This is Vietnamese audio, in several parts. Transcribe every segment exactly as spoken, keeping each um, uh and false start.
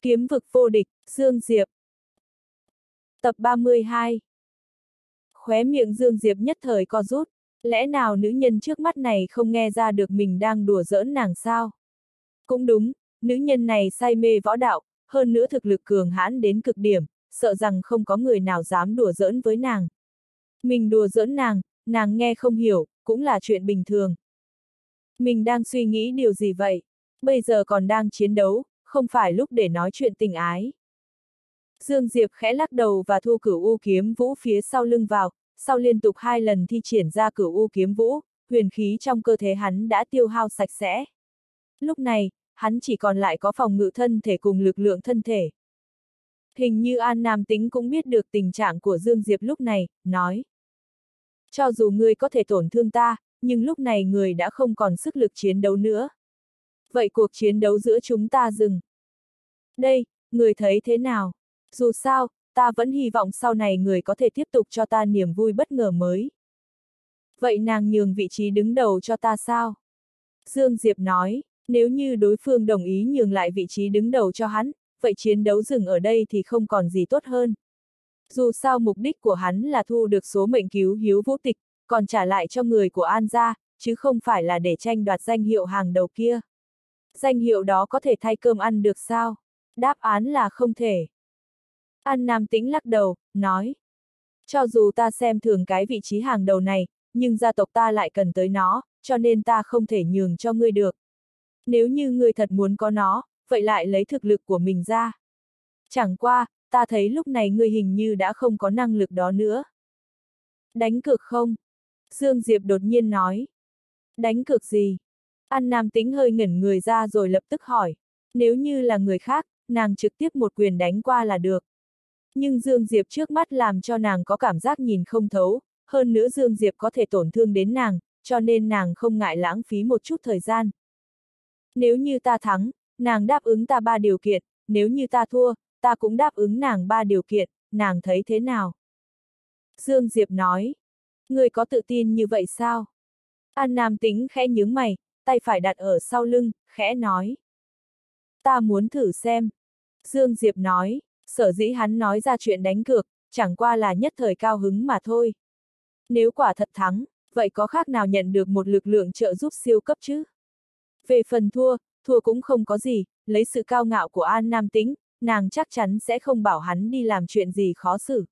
Kiếm vực vô địch, Dương Diệp. Tập ba mươi hai. Khóe miệng Dương Diệp nhất thời co rút, lẽ nào nữ nhân trước mắt này không nghe ra được mình đang đùa giỡn nàng sao? Cũng đúng, nữ nhân này say mê võ đạo, hơn nữa thực lực cường hãn đến cực điểm, sợ rằng không có người nào dám đùa giỡn với nàng. Mình đùa giỡn nàng, nàng nghe không hiểu, cũng là chuyện bình thường. Mình đang suy nghĩ điều gì vậy? Bây giờ còn đang chiến đấu, không phải lúc để nói chuyện tình ái. Dương Diệp khẽ lắc đầu và thu cửu u kiếm vũ phía sau lưng vào, sau liên tục hai lần thi triển ra cửu u kiếm vũ, huyền khí trong cơ thể hắn đã tiêu hao sạch sẽ. Lúc này, hắn chỉ còn lại có phòng ngự thân thể cùng lực lượng thân thể. Hình như An Nam Tĩnh cũng biết được tình trạng của Dương Diệp lúc này, nói. Cho dù ngươi có thể tổn thương ta, nhưng lúc này người đã không còn sức lực chiến đấu nữa. Vậy cuộc chiến đấu giữa chúng ta dừng. Đây, người thấy thế nào? Dù sao, ta vẫn hy vọng sau này người có thể tiếp tục cho ta niềm vui bất ngờ mới. Vậy nàng nhường vị trí đứng đầu cho ta sao? Dương Diệp nói, nếu như đối phương đồng ý nhường lại vị trí đứng đầu cho hắn, vậy chiến đấu dừng ở đây thì không còn gì tốt hơn. Dù sao mục đích của hắn là thu được số mệnh cứu hiếu vũ tịch, còn trả lại cho người của An gia, chứ không phải là để tranh đoạt danh hiệu hàng đầu kia. Danh hiệu đó có thể thay cơm ăn được sao? Đáp án là không thể. An Nam Tĩnh lắc đầu, nói. Cho dù ta xem thường cái vị trí hàng đầu này, nhưng gia tộc ta lại cần tới nó, cho nên ta không thể nhường cho ngươi được. Nếu như ngươi thật muốn có nó, vậy lại lấy thực lực của mình ra. Chẳng qua, ta thấy lúc này ngươi hình như đã không có năng lực đó nữa. Đánh cược không? Dương Diệp đột nhiên nói. Đánh cược gì? An Nam Tĩnh hơi ngẩn người ra rồi lập tức hỏi. Nếu như là người khác, nàng trực tiếp một quyền đánh qua là được. Nhưng Dương Diệp trước mắt làm cho nàng có cảm giác nhìn không thấu, hơn nữa Dương Diệp có thể tổn thương đến nàng, cho nên nàng không ngại lãng phí một chút thời gian. Nếu như ta thắng, nàng đáp ứng ta ba điều kiện, nếu như ta thua, ta cũng đáp ứng nàng ba điều kiện, nàng thấy thế nào? Dương Diệp nói, ngươi có tự tin như vậy sao? An Nam Tĩnh khẽ nhướng mày, tay phải đặt ở sau lưng, khẽ nói. Ta muốn thử xem. Dương Diệp nói, sở dĩ hắn nói ra chuyện đánh cược, chẳng qua là nhất thời cao hứng mà thôi. Nếu quả thật thắng, vậy có khác nào nhận được một lực lượng trợ giúp siêu cấp chứ? Về phần thua, thua cũng không có gì, lấy sự cao ngạo của An Nam Tĩnh, nàng chắc chắn sẽ không bảo hắn đi làm chuyện gì khó xử.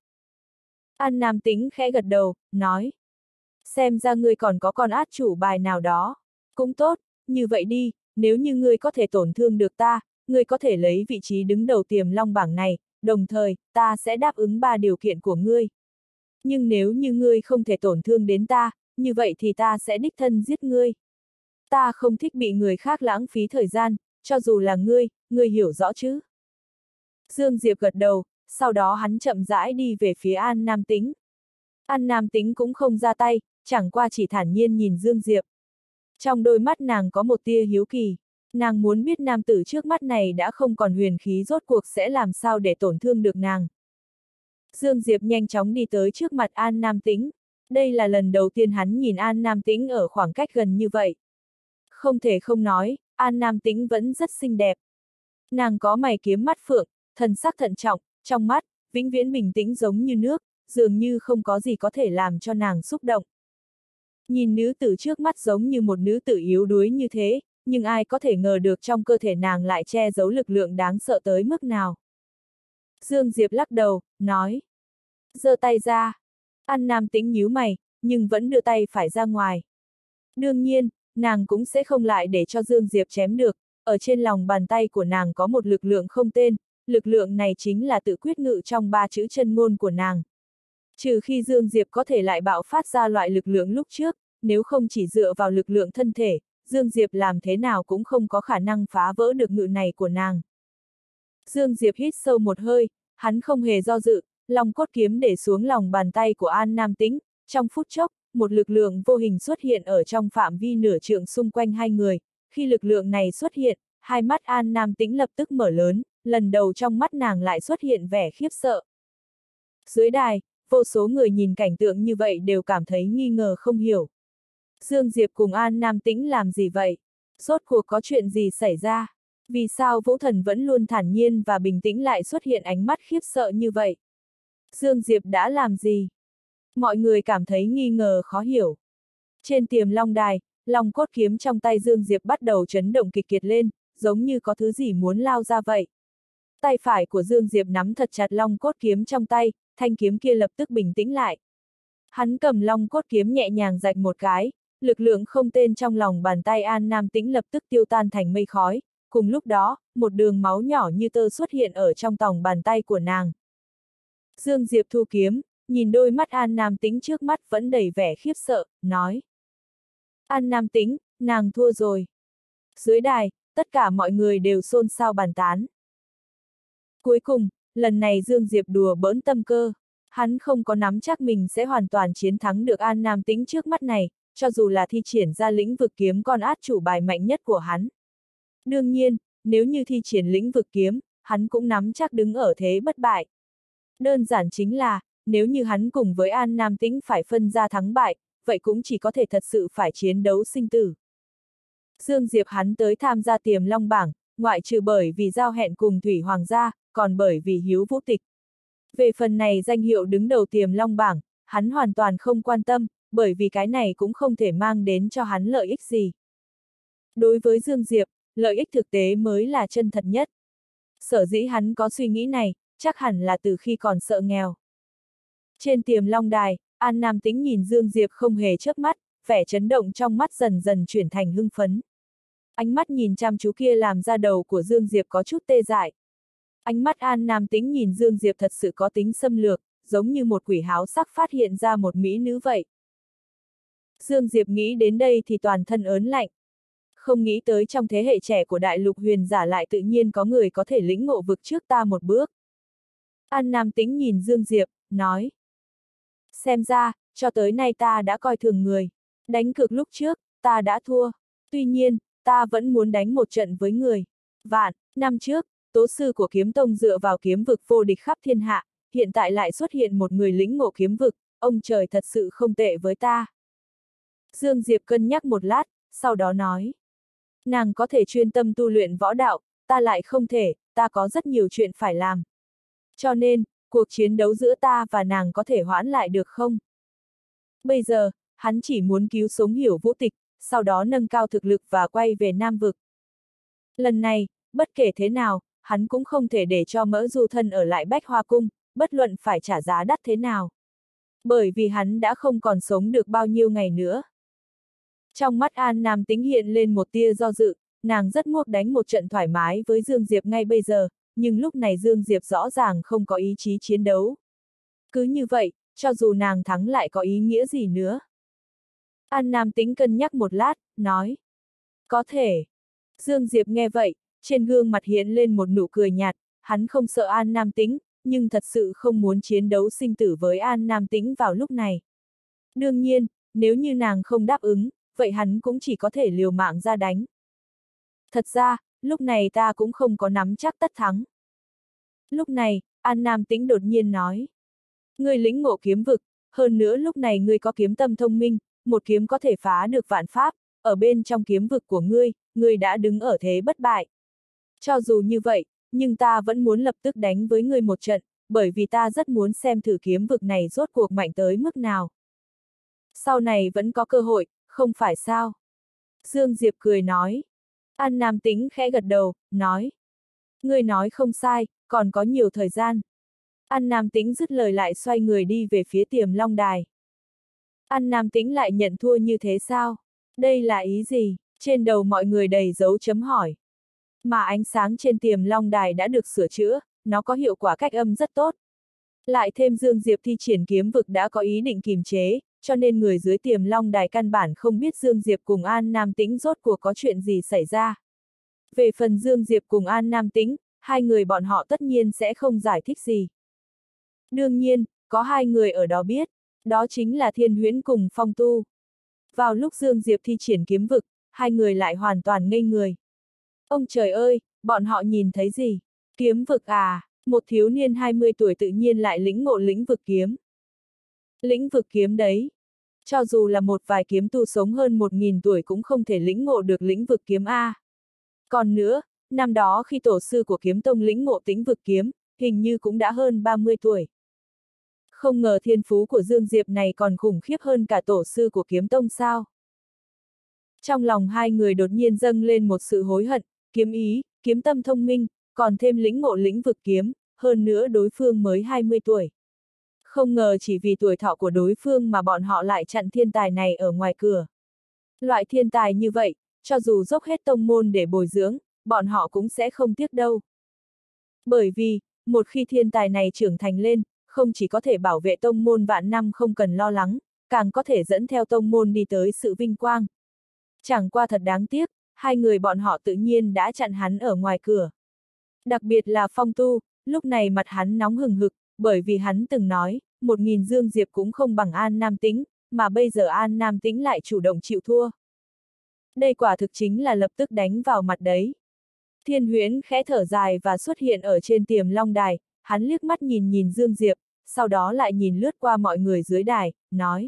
An Nam Tĩnh khẽ gật đầu, nói. Xem ra ngươi còn có con át chủ bài nào đó. Cũng tốt, như vậy đi, nếu như ngươi có thể tổn thương được ta, ngươi có thể lấy vị trí đứng đầu tiềm long bảng này, đồng thời, ta sẽ đáp ứng ba điều kiện của ngươi. Nhưng nếu như ngươi không thể tổn thương đến ta, như vậy thì ta sẽ đích thân giết ngươi. Ta không thích bị người khác lãng phí thời gian, cho dù là ngươi, ngươi hiểu rõ chứ? Dương Diệp gật đầu, sau đó hắn chậm rãi đi về phía An Nam Tĩnh. An Nam Tĩnh cũng không ra tay, chẳng qua chỉ thản nhiên nhìn Dương Diệp. Trong đôi mắt nàng có một tia hiếu kỳ, nàng muốn biết nam tử trước mắt này đã không còn huyền khí rốt cuộc sẽ làm sao để tổn thương được nàng. Dương Diệp nhanh chóng đi tới trước mặt An Nam Tĩnh. Đây là lần đầu tiên hắn nhìn An Nam Tĩnh ở khoảng cách gần như vậy. Không thể không nói, An Nam Tĩnh vẫn rất xinh đẹp. Nàng có mày kiếm mắt phượng, thần sắc thận trọng, trong mắt, vĩnh viễn bình tĩnh giống như nước, dường như không có gì có thể làm cho nàng xúc động. Nhìn nữ tử trước mắt giống như một nữ tử yếu đuối như thế, nhưng ai có thể ngờ được trong cơ thể nàng lại che giấu lực lượng đáng sợ tới mức nào. Dương Diệp lắc đầu, nói. Giơ tay ra. An Nam Tĩnh nhíu mày, nhưng vẫn đưa tay phải ra ngoài. Đương nhiên, nàng cũng sẽ không lại để cho Dương Diệp chém được, ở trên lòng bàn tay của nàng có một lực lượng không tên, lực lượng này chính là tự quyết ngự trong ba chữ chân ngôn của nàng. Trừ khi Dương Diệp có thể lại bạo phát ra loại lực lượng lúc trước, nếu không chỉ dựa vào lực lượng thân thể, Dương Diệp làm thế nào cũng không có khả năng phá vỡ được ngự này của nàng. Dương Diệp hít sâu một hơi, hắn không hề do dự, long cốt kiếm để xuống lòng bàn tay của An Nam Tĩnh, trong phút chốc, một lực lượng vô hình xuất hiện ở trong phạm vi nửa trượng xung quanh hai người, khi lực lượng này xuất hiện, hai mắt An Nam Tĩnh lập tức mở lớn, lần đầu trong mắt nàng lại xuất hiện vẻ khiếp sợ. Dưới đài, vô số người nhìn cảnh tượng như vậy đều cảm thấy nghi ngờ không hiểu. Dương Diệp cùng An Nam Tĩnh làm gì vậy? Rốt cuộc có chuyện gì xảy ra? Vì sao Vũ Thần vẫn luôn thản nhiên và bình tĩnh lại xuất hiện ánh mắt khiếp sợ như vậy? Dương Diệp đã làm gì? Mọi người cảm thấy nghi ngờ khó hiểu. Trên Tiềm Long Đài, long cốt kiếm trong tay Dương Diệp bắt đầu chấn động kịch liệt lên, giống như có thứ gì muốn lao ra vậy. Tay phải của Dương Diệp nắm thật chặt long cốt kiếm trong tay, thanh kiếm kia lập tức bình tĩnh lại. Hắn cầm long cốt kiếm nhẹ nhàng rạch một cái, lực lượng không tên trong lòng bàn tay An Nam Tĩnh lập tức tiêu tan thành mây khói, cùng lúc đó, một đường máu nhỏ như tơ xuất hiện ở trong tòng bàn tay của nàng. Dương Diệp thu kiếm, nhìn đôi mắt An Nam Tĩnh trước mắt vẫn đầy vẻ khiếp sợ, nói. An Nam Tĩnh, nàng thua rồi. Dưới đài, tất cả mọi người đều xôn xao bàn tán. Cuối cùng, lần này Dương Diệp đùa bỡn tâm cơ. Hắn không có nắm chắc mình sẽ hoàn toàn chiến thắng được An Nam Tĩnh trước mắt này, cho dù là thi triển ra lĩnh vực kiếm con át chủ bài mạnh nhất của hắn. Đương nhiên, nếu như thi triển lĩnh vực kiếm, hắn cũng nắm chắc đứng ở thế bất bại. Đơn giản chính là, nếu như hắn cùng với An Nam Tĩnh phải phân ra thắng bại, vậy cũng chỉ có thể thật sự phải chiến đấu sinh tử. Dương Diệp hắn tới tham gia Tiềm Long bảng, ngoại trừ bởi vì giao hẹn cùng Thủy Hoàng gia, còn bởi vì hiếu vũ tịch. Về phần này danh hiệu đứng đầu Tiềm Long bảng, hắn hoàn toàn không quan tâm, bởi vì cái này cũng không thể mang đến cho hắn lợi ích gì. Đối với Dương Diệp, lợi ích thực tế mới là chân thật nhất. Sở dĩ hắn có suy nghĩ này, chắc hẳn là từ khi còn sợ nghèo. Trên Tiềm Long đài, An Nam Tĩnh nhìn Dương Diệp không hề chớp mắt, vẻ chấn động trong mắt dần dần chuyển thành hưng phấn. Ánh mắt nhìn chăm chú kia làm ra đầu của Dương Diệp có chút tê dại. Ánh mắt An Nam Tĩnh nhìn Dương Diệp thật sự có tính xâm lược, giống như một quỷ háo sắc phát hiện ra một mỹ nữ vậy. Dương Diệp nghĩ đến đây thì toàn thân ớn lạnh. Không nghĩ tới trong thế hệ trẻ của đại lục huyền giả lại tự nhiên có người có thể lĩnh ngộ vực trước ta một bước. An Nam Tĩnh nhìn Dương Diệp, nói. Xem ra, cho tới nay ta đã coi thường người. Đánh cược lúc trước, ta đã thua. Tuy nhiên, ta vẫn muốn đánh một trận với người. Vạn, năm trước, tố sư của kiếm tông dựa vào kiếm vực vô địch khắp thiên hạ, hiện tại lại xuất hiện một người lĩnh ngộ kiếm vực, ông trời thật sự không tệ với ta. Dương Diệp cân nhắc một lát, sau đó nói. Nàng có thể chuyên tâm tu luyện võ đạo, ta lại không thể, ta có rất nhiều chuyện phải làm. Cho nên, cuộc chiến đấu giữa ta và nàng có thể hoãn lại được không? Bây giờ, hắn chỉ muốn cứu sống Hiểu Vũ Tịch, sau đó nâng cao thực lực và quay về Nam Vực. Lần này, bất kể thế nào, hắn cũng không thể để cho Mỡ Du Thân ở lại Bách Hoa Cung, bất luận phải trả giá đắt thế nào. Bởi vì hắn đã không còn sống được bao nhiêu ngày nữa. Trong mắt An Nam Tĩnh hiện lên một tia do dự, nàng rất muốn đánh một trận thoải mái với Dương Diệp ngay bây giờ, nhưng lúc này Dương Diệp rõ ràng không có ý chí chiến đấu. Cứ như vậy, cho dù nàng thắng lại có ý nghĩa gì nữa. An Nam Tĩnh cân nhắc một lát, nói. Có thể. Dương Diệp nghe vậy, trên gương mặt hiện lên một nụ cười nhạt, hắn không sợ An Nam Tĩnh, nhưng thật sự không muốn chiến đấu sinh tử với An Nam Tĩnh vào lúc này. Đương nhiên, nếu như nàng không đáp ứng, vậy hắn cũng chỉ có thể liều mạng ra đánh. Thật ra, lúc này ta cũng không có nắm chắc tất thắng. Lúc này, An Nam Tĩnh đột nhiên nói. Ngươi lĩnh ngộ kiếm vực, hơn nữa lúc này ngươi có kiếm tâm thông minh, một kiếm có thể phá được vạn pháp, ở bên trong kiếm vực của ngươi, ngươi đã đứng ở thế bất bại. Cho dù như vậy, nhưng ta vẫn muốn lập tức đánh với ngươi một trận, bởi vì ta rất muốn xem thử kiếm vực này rốt cuộc mạnh tới mức nào. Sau này vẫn có cơ hội, không phải sao? Dương Diệp cười nói. An Nam Tĩnh khẽ gật đầu, nói. Ngươi nói không sai, còn có nhiều thời gian. An Nam Tĩnh dứt lời lại xoay người đi về phía Tiềm Long đài. An Nam Tĩnh lại nhận thua như thế sao? Đây là ý gì? Trên đầu mọi người đầy dấu chấm hỏi. Mà ánh sáng trên Tiềm Long đài đã được sửa chữa, nó có hiệu quả cách âm rất tốt. Lại thêm Dương Diệp thi triển kiếm vực đã có ý định kìm chế, cho nên người dưới Tiềm Long đài căn bản không biết Dương Diệp cùng An Nam Tĩnh rốt cuộc có chuyện gì xảy ra. Về phần Dương Diệp cùng An Nam Tĩnh, hai người bọn họ tất nhiên sẽ không giải thích gì. Đương nhiên, có hai người ở đó biết, đó chính là Thiên Huyễn cùng Phong Tu. Vào lúc Dương Diệp thi triển kiếm vực, hai người lại hoàn toàn ngây người. Ông trời ơi, bọn họ nhìn thấy gì? Kiếm vực à, một thiếu niên hai mươi tuổi tự nhiên lại lĩnh ngộ lĩnh vực kiếm. Lĩnh vực kiếm đấy. Cho dù là một vài kiếm tu sống hơn một nghìn tuổi cũng không thể lĩnh ngộ được lĩnh vực kiếm A. Còn nữa, Năm đó khi tổ sư của kiếm tông lĩnh ngộ tĩnh vực kiếm, hình như cũng đã hơn ba mươi tuổi. Không ngờ thiên phú của Dương Diệp này còn khủng khiếp hơn cả tổ sư của kiếm tông sao. Trong lòng hai người đột nhiên dâng lên một sự hối hận, kiếm ý, kiếm tâm thông minh, còn thêm lĩnh ngộ lĩnh vực kiếm, hơn nữa đối phương mới hai mươi tuổi. Không ngờ chỉ vì tuổi thọ của đối phương mà bọn họ lại chặn thiên tài này ở ngoài cửa. Loại thiên tài như vậy, cho dù dốc hết tông môn để bồi dưỡng, bọn họ cũng sẽ không tiếc đâu. Bởi vì, một khi thiên tài này trưởng thành lên, không chỉ có thể bảo vệ tông môn vạn năm không cần lo lắng, càng có thể dẫn theo tông môn đi tới sự vinh quang. Chẳng qua thật đáng tiếc, hai người bọn họ tự nhiên đã chặn hắn ở ngoài cửa. Đặc biệt là Phong Tu, lúc này mặt hắn nóng hừng hực, bởi vì hắn từng nói, một nghìn Dương Diệp cũng không bằng An Nam Tĩnh, mà bây giờ An Nam Tĩnh lại chủ động chịu thua. Đây quả thực chính là lập tức đánh vào mặt đấy. Thiên Huyễn khẽ thở dài và xuất hiện ở trên Tiềm Long Đài, hắn liếc mắt nhìn nhìn Dương Diệp, sau đó lại nhìn lướt qua mọi người dưới đài, nói.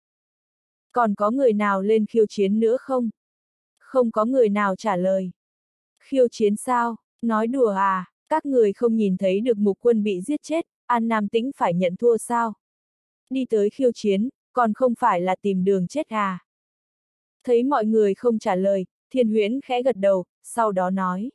Còn có người nào lên khiêu chiến nữa không? Không có người nào trả lời. Khiêu chiến sao? Nói đùa à? Các người không nhìn thấy được Mục Quân bị giết chết, An Nam Tĩnh phải nhận thua sao? Đi tới khiêu chiến, còn không phải là tìm đường chết à? Thấy mọi người không trả lời, Thiên Huyễn khẽ gật đầu, sau đó nói.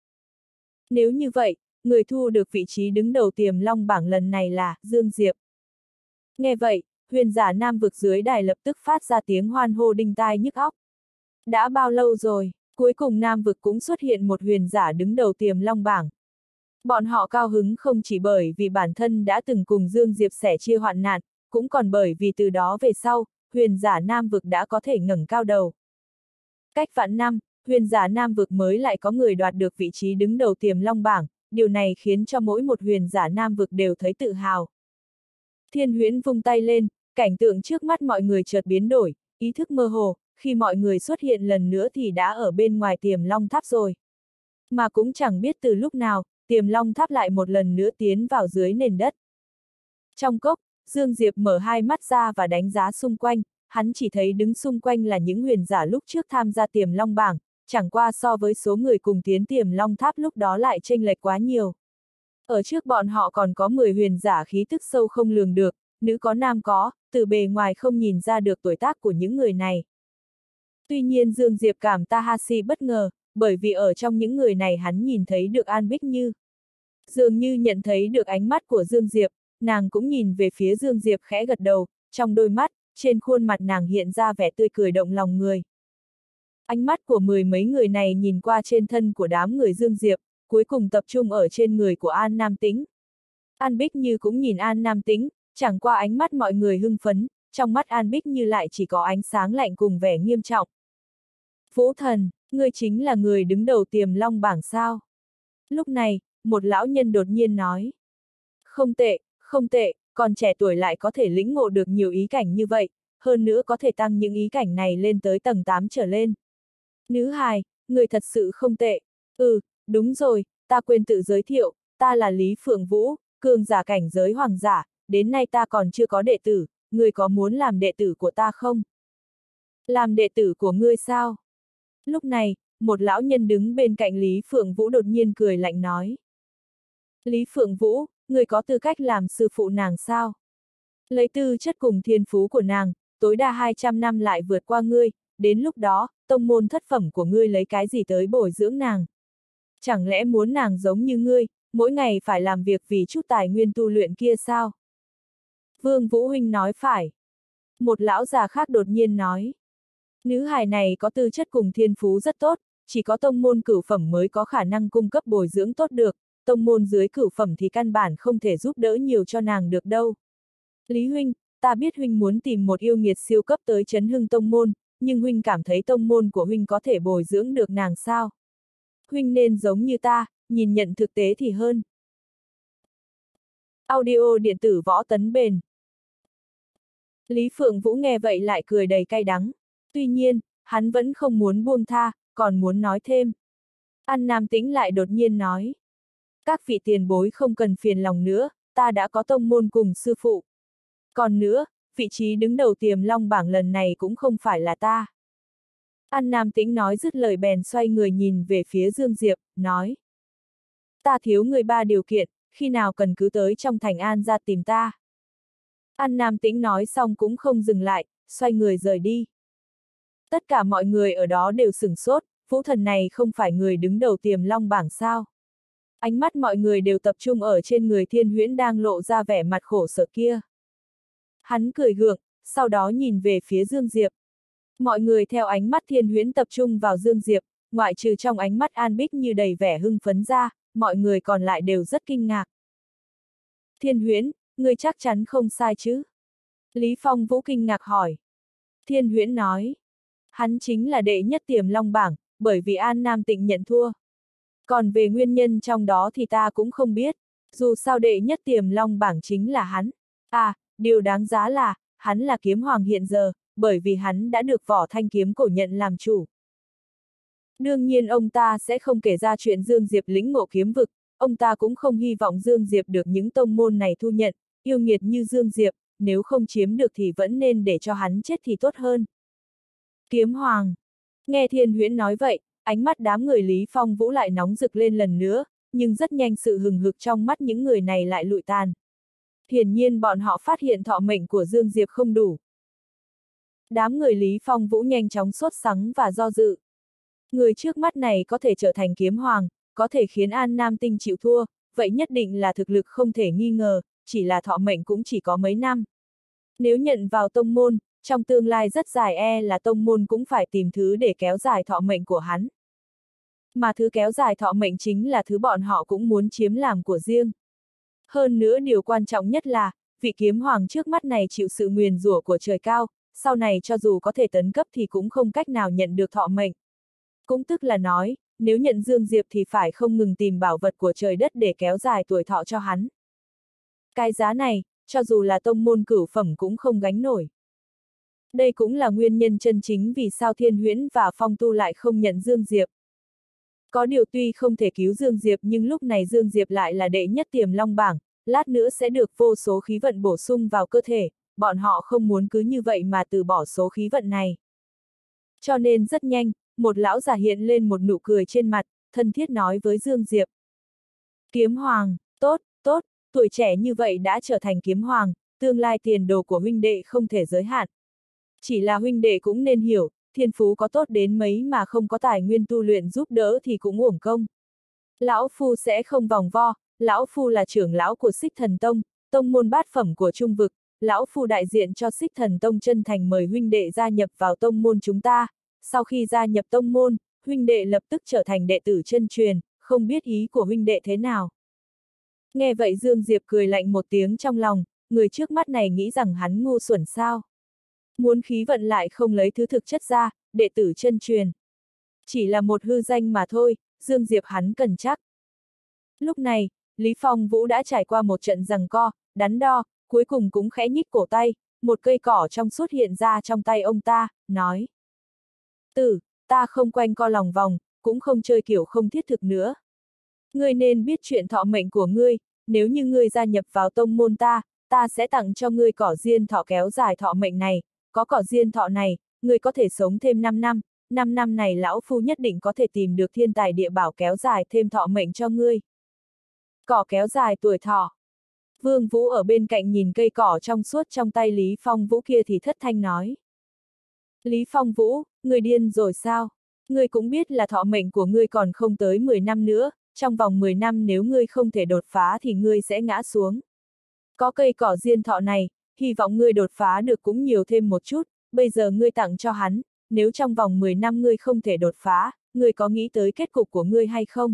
Nếu như vậy, người thu được vị trí đứng đầu Tiềm Long bảng lần này là Dương Diệp. Nghe vậy, huyền giả Nam vực dưới đài lập tức phát ra tiếng hoan hô đinh tai nhức óc. Đã bao lâu rồi, cuối cùng Nam vực cũng xuất hiện một huyền giả đứng đầu Tiềm Long bảng. Bọn họ cao hứng không chỉ bởi vì bản thân đã từng cùng Dương Diệp sẻ chia hoạn nạn, cũng còn bởi vì từ đó về sau, huyền giả Nam vực đã có thể ngẩng cao đầu. Cách vạn năm, huyền giả Nam vực mới lại có người đoạt được vị trí đứng đầu Tiềm Long bảng, điều này khiến cho mỗi một huyền giả Nam vực đều thấy tự hào. Thiên Huyễn vung tay lên, cảnh tượng trước mắt mọi người chợt biến đổi, ý thức mơ hồ, khi mọi người xuất hiện lần nữa thì đã ở bên ngoài Tiềm Long tháp rồi. Mà cũng chẳng biết từ lúc nào, Tiềm Long tháp lại một lần nữa tiến vào dưới nền đất. Trong cốc, Dương Diệp mở hai mắt ra và đánh giá xung quanh, hắn chỉ thấy đứng xung quanh là những huyền giả lúc trước tham gia Tiềm Long bảng, chẳng qua so với số người cùng tiến Tiềm Long tháp lúc đó lại chênh lệch quá nhiều. Ở trước bọn họ còn có mười huyền giả khí tức sâu không lường được, nữ có nam có, từ bề ngoài không nhìn ra được tuổi tác của những người này. Tuy nhiên Dương Diệp cảm Tahashi bất ngờ, bởi vì ở trong những người này hắn nhìn thấy được An Bích Như. Dường như nhận thấy được ánh mắt của Dương Diệp, nàng cũng nhìn về phía Dương Diệp khẽ gật đầu, trong đôi mắt, trên khuôn mặt nàng hiện ra vẻ tươi cười động lòng người. Ánh mắt của mười mấy người này nhìn qua trên thân của đám người Dương Diệp, cuối cùng tập trung ở trên người của An Nam Tĩnh. An Bích Như cũng nhìn An Nam Tĩnh, chẳng qua ánh mắt mọi người hưng phấn, trong mắt An Bích Như lại chỉ có ánh sáng lạnh cùng vẻ nghiêm trọng. Vũ Thần, ngươi chính là người đứng đầu Tiềm Long bảng sao? Lúc này, một lão nhân đột nhiên nói. Không tệ, không tệ, còn trẻ tuổi lại có thể lĩnh ngộ được nhiều ý cảnh như vậy, hơn nữa có thể tăng những ý cảnh này lên tới tầng tám trở lên. Nữ hài, người thật sự không tệ. Ừ, đúng rồi, ta quên tự giới thiệu, ta là Lý Phượng Vũ, cường giả cảnh giới hoàng giả, đến nay ta còn chưa có đệ tử, người có muốn làm đệ tử của ta không? Làm đệ tử của ngươi sao? Lúc này, một lão nhân đứng bên cạnh Lý Phượng Vũ đột nhiên cười lạnh nói. Lý Phượng Vũ, người có tư cách làm sư phụ nàng sao? Lấy tư chất cùng thiên phú của nàng, tối đa hai trăm năm lại vượt qua ngươi, đến lúc đó, tông môn thất phẩm của ngươi lấy cái gì tới bồi dưỡng nàng? Chẳng lẽ muốn nàng giống như ngươi, mỗi ngày phải làm việc vì chút tài nguyên tu luyện kia sao? Vương Vũ Huynh nói phải. Một lão già khác đột nhiên nói. Nữ hài này có tư chất cùng thiên phú rất tốt, chỉ có tông môn cửu phẩm mới có khả năng cung cấp bồi dưỡng tốt được, tông môn dưới cửu phẩm thì căn bản không thể giúp đỡ nhiều cho nàng được đâu. Lý Huynh, ta biết Huynh muốn tìm một yêu nghiệt siêu cấp tới chấn hưng tông môn, nhưng Huynh cảm thấy tông môn của Huynh có thể bồi dưỡng được nàng sao? Huynh nên giống như ta, nhìn nhận thực tế thì hơn. Audio điện tử Võ Tấn Bền. Lý Phượng Vũ nghe vậy lại cười đầy cay đắng. Tuy nhiên, hắn vẫn không muốn buông tha, còn muốn nói thêm. An Nam Tĩnh lại đột nhiên nói. Các vị tiền bối không cần phiền lòng nữa, ta đã có tông môn cùng sư phụ. Còn nữa, vị trí đứng đầu Tiềm Long bảng lần này cũng không phải là ta. An Nam Tĩnh nói dứt lời bèn xoay người nhìn về phía Dương Diệp, nói. Ta thiếu người ba điều kiện, khi nào cần cứ tới trong thành An ra tìm ta. An Nam Tĩnh nói xong cũng không dừng lại, xoay người rời đi. Tất cả mọi người ở đó đều sửng sốt, vũ thần này không phải người đứng đầu Tiềm Long bảng sao. Ánh mắt mọi người đều tập trung ở trên người Thiên Huyễn đang lộ ra vẻ mặt khổ sở kia. Hắn cười gượng, sau đó nhìn về phía Dương Diệp. Mọi người theo ánh mắt Thiên Huyễn tập trung vào Dương Diệp, ngoại trừ trong ánh mắt An Bích như đầy vẻ hưng phấn ra, mọi người còn lại đều rất kinh ngạc. Thiên Huyễn, ngươi chắc chắn không sai chứ? Lý Phong Vũ kinh ngạc hỏi. Thiên Huyễn nói. Hắn chính là đệ nhất Tiềm Long bảng, bởi vì An Nam Tịnh nhận thua. Còn về nguyên nhân trong đó thì ta cũng không biết, dù sao đệ nhất Tiềm Long bảng chính là hắn. À, điều đáng giá là, hắn là kiếm hoàng hiện giờ, bởi vì hắn đã được Võ Thanh kiếm cổ nhận làm chủ. Đương nhiên ông ta sẽ không kể ra chuyện Dương Diệp lĩnh ngộ kiếm vực, ông ta cũng không hy vọng Dương Diệp được những tông môn này thu nhận, yêu nghiệt như Dương Diệp, nếu không chiếm được thì vẫn nên để cho hắn chết thì tốt hơn. Kiếm hoàng. Nghe Thiên Huyễn nói vậy, ánh mắt đám người Lý Phong Vũ lại nóng rực lên lần nữa, nhưng rất nhanh sự hừng hực trong mắt những người này lại lụi tàn. Hiển nhiên bọn họ phát hiện thọ mệnh của Dương Diệp không đủ. Đám người Lý Phong Vũ nhanh chóng sốt sắng và do dự. Người trước mắt này có thể trở thành kiếm hoàng, có thể khiến An Nam Tinh chịu thua, vậy nhất định là thực lực không thể nghi ngờ, chỉ là thọ mệnh cũng chỉ có mấy năm. Nếu nhận vào tông môn, trong tương lai rất dài e là tông môn cũng phải tìm thứ để kéo dài thọ mệnh của hắn. Mà thứ kéo dài thọ mệnh chính là thứ bọn họ cũng muốn chiếm làm của riêng. Hơn nữa điều quan trọng nhất là, vị kiếm hoàng trước mắt này chịu sự nguyền rủa của trời cao, sau này cho dù có thể tấn cấp thì cũng không cách nào nhận được thọ mệnh. Cũng tức là nói, nếu nhận Dương Diệp thì phải không ngừng tìm bảo vật của trời đất để kéo dài tuổi thọ cho hắn. Cái giá này, cho dù là tông môn cửu phẩm cũng không gánh nổi. Đây cũng là nguyên nhân chân chính vì sao Thiên Huyễn và Phong Tu lại không nhận Dương Diệp. Có điều tuy không thể cứu Dương Diệp nhưng lúc này Dương Diệp lại là đệ nhất Tiềm Long bảng, lát nữa sẽ được vô số khí vận bổ sung vào cơ thể, bọn họ không muốn cứ như vậy mà từ bỏ số khí vận này. Cho nên rất nhanh, một lão già hiện lên một nụ cười trên mặt, thân thiết nói với Dương Diệp. Kiếm hoàng, tốt, tốt, tuổi trẻ như vậy đã trở thành kiếm hoàng, tương lai tiền đồ của huynh đệ không thể giới hạn. Chỉ là huynh đệ cũng nên hiểu, thiên phú có tốt đến mấy mà không có tài nguyên tu luyện giúp đỡ thì cũng uổng công. Lão Phu sẽ không vòng vo, Lão Phu là trưởng lão của Xích Thần Tông, tông môn bát phẩm của Trung Vực, Lão Phu đại diện cho Xích Thần Tông chân thành mời huynh đệ gia nhập vào tông môn chúng ta. Sau khi gia nhập tông môn, huynh đệ lập tức trở thành đệ tử chân truyền, không biết ý của huynh đệ thế nào. Nghe vậy Dương Diệp cười lạnh một tiếng trong lòng, người trước mắt này nghĩ rằng hắn ngu xuẩn sao. Muốn khí vận lại không lấy thứ thực chất ra, đệ tử chân truyền. Chỉ là một hư danh mà thôi, Dương Diệp hắn cần chắc. Lúc này, Lý Phong Vũ đã trải qua một trận giằng co, đắn đo, cuối cùng cũng khẽ nhích cổ tay, một cây cỏ trong suốt hiện ra trong tay ông ta, nói. Tử, ta không quanh co lòng vòng, cũng không chơi kiểu không thiết thực nữa. Ngươi nên biết chuyện thọ mệnh của ngươi, nếu như ngươi gia nhập vào tông môn ta, ta sẽ tặng cho ngươi cỏ diên thọ kéo dài thọ mệnh này, có cỏ diên thọ này, ngươi có thể sống thêm năm năm, năm năm này lão phu nhất định có thể tìm được thiên tài địa bảo kéo dài thêm thọ mệnh cho ngươi. Cỏ kéo dài tuổi thọ. Vương Vũ ở bên cạnh nhìn cây cỏ trong suốt trong tay Lý Phong Vũ kia thì thất thanh nói. Lý Phong Vũ, ngươi điên rồi sao? Ngươi cũng biết là thọ mệnh của ngươi còn không tới mười năm nữa, trong vòng mười năm nếu ngươi không thể đột phá thì ngươi sẽ ngã xuống. Có cây cỏ diên thọ này, hy vọng ngươi đột phá được cũng nhiều thêm một chút, bây giờ ngươi tặng cho hắn, nếu trong vòng mười năm ngươi không thể đột phá, ngươi có nghĩ tới kết cục của ngươi hay không?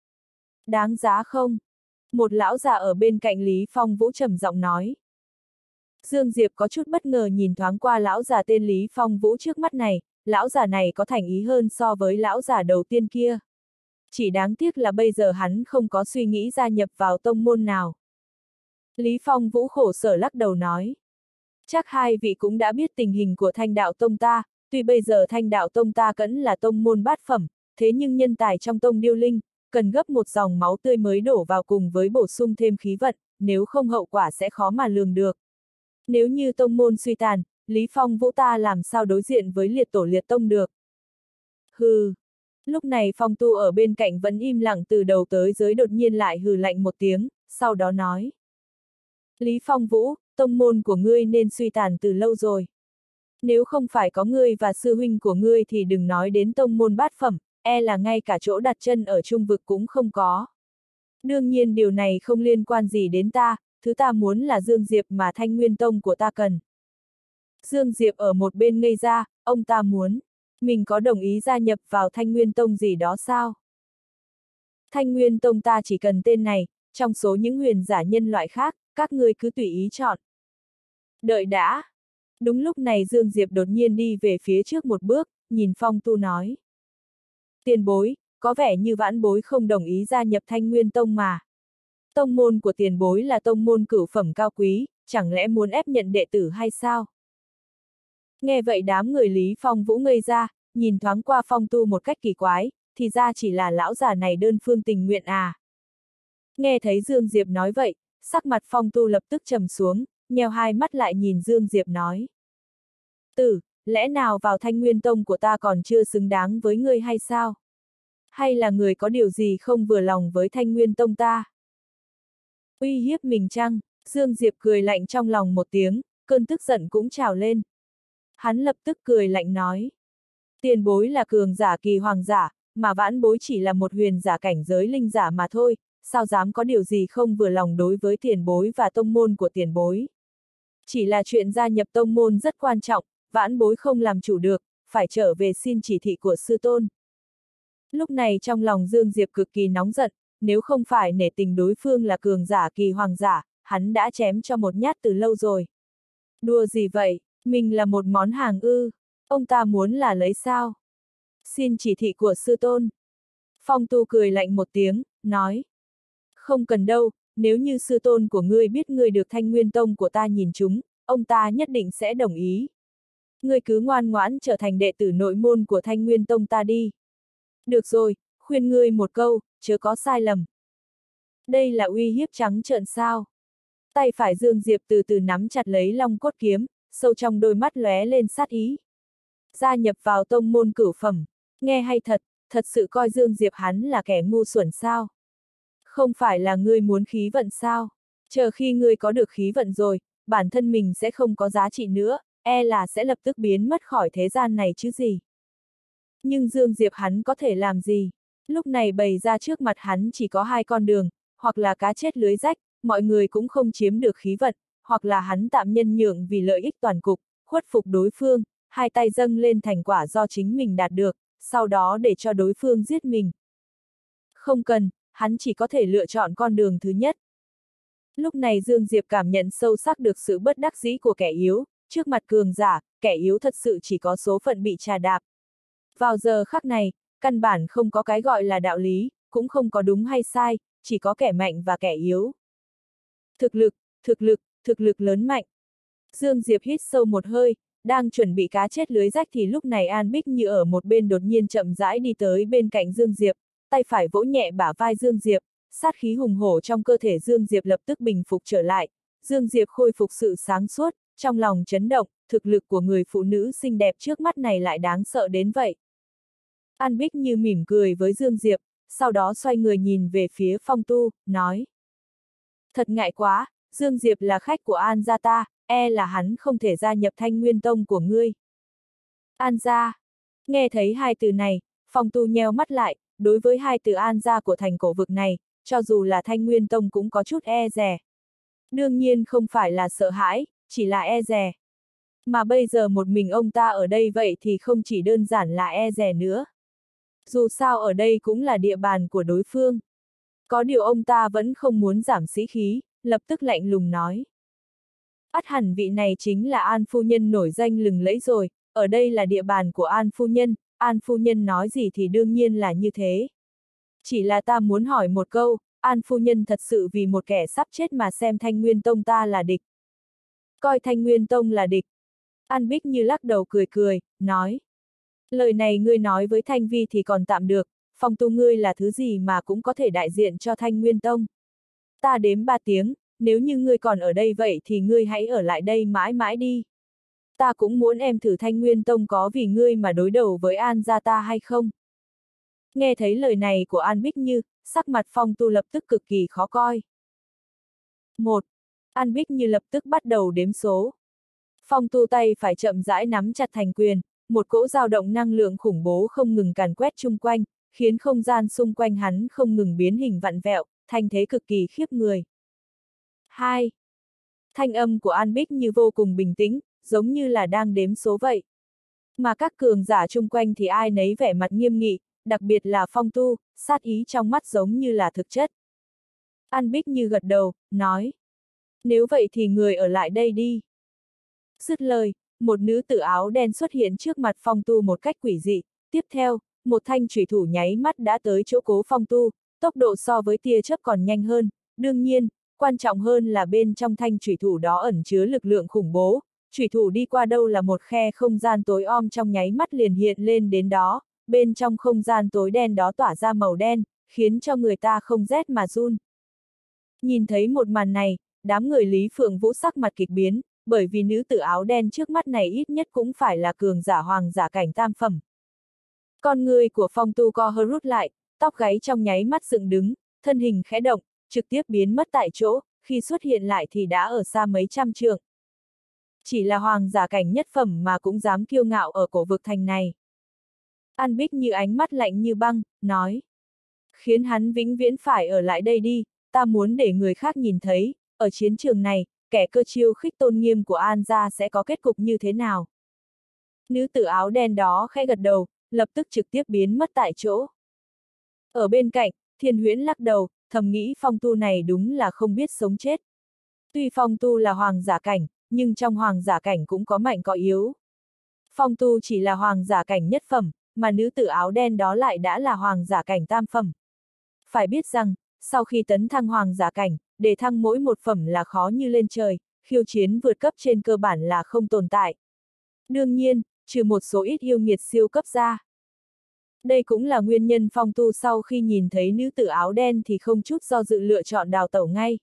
Đáng giá không? Một lão già ở bên cạnh Lý Phong Vũ trầm giọng nói. Dương Diệp có chút bất ngờ nhìn thoáng qua lão già tên Lý Phong Vũ trước mắt này, lão già này có thành ý hơn so với lão già đầu tiên kia. Chỉ đáng tiếc là bây giờ hắn không có suy nghĩ gia nhập vào tông môn nào. Lý Phong Vũ khổ sở lắc đầu nói. Chắc hai vị cũng đã biết tình hình của Thanh Đạo Tông ta, tuy bây giờ Thanh Đạo Tông ta vẫn là tông môn bát phẩm, thế nhưng nhân tài trong tông điêu linh, cần gấp một dòng máu tươi mới đổ vào cùng với bổ sung thêm khí vận, nếu không hậu quả sẽ khó mà lường được. Nếu như tông môn suy tàn, Lý Phong Vũ ta làm sao đối diện với liệt tổ liệt tông được. Hừ. Lúc này Phong Tu ở bên cạnh vẫn im lặng từ đầu tới dưới đột nhiên lại hừ lạnh một tiếng, sau đó nói. Lý Phong Vũ, tông môn của ngươi nên suy tàn từ lâu rồi. Nếu không phải có ngươi và sư huynh của ngươi thì đừng nói đến tông môn bát phẩm, e là ngay cả chỗ đặt chân ở trung vực cũng không có. Đương nhiên điều này không liên quan gì đến ta, thứ ta muốn là Dương Diệp mà Thanh Nguyên Tông của ta cần. Dương Diệp ở một bên ngây ra, ông ta muốn, mình có đồng ý gia nhập vào Thanh Nguyên Tông gì đó sao? Thanh Nguyên Tông ta chỉ cần tên này, trong số những huyền giả nhân loại khác, các ngươi cứ tùy ý chọn. Đợi đã. Đúng lúc này Dương Diệp đột nhiên đi về phía trước một bước, nhìn Phong Tu nói. Tiền bối, có vẻ như vãn bối không đồng ý gia nhập Thanh Nguyên Tông mà. Tông môn của tiền bối là tông môn cửu phẩm cao quý, chẳng lẽ muốn ép nhận đệ tử hay sao? Nghe vậy đám người Lý Phong Vũ ngây ra, nhìn thoáng qua Phong Tu một cách kỳ quái, thì ra chỉ là lão già này đơn phương tình nguyện à. Nghe thấy Dương Diệp nói vậy, sắc mặt Phong Tu lập tức trầm xuống, nheo hai mắt lại nhìn Dương Diệp nói. Tử, lẽ nào vào Thanh Nguyên Tông của ta còn chưa xứng đáng với ngươi hay sao? Hay là người có điều gì không vừa lòng với Thanh Nguyên Tông ta? Uy hiếp mình chăng? Dương Diệp cười lạnh trong lòng một tiếng, cơn tức giận cũng trào lên. Hắn lập tức cười lạnh nói. Tiền bối là cường giả kỳ hoàng giả, mà vãn bối chỉ là một huyền giả cảnh giới linh giả mà thôi, sao dám có điều gì không vừa lòng đối với tiền bối và tông môn của tiền bối. Chỉ là chuyện gia nhập tông môn rất quan trọng, vãn bối không làm chủ được, phải trở về xin chỉ thị của sư tôn. Lúc này trong lòng Dương Diệp cực kỳ nóng giận, nếu không phải nể tình đối phương là cường giả kỳ hoàng giả, hắn đã chém cho một nhát từ lâu rồi. Đùa gì vậy, mình là một món hàng ư, ông ta muốn là lấy sao? Xin chỉ thị của sư tôn. Phong Tu cười lạnh một tiếng, nói. Không cần đâu, nếu như sư tôn của ngươi biết ngươi được Thanh Nguyên Tông của ta nhìn chúng, ông ta nhất định sẽ đồng ý. Ngươi cứ ngoan ngoãn trở thành đệ tử nội môn của Thanh Nguyên Tông ta đi. Được rồi, khuyên ngươi một câu, chớ có sai lầm. Đây là uy hiếp trắng trợn sao? Tay phải Dương Diệp từ từ nắm chặt lấy long cốt kiếm, sâu trong đôi mắt lóe lên sát ý. Gia nhập vào tông môn cửu phẩm, nghe hay thật, thật sự coi Dương Diệp hắn là kẻ ngu xuẩn sao? Không phải là ngươi muốn khí vận sao? Chờ khi ngươi có được khí vận rồi, bản thân mình sẽ không có giá trị nữa, e là sẽ lập tức biến mất khỏi thế gian này chứ gì. Nhưng Dương Diệp hắn có thể làm gì? Lúc này bày ra trước mặt hắn chỉ có hai con đường, hoặc là cá chết lưới rách, mọi người cũng không chiếm được khí vận, hoặc là hắn tạm nhân nhượng vì lợi ích toàn cục, khuất phục đối phương, hai tay dâng lên thành quả do chính mình đạt được, sau đó để cho đối phương giết mình. Không cần, hắn chỉ có thể lựa chọn con đường thứ nhất. Lúc này Dương Diệp cảm nhận sâu sắc được sự bất đắc dĩ của kẻ yếu, trước mặt cường giả, kẻ yếu thật sự chỉ có số phận bị trà đạp. Vào giờ khắc này, căn bản không có cái gọi là đạo lý, cũng không có đúng hay sai, chỉ có kẻ mạnh và kẻ yếu. Thực lực, thực lực, thực lực lớn mạnh. Dương Diệp hít sâu một hơi, đang chuẩn bị cá chết lưới rách thì lúc này An Bích Như ở một bên đột nhiên chậm rãi đi tới bên cạnh Dương Diệp, tay phải vỗ nhẹ bả vai Dương Diệp, sát khí hùng hổ trong cơ thể Dương Diệp lập tức bình phục trở lại, Dương Diệp khôi phục sự sáng suốt, trong lòng chấn động, thực lực của người phụ nữ xinh đẹp trước mắt này lại đáng sợ đến vậy. An Bích Như mỉm cười với Dương Diệp, sau đó xoay người nhìn về phía Phong Tu, nói. Thật ngại quá, Dương Diệp là khách của An gia ta, e là hắn không thể gia nhập Thanh Nguyên Tông của ngươi. An gia. Nghe thấy hai từ này, Phong Tu nheo mắt lại, đối với hai từ An gia của thành cổ vực này, cho dù là Thanh Nguyên Tông cũng có chút e dè. Đương nhiên không phải là sợ hãi, chỉ là e dè. Mà bây giờ một mình ông ta ở đây vậy thì không chỉ đơn giản là e dè nữa. Dù sao ở đây cũng là địa bàn của đối phương. Có điều ông ta vẫn không muốn giảm sĩ khí, lập tức lạnh lùng nói. Ắt hẳn vị này chính là An phu nhân nổi danh lừng lẫy rồi, ở đây là địa bàn của An phu nhân, An phu nhân nói gì thì đương nhiên là như thế. Chỉ là ta muốn hỏi một câu, An phu nhân thật sự vì một kẻ sắp chết mà xem Thanh Nguyên Tông ta là địch. Coi Thanh Nguyên Tông là địch. An Bích Như lắc đầu cười cười, nói. Lời này ngươi nói với Thanh Vi thì còn tạm được, Phong Tu ngươi là thứ gì mà cũng có thể đại diện cho Thanh Nguyên Tông. Ta đếm ba tiếng, nếu như ngươi còn ở đây vậy thì ngươi hãy ở lại đây mãi mãi đi. Ta cũng muốn em thử Thanh Nguyên Tông có vì ngươi mà đối đầu với An gia ta hay không. Nghe thấy lời này của An Bích Như, sắc mặt Phong Tu lập tức cực kỳ khó coi. Một. An Bích Như lập tức bắt đầu đếm số. Phong Tu tay phải chậm rãi nắm chặt thành quyền, một cỗ dao động năng lượng khủng bố không ngừng càn quét chung quanh, khiến không gian xung quanh hắn không ngừng biến hình vặn vẹo, thành thế cực kỳ khiếp người. Hai. Thanh âm của An Bích Như vô cùng bình tĩnh, giống như là đang đếm số vậy. Mà các cường giả chung quanh thì ai nấy vẻ mặt nghiêm nghị, đặc biệt là Phong Tu, sát ý trong mắt giống như là thực chất. An Bích Như gật đầu, nói. Nếu vậy thì người ở lại đây đi. Dứt lời, một nữ tử áo đen xuất hiện trước mặt Phong Tu một cách quỷ dị, tiếp theo, một thanh chủy thủ nháy mắt đã tới chỗ Cố Phong Tu, tốc độ so với tia chớp còn nhanh hơn, đương nhiên, quan trọng hơn là bên trong thanh chủy thủ đó ẩn chứa lực lượng khủng bố, chủy thủ đi qua đâu là một khe không gian tối om trong nháy mắt liền hiện lên đến đó, bên trong không gian tối đen đó tỏa ra màu đen, khiến cho người ta không rét mà run. Nhìn thấy một màn này, đám người Lý Phượng Vũ sắc mặt kịch biến, bởi vì nữ tử áo đen trước mắt này ít nhất cũng phải là cường giả hoàng giả cảnh tam phẩm. Con người của Phong Tu co hơ rút lại, tóc gáy trong nháy mắt dựng đứng, thân hình khẽ động, trực tiếp biến mất tại chỗ, khi xuất hiện lại thì đã ở xa mấy trăm trượng. Chỉ là hoàng giả cảnh nhất phẩm mà cũng dám kiêu ngạo ở cổ vực thành này. An Bích Như ánh mắt lạnh như băng, nói. Khiến hắn vĩnh viễn phải ở lại đây đi, ta muốn để người khác nhìn thấy, ở chiến trường này, kẻ cơ chiêu khích tôn nghiêm của An gia sẽ có kết cục như thế nào. Nữ tử áo đen đó khẽ gật đầu, lập tức trực tiếp biến mất tại chỗ. Ở bên cạnh, Thiên Huyễn lắc đầu, thầm nghĩ Phong Tu này đúng là không biết sống chết. Tuy Phong Tu là hoàng giả cảnh, nhưng trong hoàng giả cảnh cũng có mạnh có yếu. Phong Tu chỉ là hoàng giả cảnh nhất phẩm, mà nữ tử áo đen đó lại đã là hoàng giả cảnh tam phẩm. Phải biết rằng, sau khi tấn thăng hoàng giả cảnh, để thăng mỗi một phẩm là khó như lên trời, khiêu chiến vượt cấp trên cơ bản là không tồn tại. Đương nhiên, trừ một số ít yêu nghiệt siêu cấp ra. Đây cũng là nguyên nhân Phong Tu sau khi nhìn thấy nữ tử áo đen thì không chút do dự lựa chọn đào tẩu ngay.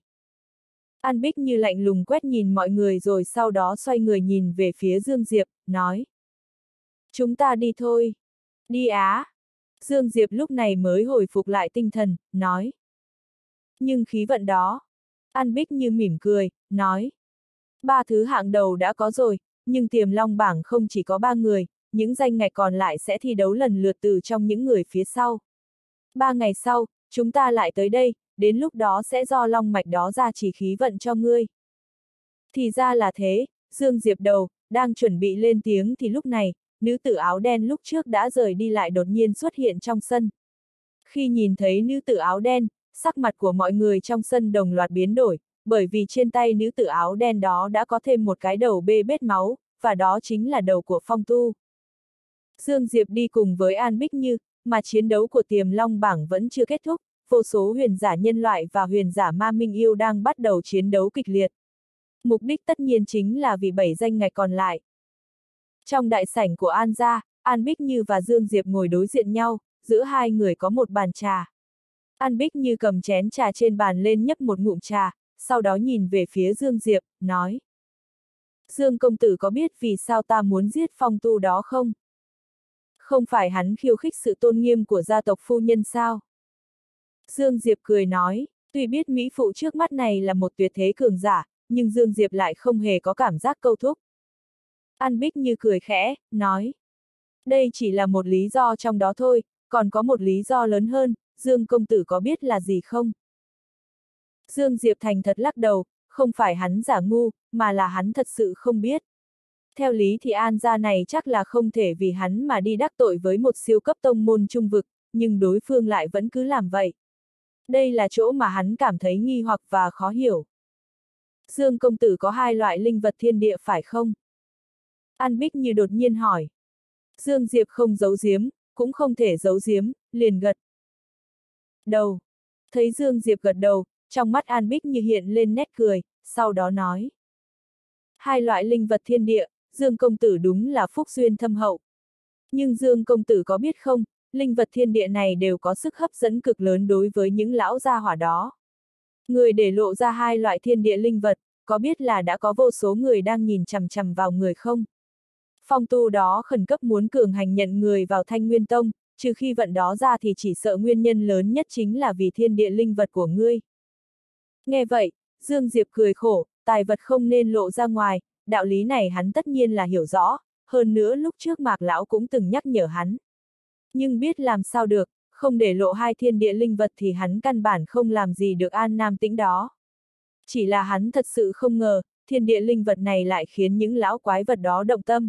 An Bích Như lạnh lùng quét nhìn mọi người rồi sau đó xoay người nhìn về phía Dương Diệp, nói. Chúng ta đi thôi. Đi á. Dương Diệp lúc này mới hồi phục lại tinh thần, nói. Nhưng khí vận đó. An Bích Như mỉm cười, nói. Ba thứ hạng đầu đã có rồi, nhưng Tiềm Long bảng không chỉ có ba người, những danh ngạch còn lại sẽ thi đấu lần lượt từ trong những người phía sau. Ba ngày sau, chúng ta lại tới đây, đến lúc đó sẽ do long mạch đó ra chỉ khí vận cho ngươi. Thì ra là thế, Dương Diệp đầu, đang chuẩn bị lên tiếng thì lúc này, nữ tử áo đen lúc trước đã rời đi lại đột nhiên xuất hiện trong sân. Khi nhìn thấy nữ tử áo đen, sắc mặt của mọi người trong sân đồng loạt biến đổi, bởi vì trên tay nữ tử áo đen đó đã có thêm một cái đầu bê bết máu, và đó chính là đầu của Phong Tu. Dương Diệp đi cùng với An Bích Như, mà chiến đấu của Tiềm Long bảng vẫn chưa kết thúc, vô số huyền giả nhân loại và huyền giả ma minh yêu đang bắt đầu chiến đấu kịch liệt. Mục đích tất nhiên chính là vì bảy danh ngạch còn lại. Trong đại sảnh của An gia, An Bích Như và Dương Diệp ngồi đối diện nhau, giữa hai người có một bàn trà. An Bích Như cầm chén trà trên bàn lên nhấp một ngụm trà, sau đó nhìn về phía Dương Diệp, nói. Dương công tử có biết vì sao ta muốn giết Phong Tu đó không? Không phải hắn khiêu khích sự tôn nghiêm của gia tộc phu nhân sao? Dương Diệp cười nói, tuy biết mỹ phụ trước mắt này là một tuyệt thế cường giả, nhưng Dương Diệp lại không hề có cảm giác câu thúc. An Bích Như cười khẽ, nói. Đây chỉ là một lý do trong đó thôi, còn có một lý do lớn hơn, Dương công tử có biết là gì không? Dương Diệp thành thật lắc đầu, không phải hắn giả ngu, mà là hắn thật sự không biết. Theo lý thì An gia này chắc là không thể vì hắn mà đi đắc tội với một siêu cấp tông môn trung vực, nhưng đối phương lại vẫn cứ làm vậy. Đây là chỗ mà hắn cảm thấy nghi hoặc và khó hiểu. Dương công tử có hai loại linh vật thiên địa phải không? An Bích Như đột nhiên hỏi. Dương Diệp không giấu giếm, cũng không thể giấu giếm, liền gật đầu. Thấy Dương Diệp gật đầu, trong mắt An Bích Như hiện lên nét cười, sau đó nói. Hai loại linh vật thiên địa, Dương công tử đúng là phúc duyên thâm hậu. Nhưng Dương công tử có biết không, linh vật thiên địa này đều có sức hấp dẫn cực lớn đối với những lão gia hỏa đó. Người để lộ ra hai loại thiên địa linh vật, có biết là đã có vô số người đang nhìn chằm chằm vào người không? Phong tu đó khẩn cấp muốn cường hành nhận người vào Thanh Nguyên Tông, trừ khi vận đó ra thì chỉ sợ nguyên nhân lớn nhất chính là vì thiên địa linh vật của ngươi. Nghe vậy, Dương Diệp cười khổ, tài vật không nên lộ ra ngoài, đạo lý này hắn tất nhiên là hiểu rõ, hơn nữa lúc trước Mạc Lão cũng từng nhắc nhở hắn. Nhưng biết làm sao được, không để lộ hai thiên địa linh vật thì hắn căn bản không làm gì được An Nam Tĩnh đó. Chỉ là hắn thật sự không ngờ, thiên địa linh vật này lại khiến những lão quái vật đó động tâm.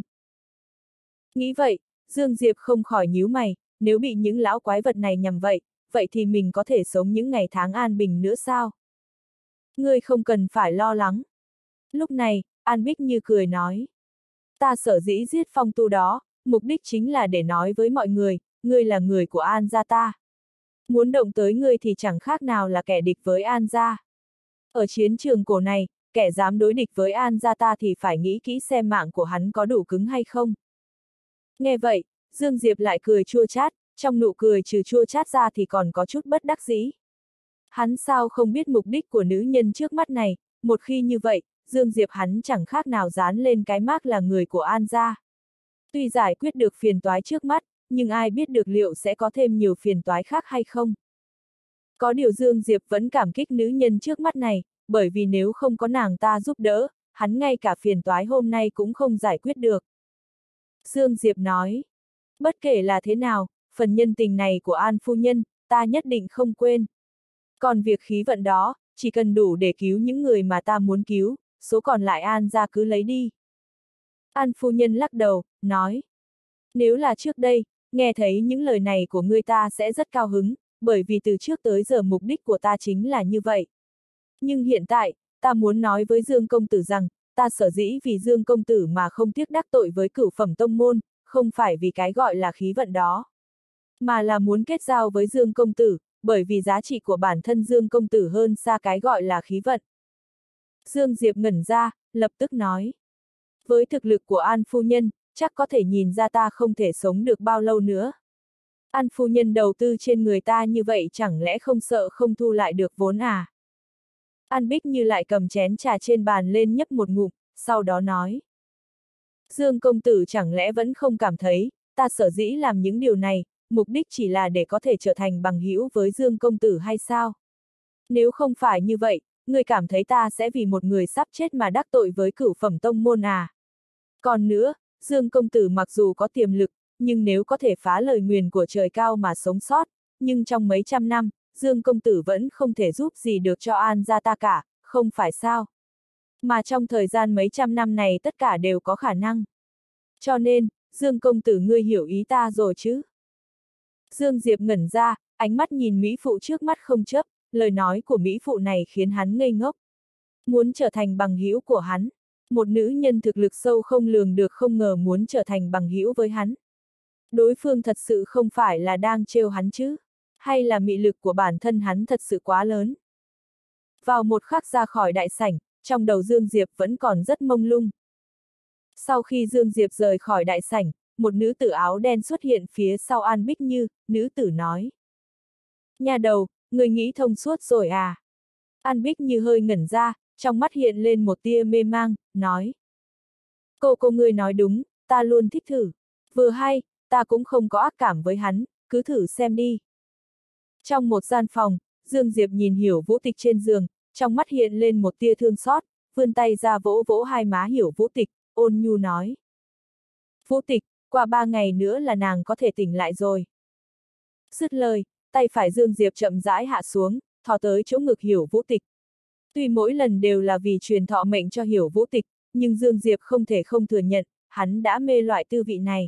Nghĩ vậy, Dương Diệp không khỏi nhíu mày, nếu bị những lão quái vật này nhằm vậy, vậy thì mình có thể sống những ngày tháng an bình nữa sao? Ngươi không cần phải lo lắng. Lúc này, An Bích Như cười nói. Ta sở dĩ giết Phong tu đó, mục đích chính là để nói với mọi người, ngươi là người của An gia ta. Muốn động tới ngươi thì chẳng khác nào là kẻ địch với An gia. Ở chiến trường cổ này, kẻ dám đối địch với An gia ta thì phải nghĩ kỹ xem mạng của hắn có đủ cứng hay không. Nghe vậy, Dương Diệp lại cười chua chát, trong nụ cười trừ chua chát ra thì còn có chút bất đắc dĩ. Hắn sao không biết mục đích của nữ nhân trước mắt này, một khi như vậy, Dương Diệp hắn chẳng khác nào dán lên cái mác là người của An gia. Tuy giải quyết được phiền toái trước mắt, nhưng ai biết được liệu sẽ có thêm nhiều phiền toái khác hay không. Có điều Dương Diệp vẫn cảm kích nữ nhân trước mắt này, bởi vì nếu không có nàng ta giúp đỡ, hắn ngay cả phiền toái hôm nay cũng không giải quyết được. Dương Diệp nói, bất kể là thế nào, phần nhân tình này của An phu nhân, ta nhất định không quên. Còn việc khí vận đó, chỉ cần đủ để cứu những người mà ta muốn cứu, số còn lại An gia cứ lấy đi. An phu nhân lắc đầu, nói, nếu là trước đây, nghe thấy những lời này của ngươi ta sẽ rất cao hứng, bởi vì từ trước tới giờ mục đích của ta chính là như vậy. Nhưng hiện tại, ta muốn nói với Dương công tử rằng, ta sở dĩ vì Dương công tử mà không tiếc đắc tội với cửu phẩm tông môn, không phải vì cái gọi là khí vận đó, mà là muốn kết giao với Dương công tử, bởi vì giá trị của bản thân Dương công tử hơn xa cái gọi là khí vận. Dương Diệp ngẩn ra, lập tức nói, với thực lực của An phu nhân, chắc có thể nhìn ra ta không thể sống được bao lâu nữa. An phu nhân đầu tư trên người ta như vậy chẳng lẽ không sợ không thu lại được vốn à? An Bích Như lại cầm chén trà trên bàn lên nhấp một ngụm, sau đó nói. Dương công tử chẳng lẽ vẫn không cảm thấy, ta sở dĩ làm những điều này, mục đích chỉ là để có thể trở thành bằng hữu với Dương công tử hay sao? Nếu không phải như vậy, người cảm thấy ta sẽ vì một người sắp chết mà đắc tội với cửu phẩm tông môn à? Còn nữa, Dương công tử mặc dù có tiềm lực, nhưng nếu có thể phá lời nguyền của trời cao mà sống sót, nhưng trong mấy trăm năm, Dương công tử vẫn không thể giúp gì được cho An gia ta cả, không phải sao? Mà trong thời gian mấy trăm năm này tất cả đều có khả năng. Cho nên, Dương công tử ngươi hiểu ý ta rồi chứ? Dương Diệp ngẩn ra, ánh mắt nhìn Mỹ phụ trước mắt không chớp, lời nói của Mỹ phụ này khiến hắn ngây ngốc. Muốn trở thành bằng hữu của hắn, một nữ nhân thực lực sâu không lường được không ngờ muốn trở thành bằng hữu với hắn. Đối phương thật sự không phải là đang trêu hắn chứ? Hay là mị lực của bản thân hắn thật sự quá lớn? Vào một khắc ra khỏi đại sảnh, trong đầu Dương Diệp vẫn còn rất mông lung. Sau khi Dương Diệp rời khỏi đại sảnh, một nữ tử áo đen xuất hiện phía sau An Bích Như, nữ tử nói. Nhà đầu, người nghĩ thông suốt rồi à? An Bích Như hơi ngẩn ra, trong mắt hiện lên một tia mê mang, nói. Cô cô ngươi nói đúng, ta luôn thích thử. Vừa hay, ta cũng không có ác cảm với hắn, cứ thử xem đi. Trong một gian phòng, Dương Diệp nhìn Hiểu Vũ Tịch trên giường, trong mắt hiện lên một tia thương xót, vươn tay ra vỗ vỗ hai má Hiểu Vũ Tịch, ôn nhu nói. Vũ Tịch, qua ba ngày nữa là nàng có thể tỉnh lại rồi. Dứt lời, tay phải Dương Diệp chậm rãi hạ xuống, thò tới chỗ ngực Hiểu Vũ Tịch. Tuy mỗi lần đều là vì truyền thọ mệnh cho Hiểu Vũ Tịch, nhưng Dương Diệp không thể không thừa nhận, hắn đã mê loại tư vị này.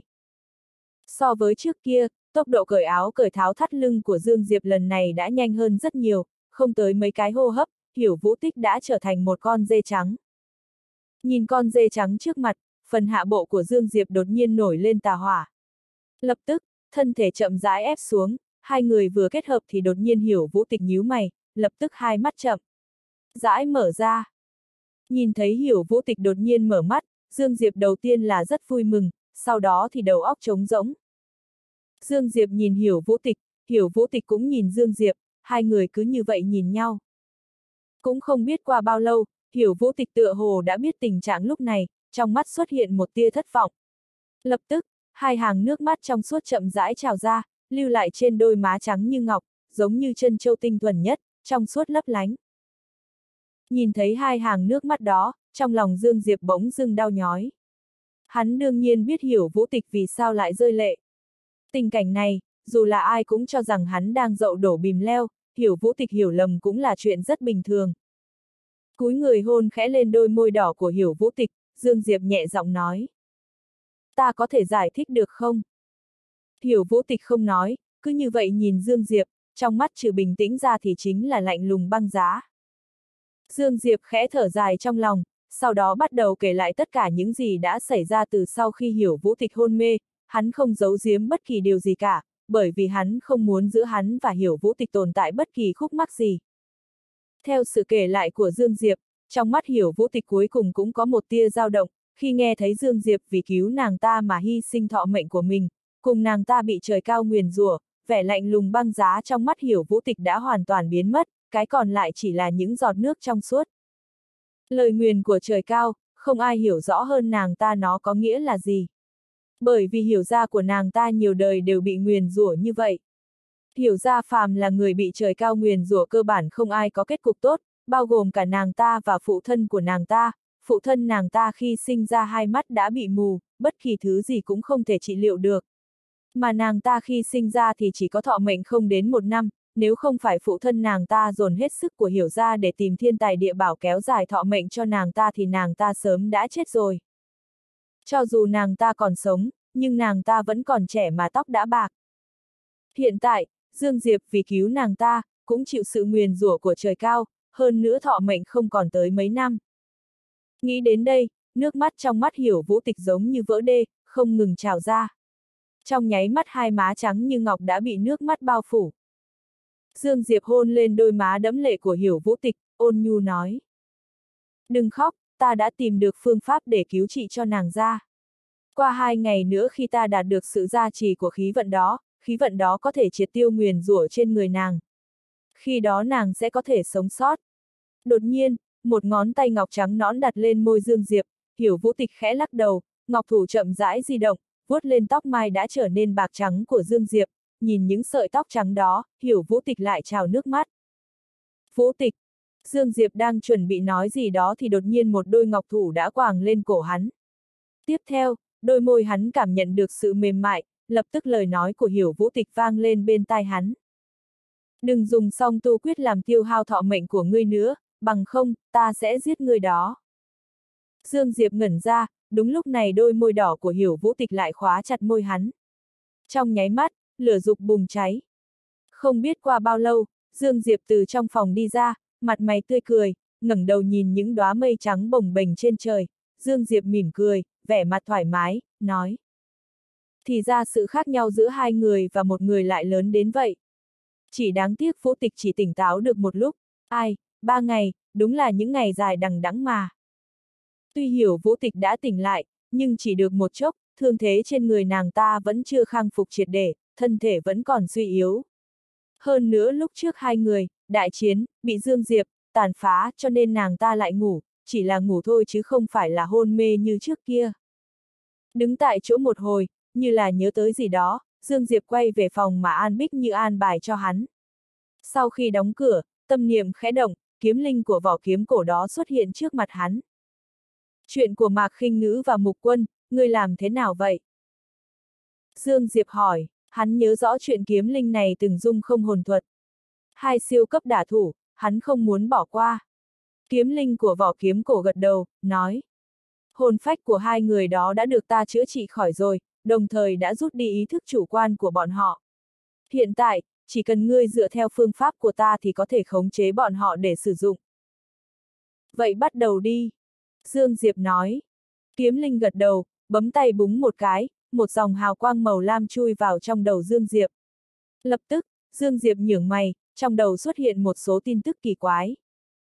So với trước kia, tốc độ cởi áo cởi tháo thắt lưng của Dương Diệp lần này đã nhanh hơn rất nhiều, không tới mấy cái hô hấp, Hiểu Vũ Tích đã trở thành một con dê trắng. Nhìn con dê trắng trước mặt, phần hạ bộ của Dương Diệp đột nhiên nổi lên tà hỏa. Lập tức, thân thể chậm rãi ép xuống, hai người vừa kết hợp thì đột nhiên Hiểu Vũ Tịch nhíu mày, lập tức hai mắt chậm rãi mở ra. Nhìn thấy Hiểu Vũ Tịch đột nhiên mở mắt, Dương Diệp đầu tiên là rất vui mừng, sau đó thì đầu óc trống rỗng. Dương Diệp nhìn Hiểu Vũ Tịch, Hiểu Vũ Tịch cũng nhìn Dương Diệp, hai người cứ như vậy nhìn nhau. Cũng không biết qua bao lâu, Hiểu Vũ Tịch tựa hồ đã biết tình trạng lúc này, trong mắt xuất hiện một tia thất vọng. Lập tức, hai hàng nước mắt trong suốt chậm rãi trào ra, lưu lại trên đôi má trắng như ngọc, giống như chân châu tinh thuần nhất, trong suốt lấp lánh. Nhìn thấy hai hàng nước mắt đó, trong lòng Dương Diệp bỗng dưng đau nhói. Hắn đương nhiên biết Hiểu Vũ Tịch vì sao lại rơi lệ. Tình cảnh này, dù là ai cũng cho rằng hắn đang dậu đổ bìm leo, Hiểu Vũ Tịch hiểu lầm cũng là chuyện rất bình thường. Cúi người hôn khẽ lên đôi môi đỏ của Hiểu Vũ Tịch, Dương Diệp nhẹ giọng nói. Ta có thể giải thích được không? Hiểu Vũ Tịch không nói, cứ như vậy nhìn Dương Diệp, trong mắt trừ bình tĩnh ra thì chính là lạnh lùng băng giá. Dương Diệp khẽ thở dài trong lòng, sau đó bắt đầu kể lại tất cả những gì đã xảy ra từ sau khi Hiểu Vũ Tịch hôn mê, hắn không giấu giếm bất kỳ điều gì cả, bởi vì hắn không muốn giữa hắn và Hiểu Vũ Tịch tồn tại bất kỳ khúc mắc gì. Theo sự kể lại của Dương Diệp, trong mắt Hiểu Vũ Tịch cuối cùng cũng có một tia dao động, khi nghe thấy Dương Diệp vì cứu nàng ta mà hy sinh thọ mệnh của mình, cùng nàng ta bị trời cao nguyền rủa, vẻ lạnh lùng băng giá trong mắt Hiểu Vũ Tịch đã hoàn toàn biến mất, cái còn lại chỉ là những giọt nước trong suốt. Lời nguyền của trời cao, không ai hiểu rõ hơn nàng ta nó có nghĩa là gì. Bởi vì hiểu ra của nàng ta nhiều đời đều bị nguyền rủa như vậy. Hiểu ra phàm là người bị trời cao nguyền rủa cơ bản không ai có kết cục tốt, bao gồm cả nàng ta và phụ thân của nàng ta. Phụ thân nàng ta khi sinh ra hai mắt đã bị mù, bất kỳ thứ gì cũng không thể trị liệu được. Mà nàng ta khi sinh ra thì chỉ có thọ mệnh không đến một năm, nếu không phải phụ thân nàng ta dồn hết sức của Hiểu ra để tìm thiên tài địa bảo kéo dài thọ mệnh cho nàng ta thì nàng ta sớm đã chết rồi. Cho dù nàng ta còn sống, nhưng nàng ta vẫn còn trẻ mà tóc đã bạc. Hiện tại, Dương Diệp vì cứu nàng ta, cũng chịu sự nguyền rủa của trời cao, hơn nữa thọ mệnh không còn tới mấy năm. Nghĩ đến đây, nước mắt trong mắt Hiểu Vũ Tịch giống như vỡ đê, không ngừng trào ra. Trong nháy mắt hai má trắng như ngọc đã bị nước mắt bao phủ. Dương Diệp hôn lên đôi má đẫm lệ của Hiểu Vũ Tịch, ôn nhu nói. Đừng khóc, ta đã tìm được phương pháp để cứu trị cho nàng ra. Qua hai ngày nữa khi ta đạt được sự gia trì của khí vận đó, khí vận đó có thể triệt tiêu nguyền rủa trên người nàng. Khi đó nàng sẽ có thể sống sót. Đột nhiên, một ngón tay ngọc trắng nõn đặt lên môi Dương Diệp, Hiểu Vũ Tịch khẽ lắc đầu, ngọc thủ chậm rãi di động, vuốt lên tóc mai đã trở nên bạc trắng của Dương Diệp, nhìn những sợi tóc trắng đó, Hiểu Vũ Tịch lại trào nước mắt. Vũ Tịch! Dương Diệp đang chuẩn bị nói gì đó thì đột nhiên một đôi ngọc thủ đã quàng lên cổ hắn. Tiếp theo, đôi môi hắn cảm nhận được sự mềm mại, lập tức lời nói của Hiểu Vũ Tịch vang lên bên tai hắn. Đừng dùng song tu quyết làm tiêu hao thọ mệnh của ngươi nữa, bằng không, ta sẽ giết ngươi đó. Dương Diệp ngẩn ra, đúng lúc này đôi môi đỏ của Hiểu Vũ Tịch lại khóa chặt môi hắn. Trong nháy mắt, lửa dục bùng cháy. Không biết qua bao lâu, Dương Diệp từ trong phòng đi ra, mặt mày tươi cười, ngẩng đầu nhìn những đóa mây trắng bồng bềnh trên trời. Dương Diệp mỉm cười, vẻ mặt thoải mái, nói. Thì ra sự khác nhau giữa hai người và một người lại lớn đến vậy. Chỉ đáng tiếc Vũ Tịch chỉ tỉnh táo được một lúc. Ai, ba ngày, đúng là những ngày dài đằng đẵng mà. Tuy hiểu Vũ Tịch đã tỉnh lại, nhưng chỉ được một chốc, thương thế trên người nàng ta vẫn chưa khang phục triệt để, thân thể vẫn còn suy yếu. Hơn nữa lúc trước hai người, đại chiến, bị Dương Diệp, tàn phá cho nên nàng ta lại ngủ, chỉ là ngủ thôi chứ không phải là hôn mê như trước kia. Đứng tại chỗ một hồi, như là nhớ tới gì đó, Dương Diệp quay về phòng mà An Bích Như an bài cho hắn. Sau khi đóng cửa, tâm niệm khẽ động, kiếm linh của vỏ kiếm cổ đó xuất hiện trước mặt hắn. Chuyện của Mạc Khinh Ngữ và Mục Quân, ngươi làm thế nào vậy? Dương Diệp hỏi, hắn nhớ rõ chuyện kiếm linh này từng dung không hồn thuật. Hai siêu cấp đả thủ, hắn không muốn bỏ qua. Kiếm linh của vỏ kiếm cổ gật đầu, nói. Hồn phách của hai người đó đã được ta chữa trị khỏi rồi, đồng thời đã rút đi ý thức chủ quan của bọn họ. Hiện tại, chỉ cần ngươi dựa theo phương pháp của ta thì có thể khống chế bọn họ để sử dụng. Vậy bắt đầu đi. Dương Diệp nói. Kiếm linh gật đầu, bấm tay búng một cái, một dòng hào quang màu lam chui vào trong đầu Dương Diệp. Lập tức, Dương Diệp nhướng mày, trong đầu xuất hiện một số tin tức kỳ quái.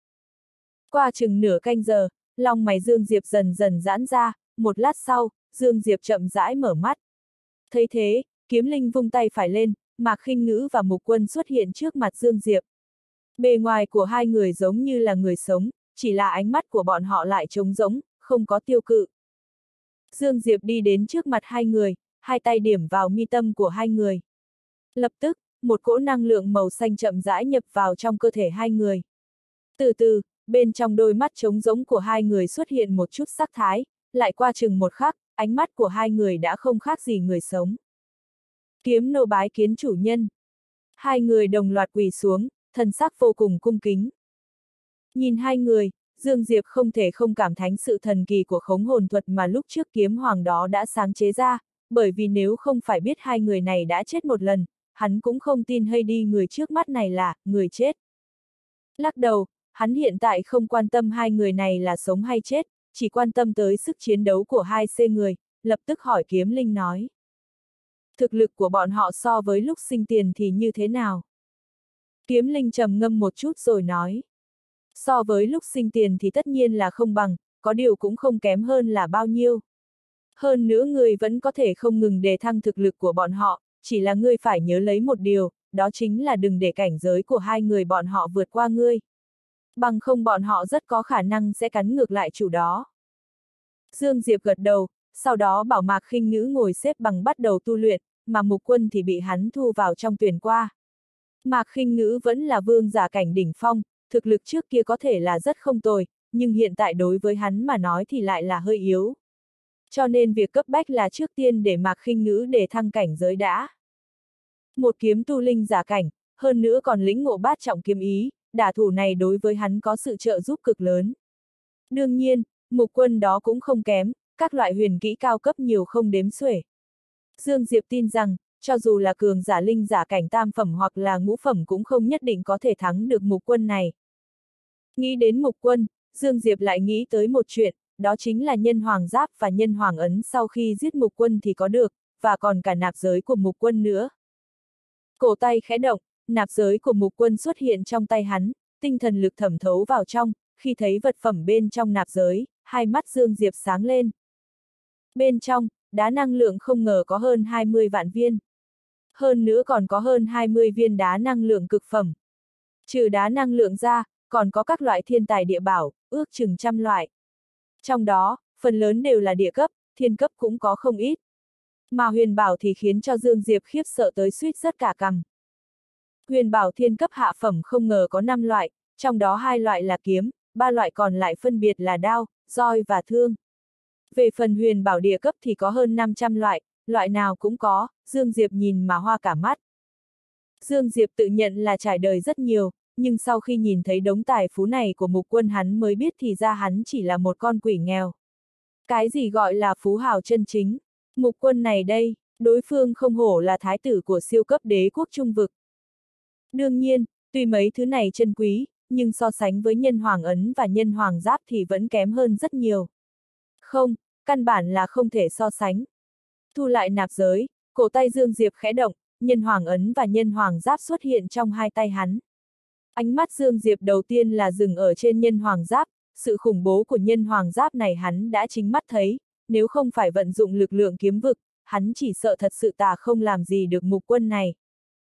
Qua chừng nửa canh giờ, lông mày Dương Diệp dần dần giãn ra, một lát sau, Dương Diệp chậm rãi mở mắt. Thấy thế, kiếm linh vung tay phải lên, Mạc Khinh Ngữ và Mục Quân xuất hiện trước mặt Dương Diệp. Bề ngoài của hai người giống như là người sống, chỉ là ánh mắt của bọn họ lại trống rỗng, không có tiêu cự. Dương Diệp đi đến trước mặt hai người, hai tay điểm vào mi tâm của hai người. Lập tức, một cỗ năng lượng màu xanh chậm rãi nhập vào trong cơ thể hai người. Từ từ, bên trong đôi mắt trống rỗng của hai người xuất hiện một chút sắc thái, lại qua chừng một khắc, ánh mắt của hai người đã không khác gì người sống. Kiếm nô bái kiến chủ nhân. Hai người đồng loạt quỳ xuống, thần sắc vô cùng cung kính. Nhìn hai người, Dương Diệp không thể không cảm thán sự thần kỳ của khống hồn thuật mà lúc trước kiếm hoàng đó đã sáng chế ra, bởi vì nếu không phải biết hai người này đã chết một lần, hắn cũng không tin hay đi người trước mắt này là người chết. Lắc đầu, hắn hiện tại không quan tâm hai người này là sống hay chết, chỉ quan tâm tới sức chiến đấu của hai C người, lập tức hỏi kiếm linh nói. Thực lực của bọn họ so với lúc sinh tiền thì như thế nào? Kiếm linh trầm ngâm một chút rồi nói. So với lúc sinh tiền thì tất nhiên là không bằng, có điều cũng không kém hơn là bao nhiêu. Hơn nữa người vẫn có thể không ngừng đề thăng thực lực của bọn họ, chỉ là ngươi phải nhớ lấy một điều, đó chính là đừng để cảnh giới của hai người bọn họ vượt qua ngươi. Bằng không bọn họ rất có khả năng sẽ cắn ngược lại chủ đó. Dương Diệp gật đầu, sau đó bảo Mạc Khinh Ngữ ngồi xếp bằng bắt đầu tu luyện, mà Mục Quân thì bị hắn thu vào trong tuyển qua. Mạc Khinh Ngữ vẫn là vương giả cảnh đỉnh phong, thực lực trước kia có thể là rất không tồi, nhưng hiện tại đối với hắn mà nói thì lại là hơi yếu. Cho nên việc cấp bách là trước tiên để Mạc Khinh Ngữ để thăng cảnh giới đã. Một kiếm tu linh giả cảnh, hơn nữa còn lĩnh ngộ bát trọng kiếm ý, đả thủ này đối với hắn có sự trợ giúp cực lớn. Đương nhiên, Mục Quân đó cũng không kém, các loại huyền kỹ cao cấp nhiều không đếm xuể. Dương Diệp tin rằng, cho dù là cường giả linh giả cảnh tam phẩm hoặc là ngũ phẩm cũng không nhất định có thể thắng được Mục Quân này. Nghĩ đến Mục Quân, Dương Diệp lại nghĩ tới một chuyện, đó chính là nhân hoàng giáp và nhân hoàng ấn sau khi giết Mục Quân thì có được, và còn cả nạp giới của Mục Quân nữa. Cổ tay khẽ động, nạp giới của Mục Quân xuất hiện trong tay hắn, tinh thần lực thẩm thấu vào trong, khi thấy vật phẩm bên trong nạp giới, hai mắt Dương Diệp sáng lên. Bên trong, đá năng lượng không ngờ có hơn hai mươi vạn viên. Hơn nữa còn có hơn hai mươi viên đá năng lượng cực phẩm. Trừ đá năng lượng ra, còn có các loại thiên tài địa bảo, ước chừng trăm loại. Trong đó, phần lớn đều là địa cấp, thiên cấp cũng có không ít. Mà huyền bảo thì khiến cho Dương Diệp khiếp sợ tới suýt rớt cả cằm. Huyền bảo thiên cấp hạ phẩm không ngờ có năm loại, trong đó hai loại là kiếm, ba loại còn lại phân biệt là đao, roi và thương. Về phần huyền bảo địa cấp thì có hơn năm trăm loại, loại nào cũng có, Dương Diệp nhìn mà hoa cả mắt. Dương Diệp tự nhận là trải đời rất nhiều, nhưng sau khi nhìn thấy đống tài phú này của Mục Quân hắn mới biết thì ra hắn chỉ là một con quỷ nghèo. Cái gì gọi là phú hào chân chính? Mục Quân này đây, đối phương không hổ là thái tử của siêu cấp đế quốc trung vực. Đương nhiên, tuy mấy thứ này chân quý, nhưng so sánh với nhân hoàng ấn và nhân hoàng giáp thì vẫn kém hơn rất nhiều. Không, căn bản là không thể so sánh. Thu lại nạp giới, cổ tay Dương Diệp khẽ động, nhân hoàng ấn và nhân hoàng giáp xuất hiện trong hai tay hắn. Ánh mắt Dương Diệp đầu tiên là dừng ở trên nhân hoàng giáp, sự khủng bố của nhân hoàng giáp này hắn đã chính mắt thấy, nếu không phải vận dụng lực lượng kiếm vực, hắn chỉ sợ thật sự tà không làm gì được Mục Quân này.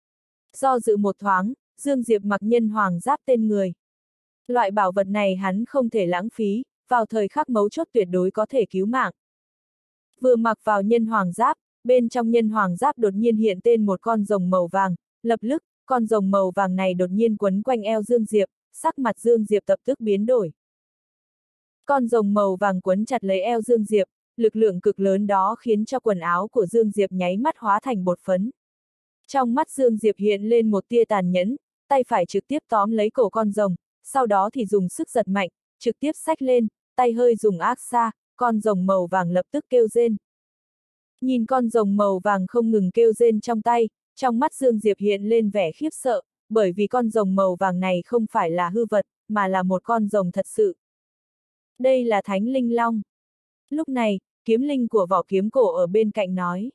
Do dự một thoáng, Dương Diệp mặc nhân hoàng giáp tên người. Loại bảo vật này hắn không thể lãng phí, vào thời khắc mấu chốt tuyệt đối có thể cứu mạng. Vừa mặc vào nhân hoàng giáp, bên trong nhân hoàng giáp đột nhiên hiện tên một con rồng màu vàng, lập tức, con rồng màu vàng này đột nhiên quấn quanh eo Dương Diệp, sắc mặt Dương Diệp lập tức biến đổi. Con rồng màu vàng quấn chặt lấy eo Dương Diệp, lực lượng cực lớn đó khiến cho quần áo của Dương Diệp nháy mắt hóa thành bột phấn. Trong mắt Dương Diệp hiện lên một tia tàn nhẫn, tay phải trực tiếp tóm lấy cổ con rồng, sau đó thì dùng sức giật mạnh, trực tiếp xách lên, tay hơi dùng ác xa, con rồng màu vàng lập tức kêu rên. Nhìn con rồng màu vàng không ngừng kêu rên trong tay, trong mắt Dương Diệp hiện lên vẻ khiếp sợ, bởi vì con rồng màu vàng này không phải là hư vật, mà là một con rồng thật sự. Đây là Thánh Linh Long. Lúc này, kiếm linh của vỏ kiếm cổ ở bên cạnh nói.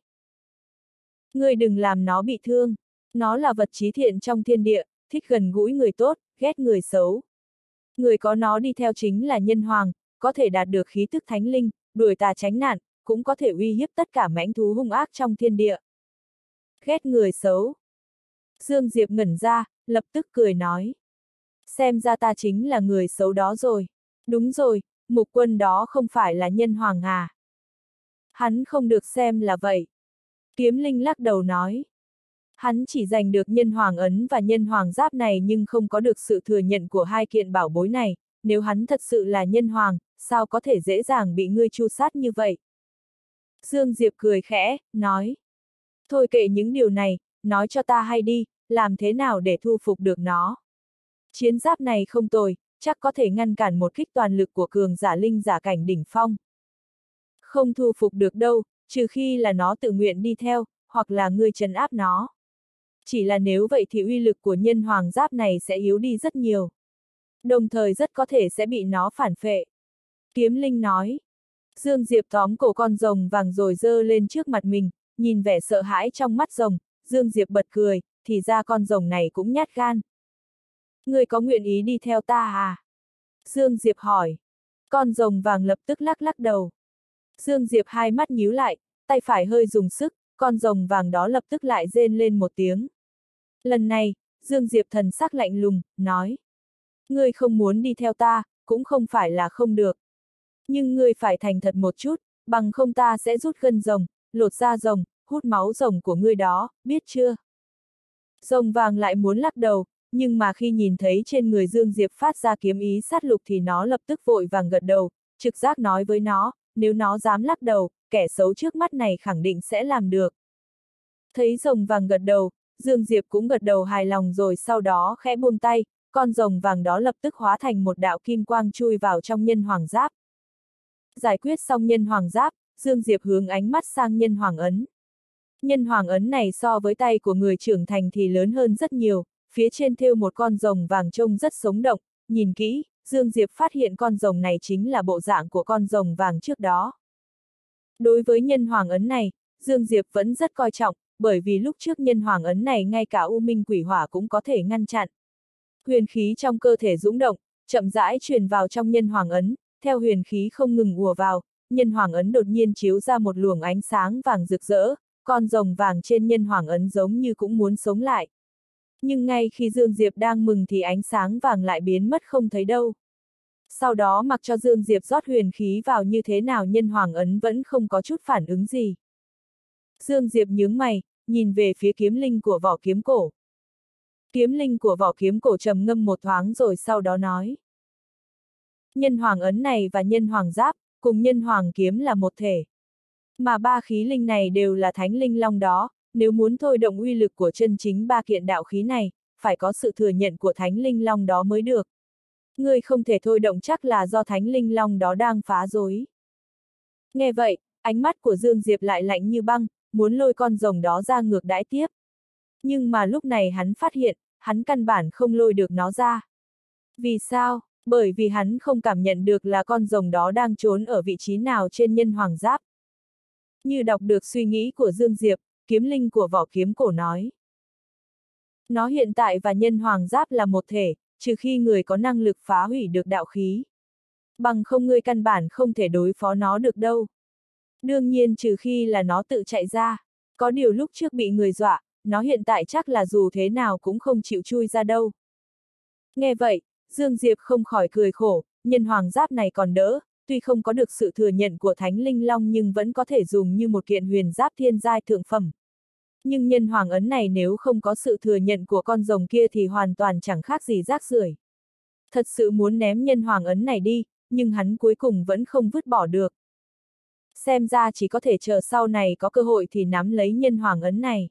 Ngươi đừng làm nó bị thương, nó là vật trí thiện trong thiên địa, thích gần gũi người tốt, ghét người xấu. Người có nó đi theo chính là nhân hoàng, có thể đạt được khí tức thánh linh, đuổi tà tránh nạn, cũng có thể uy hiếp tất cả mãnh thú hung ác trong thiên địa. Ghét người xấu. Dương Diệp ngẩn ra, lập tức cười nói. Xem ra ta chính là người xấu đó rồi. Đúng rồi, Mục Quân đó không phải là nhân hoàng à. Hắn không được xem là vậy. Kiếm linh lắc đầu nói. Hắn chỉ giành được nhân hoàng ấn và nhân hoàng giáp này nhưng không có được sự thừa nhận của hai kiện bảo bối này, nếu hắn thật sự là nhân hoàng, sao có thể dễ dàng bị ngươi tru sát như vậy? Dương Diệp cười khẽ, nói. Thôi kệ những điều này, nói cho ta hay đi, làm thế nào để thu phục được nó? Chiến giáp này không tồi, chắc có thể ngăn cản một kích toàn lực của cường giả linh giả cảnh đỉnh phong. Không thu phục được đâu, trừ khi là nó tự nguyện đi theo, hoặc là ngươi trấn áp nó. Chỉ là nếu vậy thì uy lực của nhân hoàng giáp này sẽ yếu đi rất nhiều. Đồng thời rất có thể sẽ bị nó phản phệ. Kiếm linh nói. Dương Diệp tóm cổ con rồng vàng rồi giơ lên trước mặt mình, nhìn vẻ sợ hãi trong mắt rồng, Dương Diệp bật cười, thì ra con rồng này cũng nhát gan. Ngươi có nguyện ý đi theo ta à? Dương Diệp hỏi. Con rồng vàng lập tức lắc lắc đầu. Dương Diệp hai mắt nhíu lại, tay phải hơi dùng sức, con rồng vàng đó lập tức lại rên lên một tiếng. Lần này, Dương Diệp thần sắc lạnh lùng, nói. Ngươi không muốn đi theo ta, cũng không phải là không được. Nhưng ngươi phải thành thật một chút, bằng không ta sẽ rút gân rồng, lột da rồng, hút máu rồng của ngươi đó, biết chưa? Rồng vàng lại muốn lắc đầu, nhưng mà khi nhìn thấy trên người Dương Diệp phát ra kiếm ý sát lục thì nó lập tức vội vàng gật đầu, trực giác nói với nó, nếu nó dám lắc đầu, kẻ xấu trước mắt này khẳng định sẽ làm được. Thấy rồng vàng gật đầu, Dương Diệp cũng gật đầu hài lòng rồi sau đó khẽ buông tay, con rồng vàng đó lập tức hóa thành một đạo kim quang chui vào trong nhân hoàng giáp. Giải quyết xong nhân hoàng giáp, Dương Diệp hướng ánh mắt sang nhân hoàng ấn. Nhân hoàng ấn này so với tay của người trưởng thành thì lớn hơn rất nhiều, phía trên thêu một con rồng vàng trông rất sống động, nhìn kỹ, Dương Diệp phát hiện con rồng này chính là bộ dạng của con rồng vàng trước đó. Đối với nhân hoàng ấn này, Dương Diệp vẫn rất coi trọng, bởi vì lúc trước nhân hoàng ấn này ngay cả U Minh Quỷ Hỏa cũng có thể ngăn chặn. Huyền khí trong cơ thể dũng động, chậm rãi truyền vào trong nhân hoàng ấn, theo huyền khí không ngừng ùa vào, nhân hoàng ấn đột nhiên chiếu ra một luồng ánh sáng vàng rực rỡ, con rồng vàng trên nhân hoàng ấn giống như cũng muốn sống lại. Nhưng ngay khi Dương Diệp đang mừng thì ánh sáng vàng lại biến mất không thấy đâu. Sau đó mặc cho Dương Diệp rót huyền khí vào như thế nào nhân hoàng ấn vẫn không có chút phản ứng gì. Dương Diệp nhướng mày, nhìn về phía kiếm linh của vỏ kiếm cổ. Kiếm linh của vỏ kiếm cổ trầm ngâm một thoáng rồi sau đó nói. Nhân hoàng ấn này và nhân hoàng giáp, cùng nhân hoàng kiếm là một thể. Mà ba khí linh này đều là thánh linh long đó, nếu muốn thôi động uy lực của chân chính ba kiện đạo khí này, phải có sự thừa nhận của thánh linh long đó mới được. Ngươi không thể thôi động chắc là do thánh linh long đó đang phá rối. Nghe vậy, ánh mắt của Dương Diệp lại lạnh như băng, muốn lôi con rồng đó ra ngược đãi tiếp. Nhưng mà lúc này hắn phát hiện, hắn căn bản không lôi được nó ra. Vì sao? Bởi vì hắn không cảm nhận được là con rồng đó đang trốn ở vị trí nào trên nhân hoàng giáp. Như đọc được suy nghĩ của Dương Diệp, kiếm linh của vỏ kiếm cổ nói. Nó hiện tại và nhân hoàng giáp là một thể, trừ khi người có năng lực phá hủy được đạo khí. Bằng không ngươi căn bản không thể đối phó nó được đâu. Đương nhiên trừ khi là nó tự chạy ra. Có điều lúc trước bị người dọa, nó hiện tại chắc là dù thế nào cũng không chịu chui ra đâu. Nghe vậy, Dương Diệp không khỏi cười khổ, nhân hoàng giáp này còn đỡ, tuy không có được sự thừa nhận của Thánh Linh Long nhưng vẫn có thể dùng như một kiện huyền giáp thiên giai thượng phẩm. Nhưng nhân hoàng ấn này nếu không có sự thừa nhận của con rồng kia thì hoàn toàn chẳng khác gì rác rưởi. Thật sự muốn ném nhân hoàng ấn này đi, nhưng hắn cuối cùng vẫn không vứt bỏ được. Xem ra chỉ có thể chờ sau này có cơ hội thì nắm lấy nhân hoàng ấn này.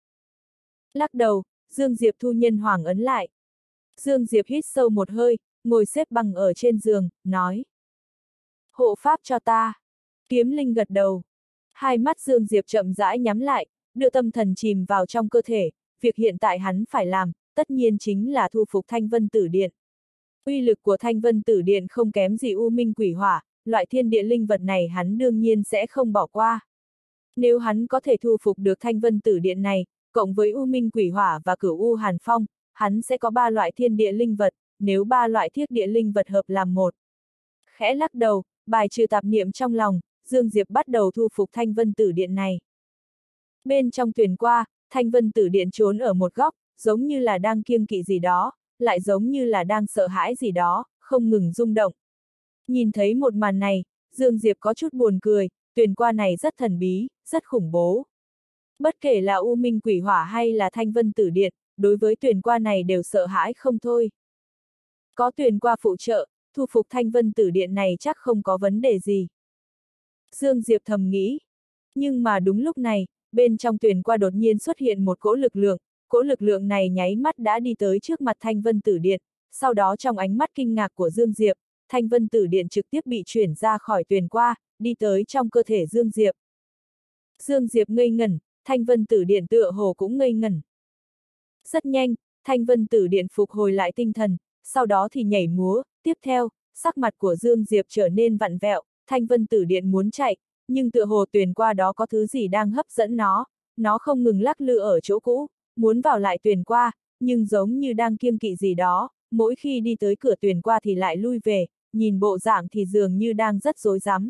Lắc đầu, Dương Diệp thu nhân hoàng ấn lại. Dương Diệp hít sâu một hơi, ngồi xếp bằng ở trên giường, nói. Hộ pháp cho ta. Kiếm linh gật đầu. Hai mắt Dương Diệp chậm rãi nhắm lại, đưa tâm thần chìm vào trong cơ thể, việc hiện tại hắn phải làm, tất nhiên chính là thu phục Thanh Vân Tử Điện. Uy lực của Thanh Vân Tử Điện không kém gì U Minh Quỷ Hỏa, loại thiên địa linh vật này hắn đương nhiên sẽ không bỏ qua. Nếu hắn có thể thu phục được Thanh Vân Tử Điện này, cộng với U Minh Quỷ Hỏa và Cửu U Hàn Phong, hắn sẽ có ba loại thiên địa linh vật, nếu ba loại thiết địa linh vật hợp làm một. Khẽ lắc đầu, bài trừ tạp niệm trong lòng, Dương Diệp bắt đầu thu phục Thanh Vân Tử Điện này. Bên trong tuyển qua, Thanh Vân Tử Điện trốn ở một góc, giống như là đang kiêng kỵ gì đó, lại giống như là đang sợ hãi gì đó, không ngừng rung động. Nhìn thấy một màn này, Dương Diệp có chút buồn cười, tuyền qua này rất thần bí, rất khủng bố. Bất kể là U Minh Quỷ Hỏa hay là Thanh Vân Tử Điện, đối với tuyền qua này đều sợ hãi không thôi. Có tuyền qua phụ trợ, thu phục Thanh Vân Tử Điện này chắc không có vấn đề gì. Dương Diệp thầm nghĩ. Nhưng mà đúng lúc này, bên trong tuyền qua đột nhiên xuất hiện một cỗ lực lượng, cỗ lực lượng này nháy mắt đã đi tới trước mặt Thanh Vân Tử Điện, sau đó trong ánh mắt kinh ngạc của Dương Diệp, Thanh Vân Tử Điện trực tiếp bị chuyển ra khỏi tuyền qua, đi tới trong cơ thể Dương Diệp. Dương Diệp ngây ngẩn, Thanh Vân Tử Điện tựa hồ cũng ngây ngẩn. Rất nhanh, Thanh Vân Tử Điện phục hồi lại tinh thần, sau đó thì nhảy múa, tiếp theo, sắc mặt của Dương Diệp trở nên vặn vẹo, Thanh Vân Tử Điện muốn chạy, nhưng tựa hồ tuyền qua đó có thứ gì đang hấp dẫn nó, nó không ngừng lắc lư ở chỗ cũ, muốn vào lại tuyền qua, nhưng giống như đang kiêng kỵ gì đó, mỗi khi đi tới cửa tuyền qua thì lại lui về, nhìn bộ dạng thì dường như đang rất rối rắm.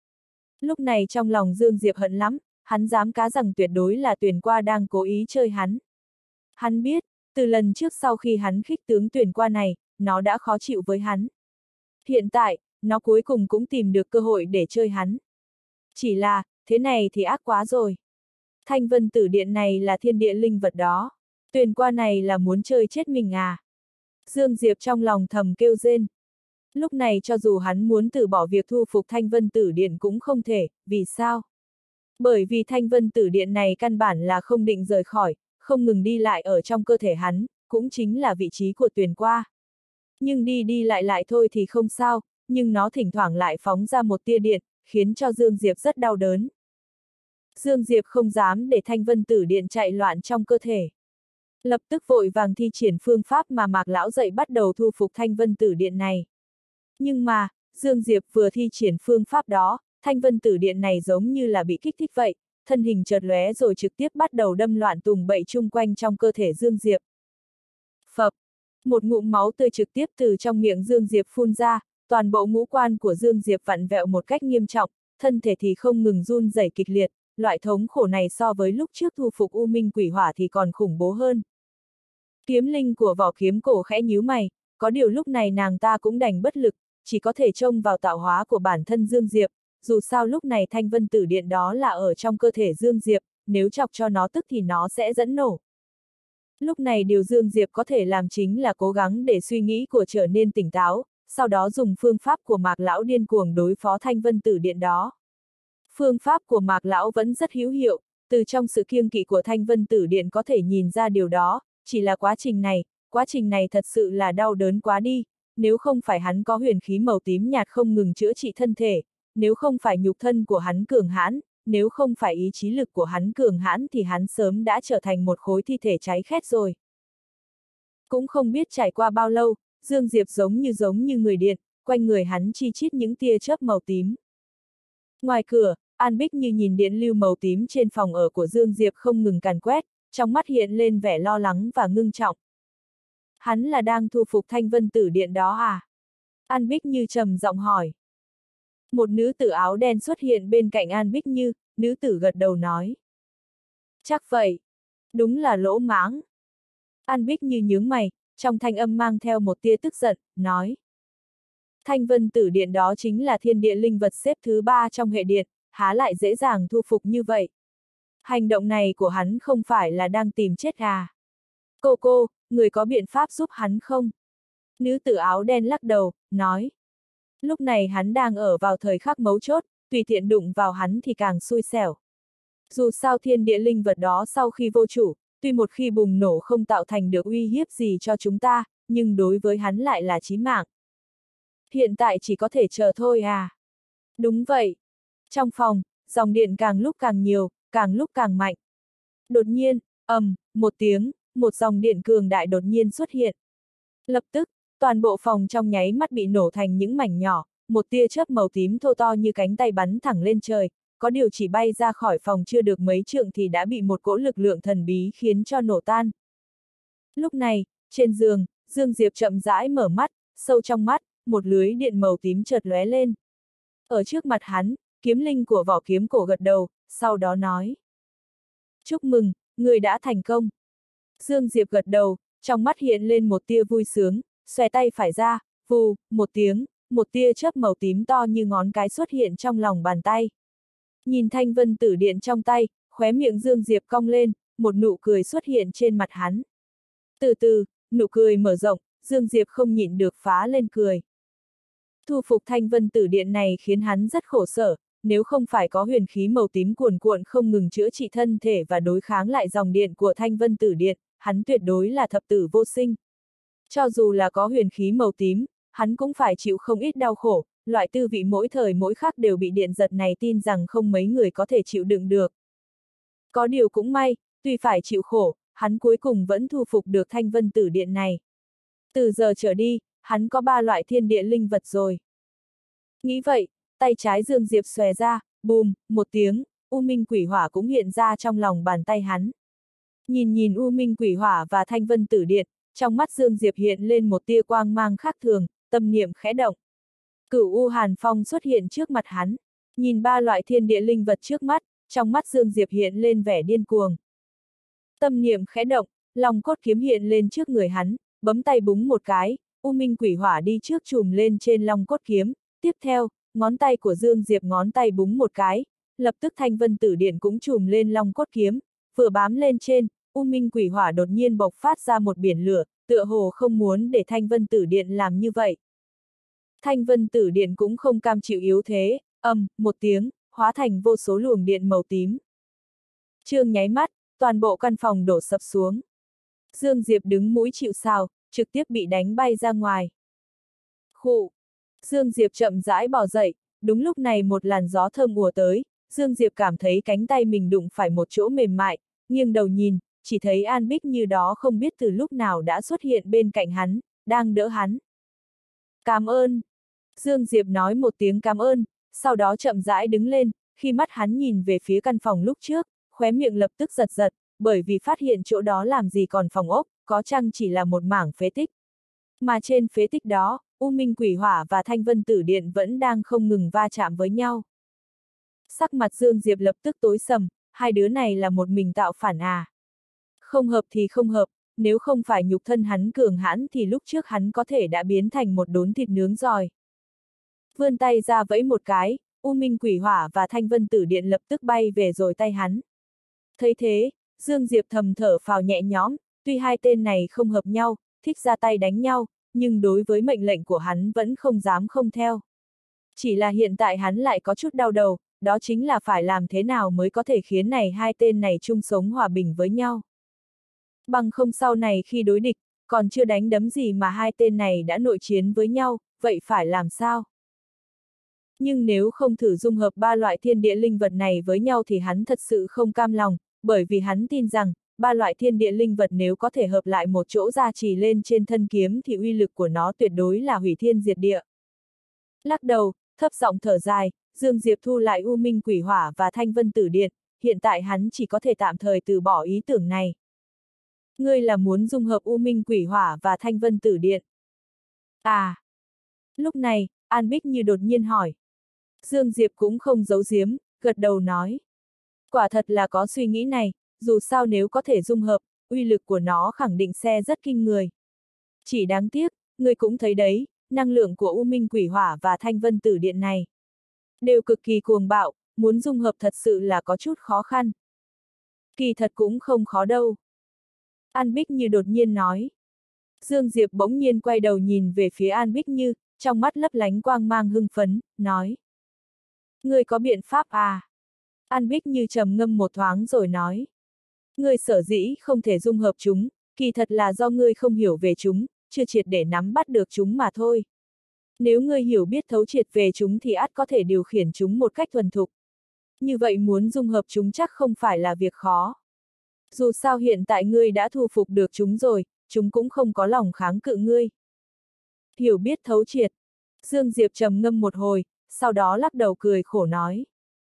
Lúc này trong lòng Dương Diệp hận lắm, hắn dám cá rằng tuyệt đối là tuyền qua đang cố ý chơi hắn. Hắn biết, từ lần trước sau khi hắn khích tướng tuyền qua này, nó đã khó chịu với hắn. Hiện tại, nó cuối cùng cũng tìm được cơ hội để chơi hắn. Chỉ là, thế này thì ác quá rồi. Thanh Vân Tử Điện này là thiên địa linh vật đó. Tuyền qua này là muốn chơi chết mình à? Dương Diệp trong lòng thầm kêu rên. Lúc này cho dù hắn muốn từ bỏ việc thu phục Thanh Vân Tử Điện cũng không thể, vì sao? Bởi vì Thanh Vân Tử Điện này căn bản là không định rời khỏi, không ngừng đi lại ở trong cơ thể hắn, cũng chính là vị trí của tuyền qua. Nhưng đi đi lại lại thôi thì không sao, nhưng nó thỉnh thoảng lại phóng ra một tia điện, khiến cho Dương Diệp rất đau đớn. Dương Diệp không dám để Thanh Vân Tử Điện chạy loạn trong cơ thể. Lập tức vội vàng thi triển phương pháp mà Mạc Lão dạy bắt đầu thu phục Thanh Vân Tử Điện này. Nhưng mà, Dương Diệp vừa thi triển phương pháp đó, Thanh Vân Tử Điện này giống như là bị kích thích vậy, thân hình chợt lóe rồi trực tiếp bắt đầu đâm loạn tùng bậy chung quanh trong cơ thể Dương Diệp. Phập, một ngụm máu tươi trực tiếp từ trong miệng Dương Diệp phun ra, toàn bộ ngũ quan của Dương Diệp vặn vẹo một cách nghiêm trọng, thân thể thì không ngừng run rẩy kịch liệt, loại thống khổ này so với lúc trước thu phục U Minh Quỷ Hỏa thì còn khủng bố hơn. Kiếm linh của Vỏ Kiếm Cổ khẽ nhíu mày, có điều lúc này nàng ta cũng đành bất lực, chỉ có thể trông vào tạo hóa của bản thân Dương Diệp, dù sao lúc này Thanh Vân Tử Điện đó là ở trong cơ thể Dương Diệp, nếu chọc cho nó tức thì nó sẽ dẫn nổ. Lúc này điều Dương Diệp có thể làm chính là cố gắng để suy nghĩ của trở nên tỉnh táo, sau đó dùng phương pháp của Mạc Lão điên cuồng đối phó Thanh Vân Tử Điện đó. Phương pháp của Mạc Lão vẫn rất hữu hiệu, từ trong sự kiêng kỵ của Thanh Vân Tử Điện có thể nhìn ra điều đó, chỉ là quá trình này, quá trình này thật sự là đau đớn quá đi, nếu không phải hắn có huyền khí màu tím nhạt không ngừng chữa trị thân thể, nếu không phải nhục thân của hắn cường hãn, nếu không phải ý chí lực của hắn cường hãn thì hắn sớm đã trở thành một khối thi thể cháy khét rồi. Cũng không biết trải qua bao lâu, Dương Diệp giống như giống như người điện, quanh người hắn chi chít những tia chớp màu tím. Ngoài cửa, An Bích Như nhìn điện lưu màu tím trên phòng ở của Dương Diệp không ngừng càn quét, trong mắt hiện lên vẻ lo lắng và ngưng trọng. Hắn là đang thu phục Thanh Vân Tử Điện đó à? An Bích Như trầm giọng hỏi. Một nữ tử áo đen xuất hiện bên cạnh An Bích Như, nữ tử gật đầu nói. Chắc vậy. Đúng là lỗ mãng. An Bích Như nhướng mày, trong thanh âm mang theo một tia tức giận, nói. Thanh Vân Tử Điện đó chính là thiên địa linh vật xếp thứ ba trong hệ điện, há lại dễ dàng thu phục như vậy. Hành động này của hắn không phải là đang tìm chết à? Cô cô, người có biện pháp giúp hắn không? Nữ tử áo đen lắc đầu, nói. Lúc này hắn đang ở vào thời khắc mấu chốt, tùy tiện đụng vào hắn thì càng xui xẻo. Dù sao thiên địa linh vật đó sau khi vô chủ, tuy một khi bùng nổ không tạo thành được uy hiếp gì cho chúng ta, nhưng đối với hắn lại là chí mạng. Hiện tại chỉ có thể chờ thôi à? Đúng vậy. Trong phòng, dòng điện càng lúc càng nhiều, càng lúc càng mạnh. Đột nhiên, ầm, um, một tiếng, một dòng điện cường đại đột nhiên xuất hiện. Lập tức, toàn bộ phòng trong nháy mắt bị nổ thành những mảnh nhỏ, một tia chớp màu tím thô to như cánh tay bắn thẳng lên trời, có điều chỉ bay ra khỏi phòng chưa được mấy trượng thì đã bị một cỗ lực lượng thần bí khiến cho nổ tan. Lúc này, trên giường, Dương Diệp chậm rãi mở mắt, sâu trong mắt, một lưới điện màu tím chợt lóe lên. Ở trước mặt hắn, kiếm linh của Vỏ Kiếm Cổ gật đầu, sau đó nói. Chúc mừng, người đã thành công. Dương Diệp gật đầu, trong mắt hiện lên một tia vui sướng, xòe tay phải ra, vù, một tiếng, một tia chớp màu tím to như ngón cái xuất hiện trong lòng bàn tay. Nhìn thanh vân tử điện trong tay, khóe miệng Dương Diệp cong lên, một nụ cười xuất hiện trên mặt hắn. Từ từ, nụ cười mở rộng, Dương Diệp không nhịn được phá lên cười. Thu phục thanh vân tử điện này khiến hắn rất khổ sở, nếu không phải có huyền khí màu tím cuồn cuộn không ngừng chữa trị thân thể và đối kháng lại dòng điện của thanh vân tử điện, hắn tuyệt đối là thập tử vô sinh. Cho dù là có huyền khí màu tím, hắn cũng phải chịu không ít đau khổ, loại tư vị mỗi thời mỗi khắc đều bị điện giật này tin rằng không mấy người có thể chịu đựng được. Có điều cũng may, tuy phải chịu khổ, hắn cuối cùng vẫn thu phục được thanh vân tử điện này. Từ giờ trở đi, hắn có ba loại thiên địa linh vật rồi. Nghĩ vậy, tay trái Dương Diệp xòe ra, bùm, một tiếng, U Minh Quỷ Hỏa cũng hiện ra trong lòng bàn tay hắn. Nhìn nhìn U Minh Quỷ Hỏa và thanh vân tử điện, trong mắt Dương Diệp hiện lên một tia quang mang khác thường, tâm niệm khẽ động. Cửu U Hàn Phong xuất hiện trước mặt hắn, nhìn ba loại thiên địa linh vật trước mắt, trong mắt Dương Diệp hiện lên vẻ điên cuồng. Tâm niệm khẽ động, long cốt kiếm hiện lên trước người hắn, bấm tay búng một cái, U Minh Quỷ Hỏa đi trước chùm lên trên long cốt kiếm, tiếp theo, ngón tay của Dương Diệp ngón tay búng một cái, lập tức thanh vân tử điện cũng chùm lên long cốt kiếm, vừa bám lên trên, U Minh Quỷ Hỏa đột nhiên bộc phát ra một biển lửa, tựa hồ không muốn để thanh vân tử điện làm như vậy. Thanh vân tử điện cũng không cam chịu yếu thế, ầm, một tiếng, hóa thành vô số luồng điện màu tím. Trương nháy mắt, toàn bộ căn phòng đổ sập xuống. Dương Diệp đứng mũi chịu sào, trực tiếp bị đánh bay ra ngoài. Khụ! Dương Diệp chậm rãi bò dậy, đúng lúc này một làn gió thơm ùa tới, Dương Diệp cảm thấy cánh tay mình đụng phải một chỗ mềm mại, nghiêng đầu nhìn, chỉ thấy An Bích Như đó không biết từ lúc nào đã xuất hiện bên cạnh hắn, đang đỡ hắn. Cảm ơn! Dương Diệp nói một tiếng cảm ơn, sau đó chậm rãi đứng lên, khi mắt hắn nhìn về phía căn phòng lúc trước, khóe miệng lập tức giật giật, bởi vì phát hiện chỗ đó làm gì còn phòng ốc, có chăng chỉ là một mảng phế tích. Mà trên phế tích đó, U Minh Quỷ Hỏa và thanh vân tử điện vẫn đang không ngừng va chạm với nhau. Sắc mặt Dương Diệp lập tức tối sầm, hai đứa này là một mình tạo phản à. Không hợp thì không hợp, nếu không phải nhục thân hắn cường hãn thì lúc trước hắn có thể đã biến thành một đốn thịt nướng rồi. Vươn tay ra vẫy một cái, U Minh Quỷ Hỏa và thanh vân tử điện lập tức bay về rồi tay hắn. Thấy thế, Dương Diệp thầm thở phào nhẹ nhõm, tuy hai tên này không hợp nhau, thích ra tay đánh nhau, nhưng đối với mệnh lệnh của hắn vẫn không dám không theo. Chỉ là hiện tại hắn lại có chút đau đầu, đó chính là phải làm thế nào mới có thể khiến này hai tên này chung sống hòa bình với nhau. Bằng không sau này khi đối địch, còn chưa đánh đấm gì mà hai tên này đã nội chiến với nhau, vậy phải làm sao? Nhưng nếu không thử dung hợp ba loại thiên địa linh vật này với nhau thì hắn thật sự không cam lòng, bởi vì hắn tin rằng, ba loại thiên địa linh vật nếu có thể hợp lại một chỗ gia trì lên trên thân kiếm thì uy lực của nó tuyệt đối là hủy thiên diệt địa. Lắc đầu, thấp giọng thở dài, Dương Diệp thu lại U Minh Quỷ Hỏa và thanh vân tử điện, hiện tại hắn chỉ có thể tạm thời từ bỏ ý tưởng này. Ngươi là muốn dung hợp U Minh Quỷ Hỏa và thanh vân tử điện? À! Lúc này, An Bích Như đột nhiên hỏi. Dương Diệp cũng không giấu giếm, gật đầu nói. Quả thật là có suy nghĩ này, dù sao nếu có thể dung hợp, uy lực của nó khẳng định sẽ rất kinh người. Chỉ đáng tiếc, người cũng thấy đấy, năng lượng của U Minh Quỷ Hỏa và thanh vân tử điện này đều cực kỳ cuồng bạo, muốn dung hợp thật sự là có chút khó khăn. Kỳ thật cũng không khó đâu. An Bích Như đột nhiên nói. Dương Diệp bỗng nhiên quay đầu nhìn về phía An Bích Như, trong mắt lấp lánh quang mang hưng phấn, nói. Ngươi có biện pháp à? An Bích Như trầm ngâm một thoáng rồi nói. Ngươi sở dĩ không thể dung hợp chúng, kỳ thật là do ngươi không hiểu về chúng, chưa triệt để nắm bắt được chúng mà thôi. Nếu ngươi hiểu biết thấu triệt về chúng thì ắt có thể điều khiển chúng một cách thuần thục. Như vậy muốn dung hợp chúng chắc không phải là việc khó. Dù sao hiện tại ngươi đã thu phục được chúng rồi, chúng cũng không có lòng kháng cự ngươi. Hiểu biết thấu triệt. Dương Diệp trầm ngâm một hồi, sau đó lắc đầu cười khổ nói.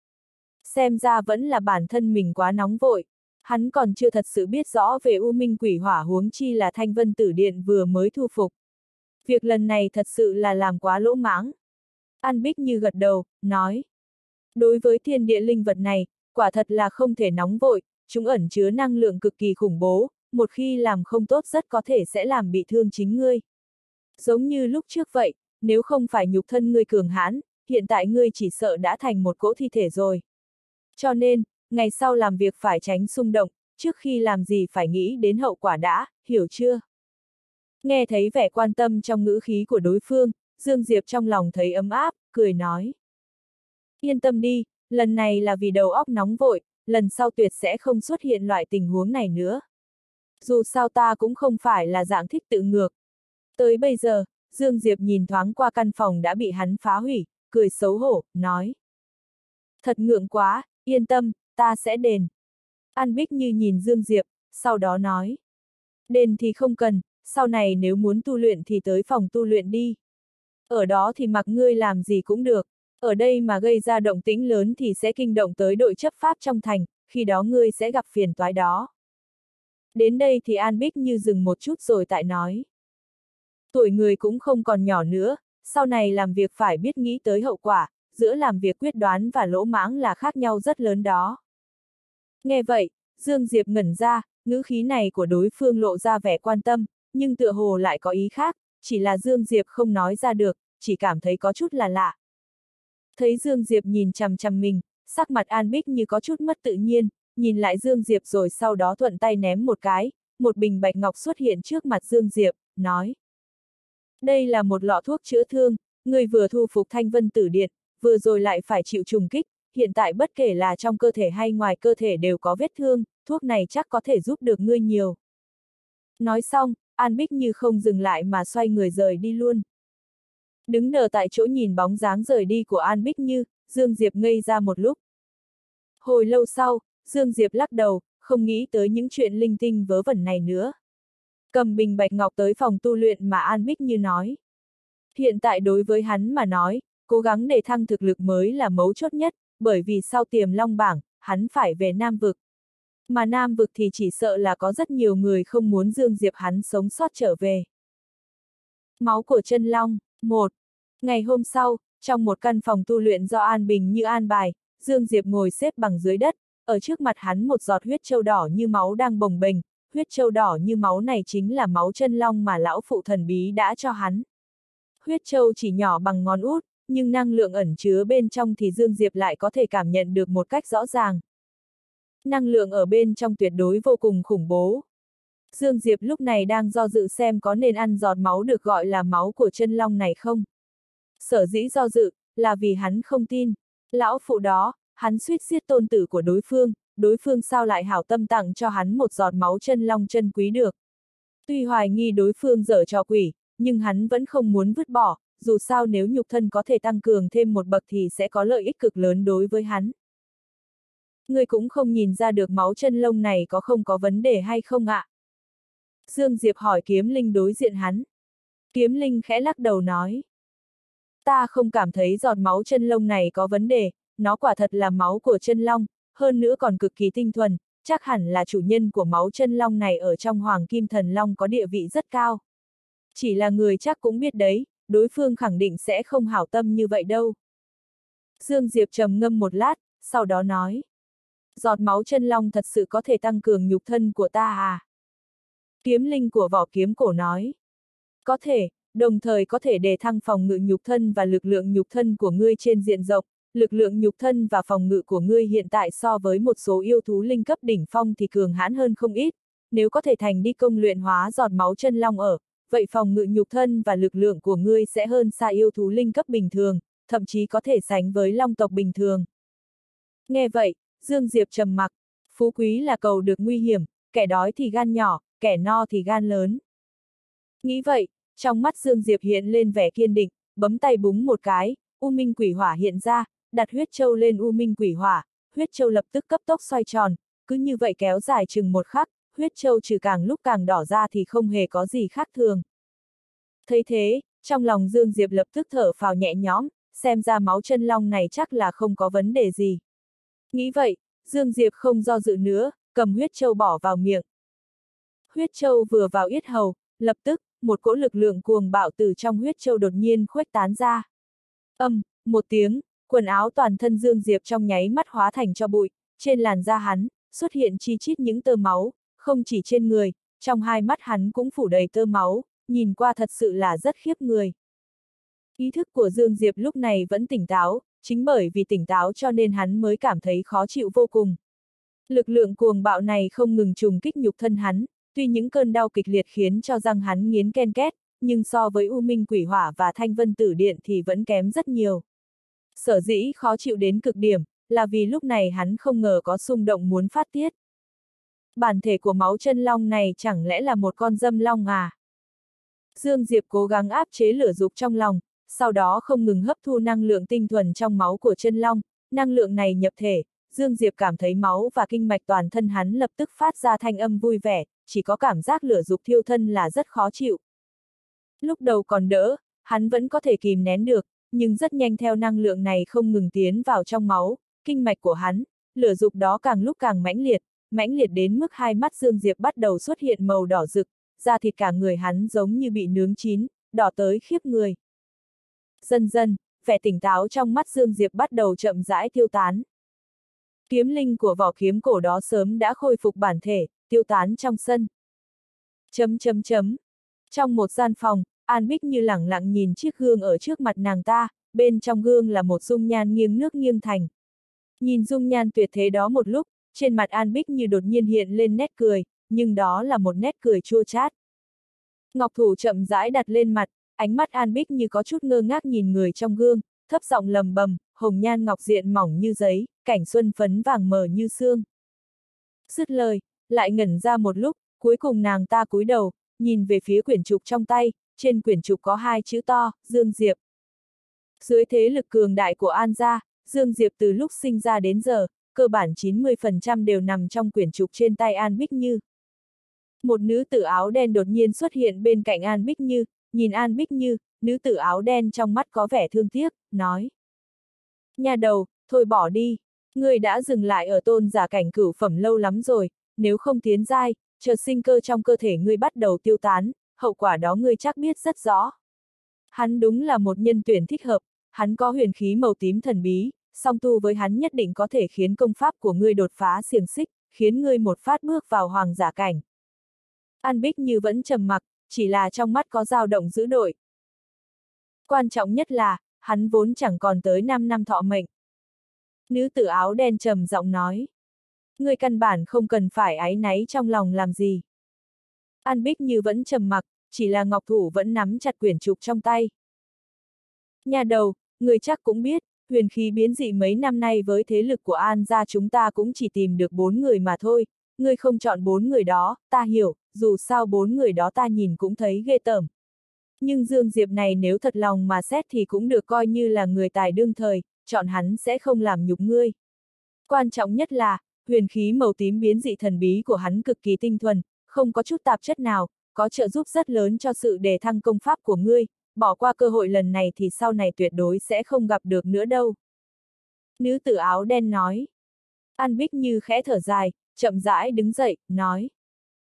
Xem ra vẫn là bản thân mình quá nóng vội, hắn còn chưa thật sự biết rõ về U Minh Quỷ Hỏa huống chi là thanh vân tử điện vừa mới thu phục. Việc lần này thật sự là làm quá lỗ mãng. An Bích Như gật đầu, nói. Đối với thiên địa linh vật này, quả thật là không thể nóng vội, chúng ẩn chứa năng lượng cực kỳ khủng bố, một khi làm không tốt rất có thể sẽ làm bị thương chính ngươi. Giống như lúc trước vậy, nếu không phải nhục thân ngươi cường hãn, hiện tại ngươi chỉ sợ đã thành một cỗ thi thể rồi. Cho nên, ngày sau làm việc phải tránh xung động, trước khi làm gì phải nghĩ đến hậu quả đã, hiểu chưa? Nghe thấy vẻ quan tâm trong ngữ khí của đối phương, Dương Diệp trong lòng thấy ấm áp, cười nói. Yên tâm đi, lần này là vì đầu óc nóng vội, lần sau tuyệt sẽ không xuất hiện loại tình huống này nữa. Dù sao ta cũng không phải là dạng thích tự ngược. Tới bây giờ, Dương Diệp nhìn thoáng qua căn phòng đã bị hắn phá hủy, cười xấu hổ, nói. Thật ngượng quá, yên tâm, ta sẽ đền. An Bích Như nhìn Dương Diệp, sau đó nói. Đền thì không cần, sau này nếu muốn tu luyện thì tới phòng tu luyện đi. Ở đó thì mặc ngươi làm gì cũng được, ở đây mà gây ra động tĩnh lớn thì sẽ kinh động tới đội chấp pháp trong thành, khi đó ngươi sẽ gặp phiền toái đó. Đến đây thì An Bích Như dừng một chút rồi tại nói. Tuổi người cũng không còn nhỏ nữa, sau này làm việc phải biết nghĩ tới hậu quả, giữa làm việc quyết đoán và lỗ mãng là khác nhau rất lớn đó. Nghe vậy, Dương Diệp ngẩn ra, ngữ khí này của đối phương lộ ra vẻ quan tâm, nhưng tựa hồ lại có ý khác, chỉ là Dương Diệp không nói ra được, chỉ cảm thấy có chút là lạ. Thấy Dương Diệp nhìn chằm chằm mình, sắc mặt An Bích Như có chút mất tự nhiên, nhìn lại Dương Diệp rồi sau đó thuận tay ném một cái, một bình bạch ngọc xuất hiện trước mặt Dương Diệp, nói. Đây là một lọ thuốc chữa thương, người vừa thu phục Thanh Vân Tử Điện, vừa rồi lại phải chịu trùng kích, hiện tại bất kể là trong cơ thể hay ngoài cơ thể đều có vết thương, thuốc này chắc có thể giúp được ngươi nhiều. Nói xong, An Bích Như không dừng lại mà xoay người rời đi luôn. Đứng đờ tại chỗ nhìn bóng dáng rời đi của An Bích Như, Dương Diệp ngây ra một lúc. Hồi lâu sau, Dương Diệp lắc đầu, không nghĩ tới những chuyện linh tinh vớ vẩn này nữa. Cầm bình bạch ngọc tới phòng tu luyện mà An Bích Như nói. Hiện tại đối với hắn mà nói, cố gắng để thăng thực lực mới là mấu chốt nhất, bởi vì sau Tiềm Long bảng, hắn phải về Nam Vực. Mà Nam Vực thì chỉ sợ là có rất nhiều người không muốn Dương Diệp hắn sống sót trở về. Máu của chân long, một. Ngày hôm sau, trong một căn phòng tu luyện do An Bình Như an bài, Dương Diệp ngồi xếp bằng dưới đất, ở trước mặt hắn một giọt huyết châu đỏ như máu đang bồng bềnh, huyết châu đỏ như máu này chính là máu chân long mà lão phụ thần bí đã cho hắn. Huyết châu chỉ nhỏ bằng ngón út, nhưng năng lượng ẩn chứa bên trong thì Dương Diệp lại có thể cảm nhận được một cách rõ ràng. Năng lượng ở bên trong tuyệt đối vô cùng khủng bố. Dương Diệp lúc này đang do dự xem có nên ăn giọt máu được gọi là máu của chân long này không. Sở dĩ do dự, là vì hắn không tin. Lão phụ đó, hắn suýt giết tôn tử của đối phương, đối phương sao lại hảo tâm tặng cho hắn một giọt máu chân long chân quý được. Tuy hoài nghi đối phương giở trò quỷ, nhưng hắn vẫn không muốn vứt bỏ, dù sao nếu nhục thân có thể tăng cường thêm một bậc thì sẽ có lợi ích cực lớn đối với hắn. Người cũng không nhìn ra được máu chân lông này có không có vấn đề hay không ạ? Dương Diệp hỏi Kiếm Linh đối diện hắn. Kiếm Linh khẽ lắc đầu nói. Ta không cảm thấy giọt máu chân lông này có vấn đề, nó quả thật là máu của chân long, hơn nữa còn cực kỳ tinh thuần, chắc hẳn là chủ nhân của máu chân long này ở trong Hoàng Kim Thần Long có địa vị rất cao. Chỉ là người chắc cũng biết đấy, đối phương khẳng định sẽ không hảo tâm như vậy đâu. Dương Diệp trầm ngâm một lát, sau đó nói. Giọt máu chân long thật sự có thể tăng cường nhục thân của ta à? Kiếm Linh của Vỏ Kiếm Cổ nói. Có thể, đồng thời có thể đề thăng phòng ngự nhục thân và lực lượng nhục thân của ngươi trên diện rộng. Lực lượng nhục thân và phòng ngự của ngươi hiện tại so với một số yêu thú linh cấp đỉnh phong thì cường hãn hơn không ít. Nếu có thể thành đi công luyện hóa giọt máu chân long ở, vậy phòng ngự nhục thân và lực lượng của ngươi sẽ hơn xa yêu thú linh cấp bình thường, thậm chí có thể sánh với long tộc bình thường. Nghe vậy, Dương Diệp trầm mặc, phú quý là cầu được nguy hiểm, kẻ đói thì gan nhỏ, kẻ no thì gan lớn. Nghĩ vậy, trong mắt Dương Diệp hiện lên vẻ kiên định, bấm tay búng một cái, U Minh Quỷ Hỏa hiện ra, đặt huyết châu lên U Minh Quỷ Hỏa, huyết châu lập tức cấp tốc xoay tròn, cứ như vậy kéo dài chừng một khắc, huyết châu trừ càng lúc càng đỏ ra thì không hề có gì khác thường. Thấy thế, trong lòng Dương Diệp lập tức thở phào nhẹ nhõm, xem ra máu chân long này chắc là không có vấn đề gì. Nghĩ vậy, Dương Diệp không do dự nữa, cầm huyết châu bỏ vào miệng. Huyết châu vừa vào yết hầu, lập tức, một cỗ lực lượng cuồng bạo từ trong huyết châu đột nhiên khuếch tán ra. Âm, một tiếng, quần áo toàn thân Dương Diệp trong nháy mắt hóa thành tro bụi, trên làn da hắn, xuất hiện chi chít những tơ máu, không chỉ trên người, trong hai mắt hắn cũng phủ đầy tơ máu, nhìn qua thật sự là rất khiếp người. Ý thức của Dương Diệp lúc này vẫn tỉnh táo, chính bởi vì tỉnh táo cho nên hắn mới cảm thấy khó chịu vô cùng. Lực lượng cuồng bạo này không ngừng trùng kích nhục thân hắn, tuy những cơn đau kịch liệt khiến cho răng hắn nghiến ken két, nhưng so với U Minh Quỷ Hỏa và Thanh Vân Tử Điện thì vẫn kém rất nhiều. Sở dĩ khó chịu đến cực điểm, là vì lúc này hắn không ngờ có xung động muốn phát tiết. Bản thể của máu chân long này chẳng lẽ là một con dâm long à? Dương Diệp cố gắng áp chế lửa dục trong lòng, sau đó không ngừng hấp thu năng lượng tinh thuần trong máu của chân long, năng lượng này nhập thể, Dương Diệp cảm thấy máu và kinh mạch toàn thân hắn lập tức phát ra thanh âm vui vẻ, chỉ có cảm giác lửa dục thiêu thân là rất khó chịu. Lúc đầu còn đỡ, hắn vẫn có thể kìm nén được, nhưng rất nhanh theo năng lượng này không ngừng tiến vào trong máu, kinh mạch của hắn, lửa dục đó càng lúc càng mãnh liệt, mãnh liệt đến mức hai mắt Dương Diệp bắt đầu xuất hiện màu đỏ rực, da thịt cả người hắn giống như bị nướng chín, đỏ tới khiếp người. Dần dần, vẻ tỉnh táo trong mắt Dương Diệp bắt đầu chậm rãi tiêu tán. Kiếm linh của vỏ kiếm cổ đó sớm đã khôi phục bản thể, tiêu tán trong sân. Chấm chấm chấm. Trong một gian phòng, An Bích Như lẳng lặng nhìn chiếc gương ở trước mặt nàng ta, bên trong gương là một dung nhan nghiêng nước nghiêng thành. Nhìn dung nhan tuyệt thế đó một lúc, trên mặt An Bích Như đột nhiên hiện lên nét cười, nhưng đó là một nét cười chua chát. Ngọc thủ chậm rãi đặt lên mặt, ánh mắt An Bích Như có chút ngơ ngác nhìn người trong gương, thấp giọng lầm bầm, hồng nhan ngọc diện mỏng như giấy, cảnh xuân phấn vàng mờ như sương. Dứt lời, lại ngẩn ra một lúc, cuối cùng nàng ta cúi đầu, nhìn về phía quyển trục trong tay, trên quyển trục có hai chữ to, Dương Diệp. Dưới thế lực cường đại của An gia, Dương Diệp từ lúc sinh ra đến giờ, cơ bản chín mươi phần trăm đều nằm trong quyển trục trên tay An Bích Như. Một nữ tử áo đen đột nhiên xuất hiện bên cạnh An Bích Như, nhìn An Bích Như, nữ tử áo đen trong mắt có vẻ thương tiếc, nói. Nha đầu, thôi bỏ đi, ngươi đã dừng lại ở tôn giả cảnh cửu phẩm lâu lắm rồi, nếu không tiến giai, chợt sinh cơ trong cơ thể ngươi bắt đầu tiêu tán, hậu quả đó ngươi chắc biết rất rõ. Hắn đúng là một nhân tuyển thích hợp, hắn có huyền khí màu tím thần bí, song tu với hắn nhất định có thể khiến công pháp của ngươi đột phá xiềng xích, khiến ngươi một phát bước vào hoàng giả cảnh. An Bích Như vẫn trầm mặc, chỉ là trong mắt có dao động dữ dội. Quan trọng nhất là, hắn vốn chẳng còn tới năm năm thọ mệnh. Nữ tử áo đen trầm giọng nói. Ngươi căn bản không cần phải áy náy trong lòng làm gì. An Bích Như vẫn trầm mặc, chỉ là ngọc thủ vẫn nắm chặt quyển trục trong tay. Nhà đầu, ngươi chắc cũng biết, huyền khí biến dị mấy năm nay với thế lực của An gia chúng ta cũng chỉ tìm được bốn người mà thôi. Ngươi không chọn bốn người đó, ta hiểu, dù sao bốn người đó ta nhìn cũng thấy ghê tởm. Nhưng Dương Diệp này nếu thật lòng mà xét thì cũng được coi như là người tài đương thời, chọn hắn sẽ không làm nhục ngươi. Quan trọng nhất là, huyền khí màu tím biến dị thần bí của hắn cực kỳ tinh thuần, không có chút tạp chất nào, có trợ giúp rất lớn cho sự đề thăng công pháp của ngươi, bỏ qua cơ hội lần này thì sau này tuyệt đối sẽ không gặp được nữa đâu. Nữ tử áo đen nói. An Bích Như khẽ thở dài, chậm rãi đứng dậy, nói.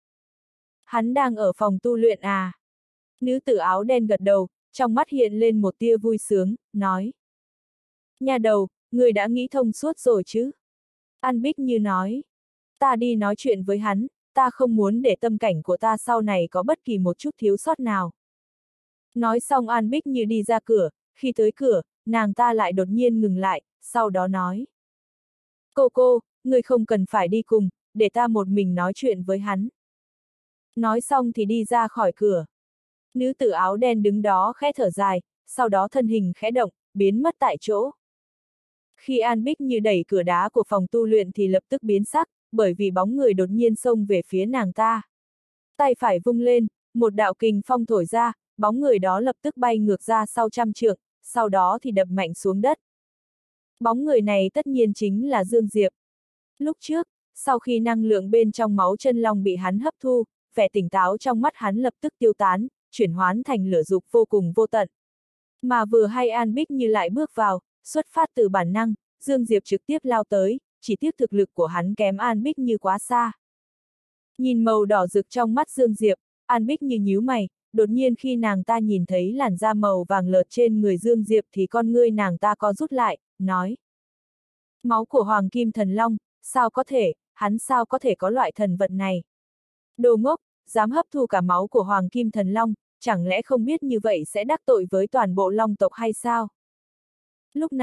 Hắn đang ở phòng tu luyện à? Nữ tử áo đen gật đầu, trong mắt hiện lên một tia vui sướng, nói. Nhà đầu, người đã nghĩ thông suốt rồi chứ? An Bích Như nói. Ta đi nói chuyện với hắn, ta không muốn để tâm cảnh của ta sau này có bất kỳ một chút thiếu sót nào. Nói xong An Bích Như đi ra cửa, khi tới cửa, nàng ta lại đột nhiên ngừng lại, sau đó nói. Cô cô, người không cần phải đi cùng, để ta một mình nói chuyện với hắn. Nói xong thì đi ra khỏi cửa. Nữ tử áo đen đứng đó khẽ thở dài, sau đó thân hình khẽ động, biến mất tại chỗ. Khi An Bích Như đẩy cửa đá của phòng tu luyện thì lập tức biến sắc, bởi vì bóng người đột nhiên xông về phía nàng ta. Tay phải vung lên, một đạo kình phong thổi ra, bóng người đó lập tức bay ngược ra sau trăm trượng, sau đó thì đập mạnh xuống đất. Bóng người này tất nhiên chính là Dương Diệp. Lúc trước, sau khi năng lượng bên trong máu chân long bị hắn hấp thu, vẻ tỉnh táo trong mắt hắn lập tức tiêu tán, chuyển hóa thành lửa dục vô cùng vô tận. Mà vừa hay An Bích Như lại bước vào, xuất phát từ bản năng, Dương Diệp trực tiếp lao tới, chỉ tiếc thực lực của hắn kém An Bích Như quá xa. Nhìn màu đỏ rực trong mắt Dương Diệp, An Bích Như nhíu mày, đột nhiên khi nàng ta nhìn thấy làn da màu vàng lợt trên người Dương Diệp thì con ngươi nàng ta co rút lại, nói. Máu của Hoàng Kim Thần Long, sao có thể, hắn sao có thể có loại thần vật này? Đồ ngốc, dám hấp thu cả máu của Hoàng Kim Thần Long, chẳng lẽ không biết như vậy sẽ đắc tội với toàn bộ Long tộc hay sao? Lúc này,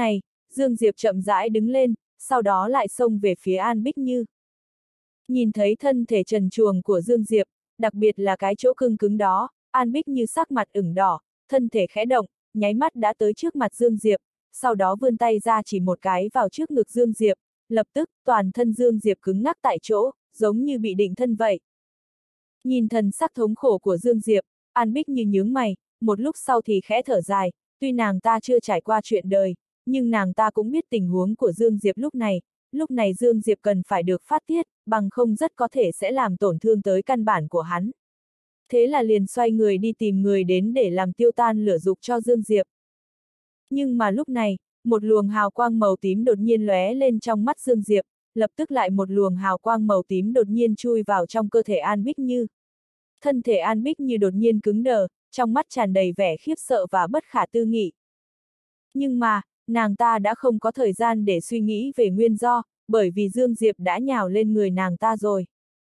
Dương Diệp chậm rãi đứng lên, sau đó lại xông về phía An Bích Như. Nhìn thấy thân thể trần truồng của Dương Diệp, đặc biệt là cái chỗ cứng cứng đó, An Bích Như sắc mặt ửng đỏ, thân thể khẽ động, nháy mắt đã tới trước mặt Dương Diệp, sau đó vươn tay ra chỉ một cái vào trước ngực Dương Diệp, lập tức toàn thân Dương Diệp cứng ngắc tại chỗ, giống như bị định thân vậy. Nhìn thần sắc thống khổ của Dương Diệp, An Bích Như nhướng mày, một lúc sau thì khẽ thở dài, tuy nàng ta chưa trải qua chuyện đời, nhưng nàng ta cũng biết tình huống của Dương Diệp lúc này, lúc này Dương Diệp cần phải được phát tiết, bằng không rất có thể sẽ làm tổn thương tới căn bản của hắn. Thế là liền xoay người đi tìm người đến để làm tiêu tan lửa dục cho Dương Diệp. Nhưng mà lúc này, một luồng hào quang màu tím đột nhiên lóe lên trong mắt Dương Diệp, lập tức lại một luồng hào quang màu tím đột nhiên chui vào trong cơ thể An Bích Như. Thân thể An Bích Như đột nhiên cứng đờ, trong mắt tràn đầy vẻ khiếp sợ và bất khả tư nghị. Nhưng mà, nàng ta đã không có thời gian để suy nghĩ về nguyên do, bởi vì Dương Diệp đã nhào lên người nàng ta rồi.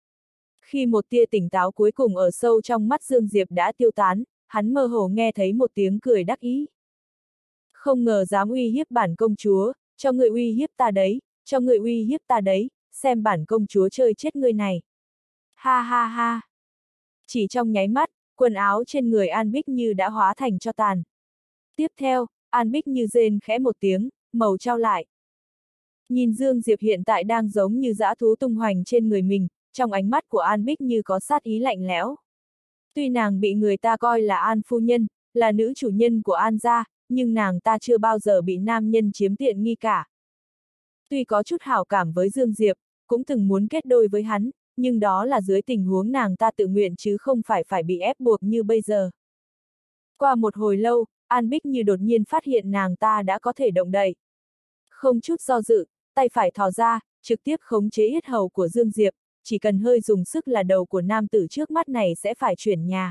Khi một tia tỉnh táo cuối cùng ở sâu trong mắt Dương Diệp đã tiêu tán, hắn mơ hồ nghe thấy một tiếng cười đắc ý. Không ngờ dám uy hiếp bản công chúa, cho người uy hiếp ta đấy, cho người uy hiếp ta đấy, xem bản công chúa chơi chết người này. Ha ha ha. Chỉ trong nháy mắt, quần áo trên người An Bích Như đã hóa thành tro tàn. Tiếp theo, An Bích Như rên khẽ một tiếng, màu trao lại. Nhìn Dương Diệp hiện tại đang giống như dã thú tung hoành trên người mình, trong ánh mắt của An Bích Như có sát ý lạnh lẽo. Tuy nàng bị người ta coi là An phu nhân, là nữ chủ nhân của An gia, nhưng nàng ta chưa bao giờ bị nam nhân chiếm tiện nghi cả. Tuy có chút hảo cảm với Dương Diệp, cũng từng muốn kết đôi với hắn, nhưng đó là dưới tình huống nàng ta tự nguyện chứ không phải phải bị ép buộc như bây giờ. Qua một hồi lâu, An Bích Như đột nhiên phát hiện nàng ta đã có thể động đậy. Không chút do dự, tay phải thò ra, trực tiếp khống chế yết hầu của Dương Diệp, chỉ cần hơi dùng sức là đầu của nam tử trước mắt này sẽ phải chuyển nhà.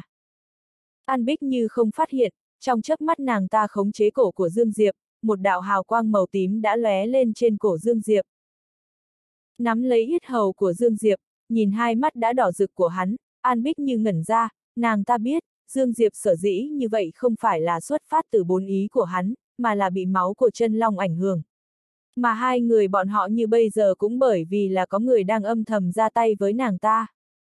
An Bích Như không phát hiện, trong chớp mắt nàng ta khống chế cổ của Dương Diệp, một đạo hào quang màu tím đã lóe lên trên cổ Dương Diệp. Nắm lấy yết hầu của Dương Diệp, nhìn hai mắt đã đỏ rực của hắn, An Bích Như ngẩn ra, nàng ta biết, Dương Diệp sở dĩ như vậy không phải là xuất phát từ bốn ý của hắn, mà là bị máu của chân long ảnh hưởng. Mà hai người bọn họ như bây giờ cũng bởi vì là có người đang âm thầm ra tay với nàng ta.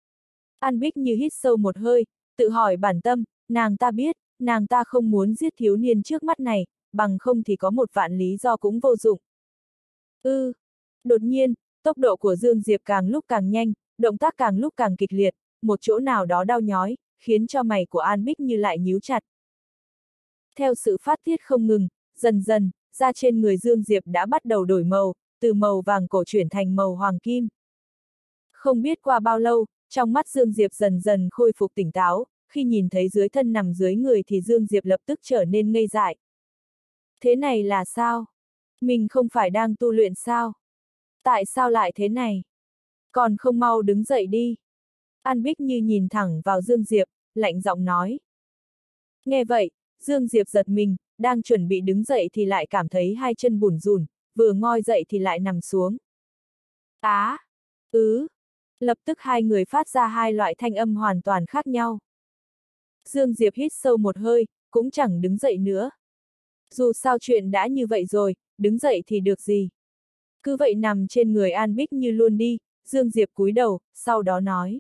An Bích Như hít sâu một hơi, tự hỏi bản tâm, nàng ta biết, nàng ta không muốn giết thiếu niên trước mắt này, bằng không thì có một vạn lý do cũng vô dụng. Ư, ừ. Đột nhiên, tốc độ của Dương Diệp càng lúc càng nhanh, động tác càng lúc càng kịch liệt, một chỗ nào đó đau nhói, khiến cho mày của An Bích Như lại nhíu chặt. Theo sự phát tiết không ngừng, dần dần, da trên người Dương Diệp đã bắt đầu đổi màu, từ màu vàng cổ chuyển thành màu hoàng kim. Không biết qua bao lâu, trong mắt Dương Diệp dần dần khôi phục tỉnh táo, khi nhìn thấy dưới thân nằm dưới người thì Dương Diệp lập tức trở nên ngây dại. Thế này là sao? Mình không phải đang tu luyện sao? Tại sao lại thế này? Còn không mau đứng dậy đi. An Bích Như nhìn thẳng vào Dương Diệp, lạnh giọng nói. Nghe vậy, Dương Diệp giật mình, đang chuẩn bị đứng dậy thì lại cảm thấy hai chân bủn rủn, vừa ngoi dậy thì lại nằm xuống. Á, à, ứ, lập tức hai người phát ra hai loại thanh âm hoàn toàn khác nhau. Dương Diệp hít sâu một hơi, cũng chẳng đứng dậy nữa. Dù sao chuyện đã như vậy rồi, đứng dậy thì được gì. Cứ vậy nằm trên người An Bích Như luôn đi, Dương Diệp cúi đầu, sau đó nói.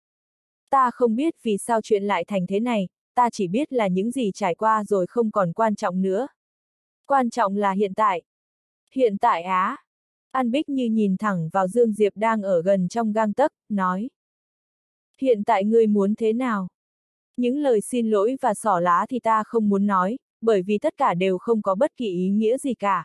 Ta không biết vì sao chuyện lại thành thế này, ta chỉ biết là những gì trải qua rồi không còn quan trọng nữa. Quan trọng là hiện tại. Hiện tại á. An Bích Như nhìn thẳng vào Dương Diệp đang ở gần trong gang tấc, nói. Hiện tại ngươi muốn thế nào? Những lời xin lỗi và xỏ lá thì ta không muốn nói, bởi vì tất cả đều không có bất kỳ ý nghĩa gì cả.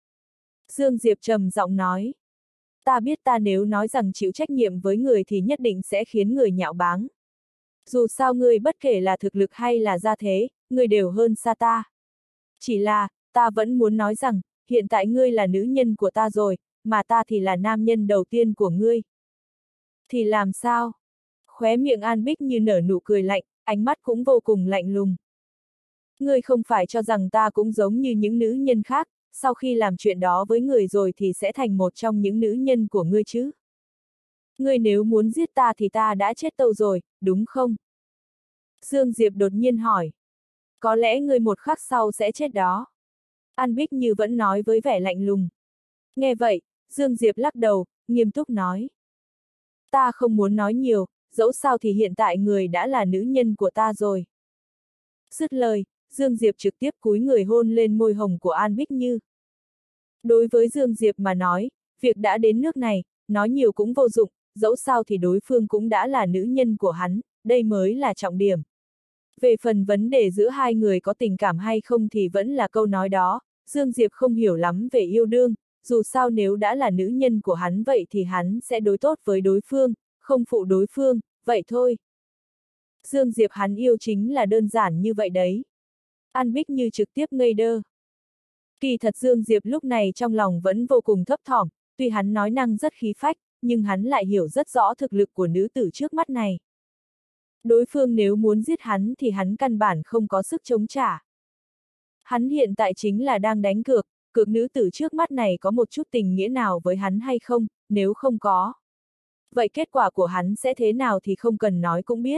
Dương Diệp trầm giọng nói. Ta biết ta nếu nói rằng chịu trách nhiệm với người thì nhất định sẽ khiến người nhạo báng. Dù sao ngươi bất kể là thực lực hay là gia thế, ngươi đều hơn xa ta. Chỉ là, ta vẫn muốn nói rằng, hiện tại ngươi là nữ nhân của ta rồi, mà ta thì là nam nhân đầu tiên của ngươi. Thì làm sao? Khóe miệng An Bích Như nở nụ cười lạnh, ánh mắt cũng vô cùng lạnh lùng. Ngươi không phải cho rằng ta cũng giống như những nữ nhân khác, sau khi làm chuyện đó với người rồi thì sẽ thành một trong những nữ nhân của ngươi chứ? Ngươi nếu muốn giết ta thì ta đã chết tâu rồi, đúng không? Dương Diệp đột nhiên hỏi. Có lẽ ngươi một khắc sau sẽ chết đó. An Bích Như vẫn nói với vẻ lạnh lùng. Nghe vậy, Dương Diệp lắc đầu, nghiêm túc nói. Ta không muốn nói nhiều, dẫu sao thì hiện tại người đã là nữ nhân của ta rồi. Dứt lời, Dương Diệp trực tiếp cúi người hôn lên môi hồng của An Bích Như. Đối với Dương Diệp mà nói, việc đã đến nước này, nói nhiều cũng vô dụng, dẫu sao thì đối phương cũng đã là nữ nhân của hắn, đây mới là trọng điểm. Về phần vấn đề giữa hai người có tình cảm hay không thì vẫn là câu nói đó, Dương Diệp không hiểu lắm về yêu đương, dù sao nếu đã là nữ nhân của hắn vậy thì hắn sẽ đối tốt với đối phương, không phụ đối phương, vậy thôi. Dương Diệp hắn yêu chính là đơn giản như vậy đấy. An Bích Như trực tiếp ngây đơ. Kỳ thật Dương Diệp lúc này trong lòng vẫn vô cùng thấp thỏm, tuy hắn nói năng rất khí phách, nhưng hắn lại hiểu rất rõ thực lực của nữ tử trước mắt này. Đối phương nếu muốn giết hắn thì hắn căn bản không có sức chống trả. Hắn hiện tại chính là đang đánh cược, cược nữ tử trước mắt này có một chút tình nghĩa nào với hắn hay không, nếu không có. Vậy kết quả của hắn sẽ thế nào thì không cần nói cũng biết.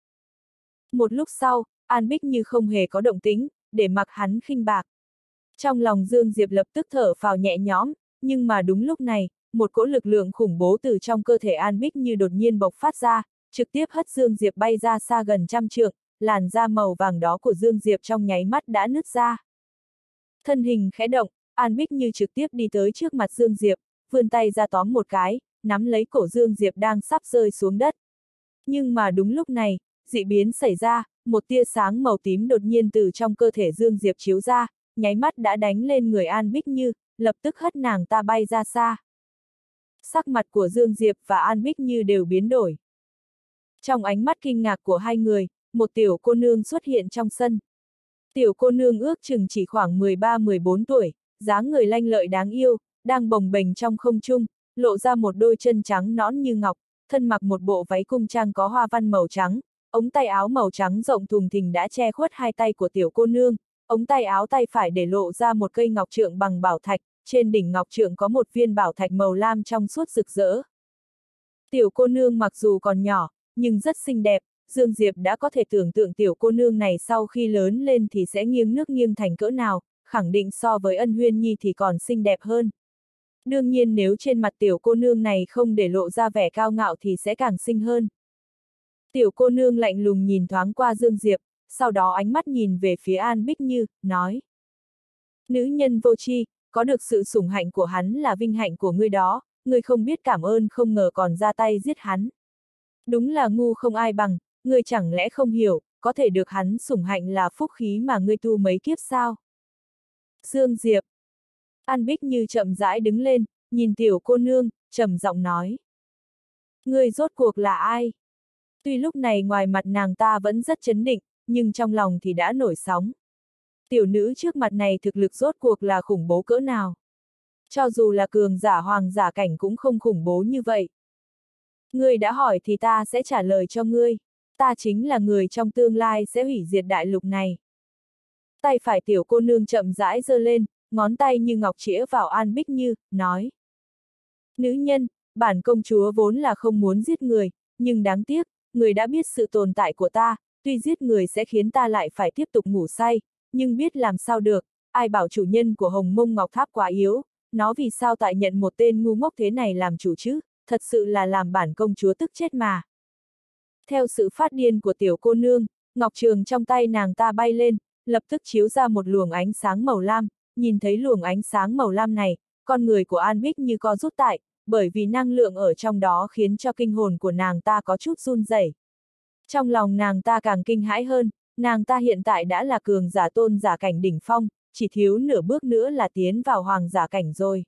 Một lúc sau, An Bích Như không hề có động tĩnh, để mặc hắn khinh bạc. Trong lòng Dương Diệp lập tức thở phào nhẹ nhõm, nhưng mà đúng lúc này, một cỗ lực lượng khủng bố từ trong cơ thể An Bích Như đột nhiên bộc phát ra, trực tiếp hất Dương Diệp bay ra xa gần trăm trượng, làn da màu vàng đó của Dương Diệp trong nháy mắt đã nứt ra. Thân hình khẽ động, An Bích Như trực tiếp đi tới trước mặt Dương Diệp, vươn tay ra tóm một cái, nắm lấy cổ Dương Diệp đang sắp rơi xuống đất. Nhưng mà đúng lúc này, dị biến xảy ra, một tia sáng màu tím đột nhiên từ trong cơ thể Dương Diệp chiếu ra, nháy mắt đã đánh lên người An Bích Như, lập tức hất nàng ta bay ra xa. Sắc mặt của Dương Diệp và An Bích Như đều biến đổi. Trong ánh mắt kinh ngạc của hai người, một tiểu cô nương xuất hiện trong sân. Tiểu cô nương ước chừng chỉ khoảng mười ba mười bốn tuổi, dáng người lanh lợi đáng yêu, đang bồng bềnh trong không trung, lộ ra một đôi chân trắng nõn như ngọc, thân mặc một bộ váy cung trang có hoa văn màu trắng, ống tay áo màu trắng rộng thùng thình đã che khuất hai tay của tiểu cô nương, ống tay áo tay phải để lộ ra một cây ngọc trượng bằng bảo thạch, trên đỉnh ngọc trượng có một viên bảo thạch màu lam trong suốt rực rỡ. Tiểu cô nương mặc dù còn nhỏ, nhưng rất xinh đẹp, Dương Diệp đã có thể tưởng tượng tiểu cô nương này sau khi lớn lên thì sẽ nghiêng nước nghiêng thành cỡ nào, khẳng định so với Ân Huyên Nhi thì còn xinh đẹp hơn. Đương nhiên nếu trên mặt tiểu cô nương này không để lộ ra vẻ cao ngạo thì sẽ càng xinh hơn. Tiểu cô nương lạnh lùng nhìn thoáng qua Dương Diệp, sau đó ánh mắt nhìn về phía An Bích Như, nói. Nữ nhân vô tri, có được sự sủng hạnh của hắn là vinh hạnh của ngươi đó, ngươi không biết cảm ơn không ngờ còn ra tay giết hắn. Đúng là ngu không ai bằng, ngươi chẳng lẽ không hiểu, có thể được hắn sủng hạnh là phúc khí mà ngươi tu mấy kiếp sao? Dương Diệp. An Bích Như chậm rãi đứng lên, nhìn tiểu cô nương, trầm giọng nói. Ngươi rốt cuộc là ai? Tuy lúc này ngoài mặt nàng ta vẫn rất trấn định, nhưng trong lòng thì đã nổi sóng. Tiểu nữ trước mặt này thực lực rốt cuộc là khủng bố cỡ nào? Cho dù là cường giả hoàng giả cảnh cũng không khủng bố như vậy. Ngươi đã hỏi thì ta sẽ trả lời cho ngươi. Ta chính là người trong tương lai sẽ hủy diệt đại lục này. Tay phải tiểu cô nương chậm rãi giơ lên, ngón tay như ngọc chĩa vào An Bích Như, nói. Nữ nhân, bản công chúa vốn là không muốn giết người, nhưng đáng tiếc, người đã biết sự tồn tại của ta, tuy giết người sẽ khiến ta lại phải tiếp tục ngủ say, nhưng biết làm sao được, ai bảo chủ nhân của Hồng Mông Ngọc Tháp quá yếu, nó vì sao tại nhận một tên ngu ngốc thế này làm chủ chứ, thật sự là làm bản công chúa tức chết mà. Theo sự phát điên của tiểu cô nương, ngọc trường trong tay nàng ta bay lên, lập tức chiếu ra một luồng ánh sáng màu lam, nhìn thấy luồng ánh sáng màu lam này, con người của An Bích Như co rút tại, bởi vì năng lượng ở trong đó khiến cho kinh hồn của nàng ta có chút run rẩy. Trong lòng nàng ta càng kinh hãi hơn, nàng ta hiện tại đã là cường giả tôn giả cảnh đỉnh phong, chỉ thiếu nửa bước nữa là tiến vào hoàng giả cảnh rồi.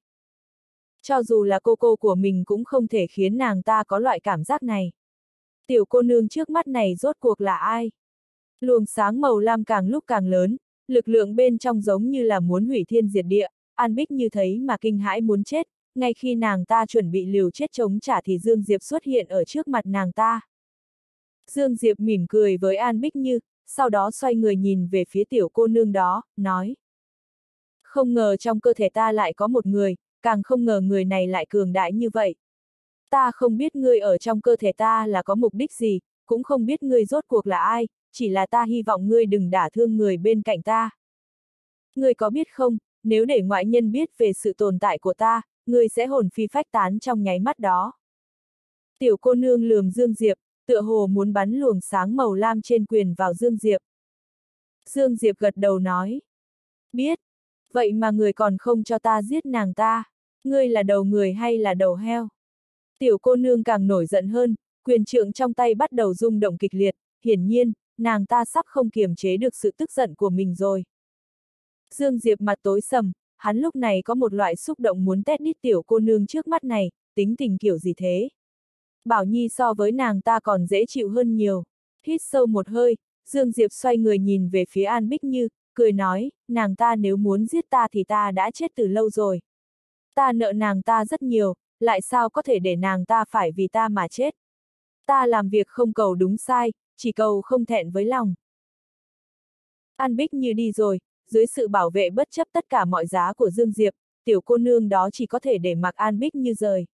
Cho dù là cô cô của mình cũng không thể khiến nàng ta có loại cảm giác này. Tiểu cô nương trước mắt này rốt cuộc là ai? Luồng sáng màu lam càng lúc càng lớn, lực lượng bên trong giống như là muốn hủy thiên diệt địa, An Bích Như thấy mà kinh hãi muốn chết, ngay khi nàng ta chuẩn bị liều chết chống trả thì Dương Diệp xuất hiện ở trước mặt nàng ta. Dương Diệp mỉm cười với An Bích Như, sau đó xoay người nhìn về phía tiểu cô nương đó, nói. Không ngờ trong cơ thể ta lại có một người, càng không ngờ người này lại cường đại như vậy. Ta không biết ngươi ở trong cơ thể ta là có mục đích gì, cũng không biết ngươi rốt cuộc là ai, chỉ là ta hy vọng ngươi đừng đả thương người bên cạnh ta. Ngươi có biết không, nếu để ngoại nhân biết về sự tồn tại của ta, ngươi sẽ hồn phi phách tán trong nháy mắt đó. Tiểu cô nương lườm Dương Diệp, tựa hồ muốn bắn luồng sáng màu lam trên quyền vào Dương Diệp. Dương Diệp gật đầu nói. Biết, vậy mà người còn không cho ta giết nàng ta, ngươi là đầu người hay là đầu heo? Tiểu cô nương càng nổi giận hơn, quyền trượng trong tay bắt đầu rung động kịch liệt, hiển nhiên, nàng ta sắp không kiềm chế được sự tức giận của mình rồi. Dương Diệp mặt tối sầm, hắn lúc này có một loại xúc động muốn tét đít tiểu cô nương trước mắt này, tính tình kiểu gì thế? Bảo Nhi so với nàng ta còn dễ chịu hơn nhiều. Hít sâu một hơi, Dương Diệp xoay người nhìn về phía An Bích Như, cười nói, nàng ta nếu muốn giết ta thì ta đã chết từ lâu rồi. Ta nợ nàng ta rất nhiều, lại sao có thể để nàng ta phải vì ta mà chết. Ta làm việc không cầu đúng sai, chỉ cầu không thẹn với lòng. An Bích Như đi rồi, dưới sự bảo vệ bất chấp tất cả mọi giá của Dương Diệp, tiểu cô nương đó chỉ có thể để mặc An Bích Như rời.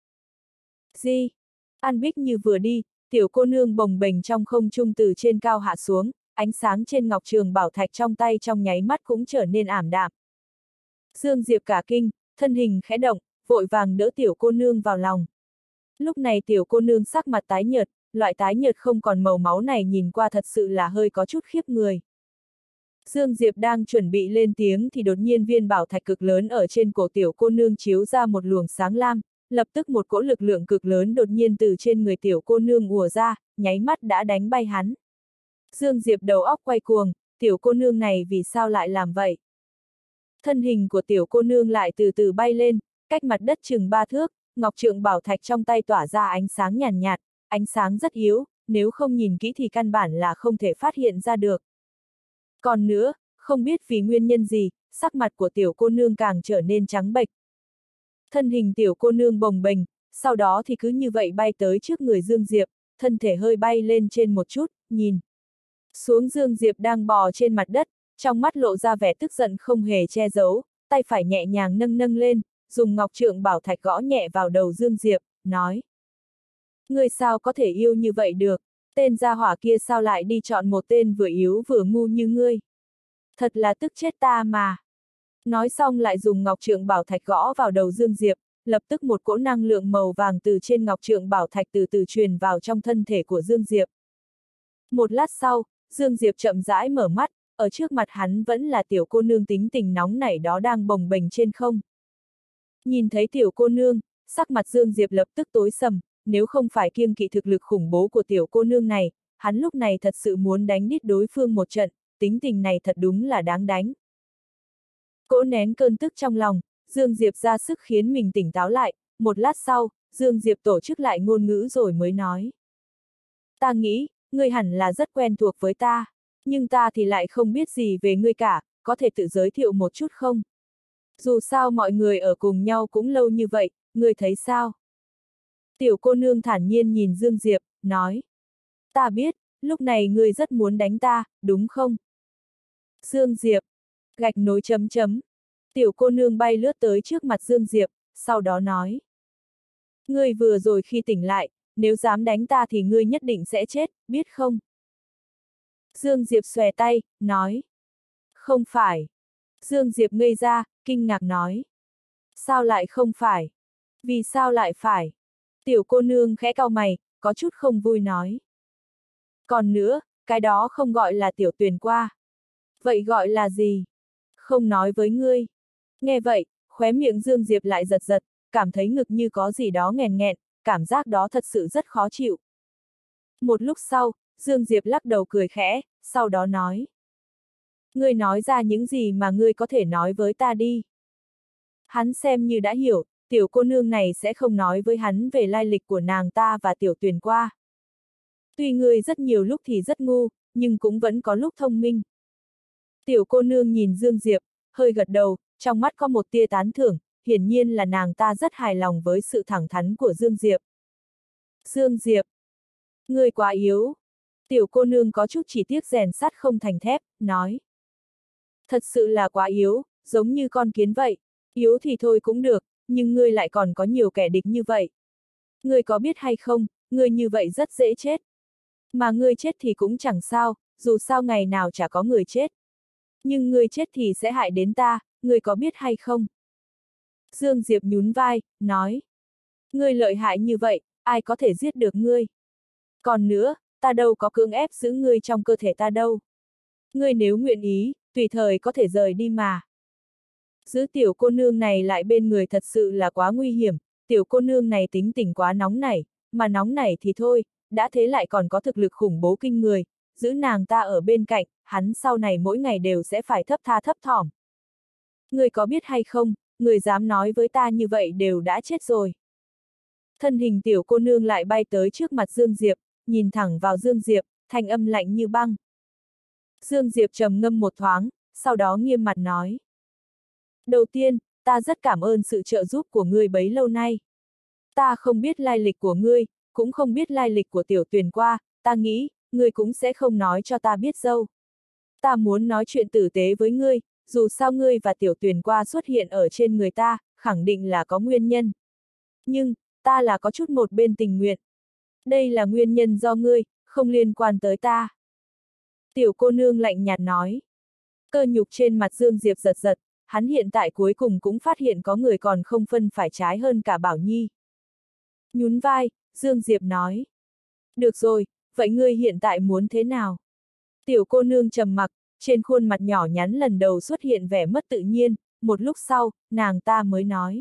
Gì? An Bích Như vừa đi, tiểu cô nương bồng bềnh trong không trung từ trên cao hạ xuống, ánh sáng trên ngọc trường bảo thạch trong tay trong nháy mắt cũng trở nên ảm đạm. Dương Diệp cả kinh, thân hình khẽ động, vội vàng đỡ tiểu cô nương vào lòng. Lúc này tiểu cô nương sắc mặt tái nhợt, loại tái nhợt không còn màu máu này nhìn qua thật sự là hơi có chút khiếp người. Dương Diệp đang chuẩn bị lên tiếng thì đột nhiên viên bảo thạch cực lớn ở trên cổ tiểu cô nương chiếu ra một luồng sáng lam, lập tức một cỗ lực lượng cực lớn đột nhiên từ trên người tiểu cô nương ùa ra, nháy mắt đã đánh bay hắn. Dương Diệp đầu óc quay cuồng, tiểu cô nương này vì sao lại làm vậy? Thân hình của tiểu cô nương lại từ từ bay lên, cách mặt đất chừng ba thước, ngọc trượng bảo thạch trong tay tỏa ra ánh sáng nhàn nhạt, nhạt, ánh sáng rất yếu, nếu không nhìn kỹ thì căn bản là không thể phát hiện ra được. Còn nữa, không biết vì nguyên nhân gì, sắc mặt của tiểu cô nương càng trở nên trắng bệch. Thân hình tiểu cô nương bồng bềnh, sau đó thì cứ như vậy bay tới trước người Dương Diệp, thân thể hơi bay lên trên một chút, nhìn xuống Dương Diệp đang bò trên mặt đất, trong mắt lộ ra vẻ tức giận không hề che giấu, tay phải nhẹ nhàng nâng nâng lên, dùng ngọc trượng bảo thạch gõ nhẹ vào đầu Dương Diệp, nói. Ngươi sao có thể yêu như vậy được, tên gia hỏa kia sao lại đi chọn một tên vừa yếu vừa ngu như ngươi. Thật là tức chết ta mà. Nói xong lại dùng ngọc trượng bảo thạch gõ vào đầu Dương Diệp, lập tức một cỗ năng lượng màu vàng từ trên ngọc trượng bảo thạch từ từ truyền vào trong thân thể của Dương Diệp. Một lát sau, Dương Diệp chậm rãi mở mắt, ở trước mặt hắn vẫn là tiểu cô nương tính tình nóng nảy đó đang bồng bềnh trên không. Nhìn thấy tiểu cô nương, sắc mặt Dương Diệp lập tức tối sầm, nếu không phải kiêng kỵ thực lực khủng bố của tiểu cô nương này, hắn lúc này thật sự muốn đánh đít đối phương một trận, tính tình này thật đúng là đáng đánh. Cố nén cơn tức trong lòng, Dương Diệp ra sức khiến mình tỉnh táo lại, một lát sau, Dương Diệp tổ chức lại ngôn ngữ rồi mới nói. Ta nghĩ, ngươi hẳn là rất quen thuộc với ta, nhưng ta thì lại không biết gì về ngươi cả, có thể tự giới thiệu một chút không? Dù sao mọi người ở cùng nhau cũng lâu như vậy, ngươi thấy sao? Tiểu cô nương thản nhiên nhìn Dương Diệp, nói. Ta biết, lúc này ngươi rất muốn đánh ta, đúng không? Dương Diệp, gạch nối chấm chấm. Tiểu cô nương bay lướt tới trước mặt Dương Diệp, sau đó nói. Ngươi vừa rồi khi tỉnh lại, nếu dám đánh ta thì ngươi nhất định sẽ chết, biết không? Dương Diệp xòe tay, nói. Không phải. Dương Diệp ngây ra, kinh ngạc nói. Sao lại không phải? Vì sao lại phải? Tiểu cô nương khẽ cau mày, có chút không vui nói. Còn nữa, cái đó không gọi là tiểu tuyền qua. Vậy gọi là gì? Không nói với ngươi. Nghe vậy, khóe miệng Dương Diệp lại giật giật, cảm thấy ngực như có gì đó nghẹn nghẹn, cảm giác đó thật sự rất khó chịu. Một lúc sau, Dương Diệp lắc đầu cười khẽ, sau đó nói. Ngươi nói ra những gì mà ngươi có thể nói với ta đi. Hắn xem như đã hiểu, tiểu cô nương này sẽ không nói với hắn về lai lịch của nàng ta và tiểu tuyền qua. Tuy ngươi rất nhiều lúc thì rất ngu, nhưng cũng vẫn có lúc thông minh. Tiểu cô nương nhìn Dương Diệp, hơi gật đầu, trong mắt có một tia tán thưởng, hiển nhiên là nàng ta rất hài lòng với sự thẳng thắn của Dương Diệp. Dương Diệp, ngươi quá yếu. Tiểu cô nương có chút chỉ tiếc rèn sắt không thành thép, nói. Thật sự là quá yếu, giống như con kiến vậy. Yếu thì thôi cũng được, nhưng ngươi lại còn có nhiều kẻ địch như vậy. Ngươi có biết hay không, ngươi như vậy rất dễ chết. Mà ngươi chết thì cũng chẳng sao, dù sao ngày nào chả có người chết. Nhưng ngươi chết thì sẽ hại đến ta, ngươi có biết hay không? Dương Diệp nhún vai, nói. Ngươi lợi hại như vậy, ai có thể giết được ngươi? Còn nữa, ta đâu có cưỡng ép giữ ngươi trong cơ thể ta đâu. Ngươi nếu nguyện ý, tùy thời có thể rời đi mà. Giữ tiểu cô nương này lại bên người thật sự là quá nguy hiểm, tiểu cô nương này tính tình quá nóng nảy, mà nóng nảy thì thôi, đã thế lại còn có thực lực khủng bố kinh người, giữ nàng ta ở bên cạnh, hắn sau này mỗi ngày đều sẽ phải thấp tha thấp thỏm. Ngươi có biết hay không, người dám nói với ta như vậy đều đã chết rồi. Thân hình tiểu cô nương lại bay tới trước mặt Dương Diệp, nhìn thẳng vào Dương Diệp, thanh âm lạnh như băng. Dương Diệp trầm ngâm một thoáng, sau đó nghiêm mặt nói. Đầu tiên, ta rất cảm ơn sự trợ giúp của ngươi bấy lâu nay. Ta không biết lai lịch của ngươi, cũng không biết lai lịch của tiểu Tuyền qua, ta nghĩ, ngươi cũng sẽ không nói cho ta biết đâu. Ta muốn nói chuyện tử tế với ngươi, dù sao ngươi và tiểu Tuyền qua xuất hiện ở trên người ta, khẳng định là có nguyên nhân. Nhưng, ta là có chút một bên tình nguyện. Đây là nguyên nhân do ngươi, không liên quan tới ta. Tiểu cô nương lạnh nhạt nói. Cơ nhục trên mặt Dương Diệp giật giật, hắn hiện tại cuối cùng cũng phát hiện có người còn không phân phải trái hơn cả Bảo Nhi. Nhún vai, Dương Diệp nói. Được rồi, vậy ngươi hiện tại muốn thế nào? Tiểu cô nương trầm mặc, trên khuôn mặt nhỏ nhắn lần đầu xuất hiện vẻ mất tự nhiên, một lúc sau, nàng ta mới nói.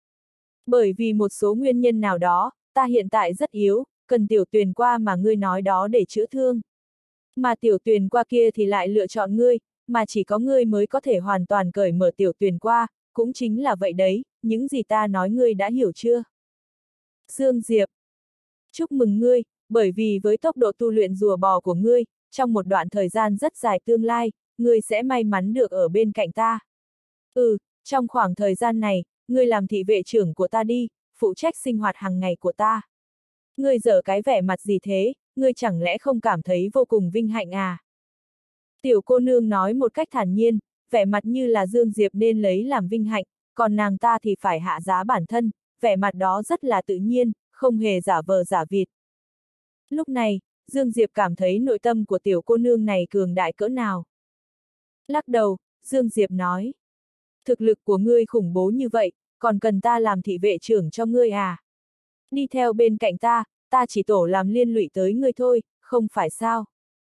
Bởi vì một số nguyên nhân nào đó, ta hiện tại rất yếu, cần tiểu Tuyền qua mà ngươi nói đó để chữa thương. Mà tiểu Tuyền qua kia thì lại lựa chọn ngươi, mà chỉ có ngươi mới có thể hoàn toàn cởi mở tiểu Tuyền qua, cũng chính là vậy đấy, những gì ta nói ngươi đã hiểu chưa? Dương Diệp. Chúc mừng ngươi, bởi vì với tốc độ tu luyện rùa bò của ngươi, trong một đoạn thời gian rất dài tương lai, ngươi sẽ may mắn được ở bên cạnh ta. Ừ, trong khoảng thời gian này, ngươi làm thị vệ trưởng của ta đi, phụ trách sinh hoạt hàng ngày của ta. Ngươi dở cái vẻ mặt gì thế, ngươi chẳng lẽ không cảm thấy vô cùng vinh hạnh à? Tiểu cô nương nói một cách thản nhiên, vẻ mặt như là Dương Diệp nên lấy làm vinh hạnh, còn nàng ta thì phải hạ giá bản thân, vẻ mặt đó rất là tự nhiên, không hề giả vờ giả vịt. Lúc này, Dương Diệp cảm thấy nội tâm của tiểu cô nương này cường đại cỡ nào. Lắc đầu, Dương Diệp nói. Thực lực của ngươi khủng bố như vậy, còn cần ta làm thị vệ trưởng cho ngươi à? Đi theo bên cạnh ta, ta chỉ tổ làm liên lụy tới ngươi thôi, không phải sao?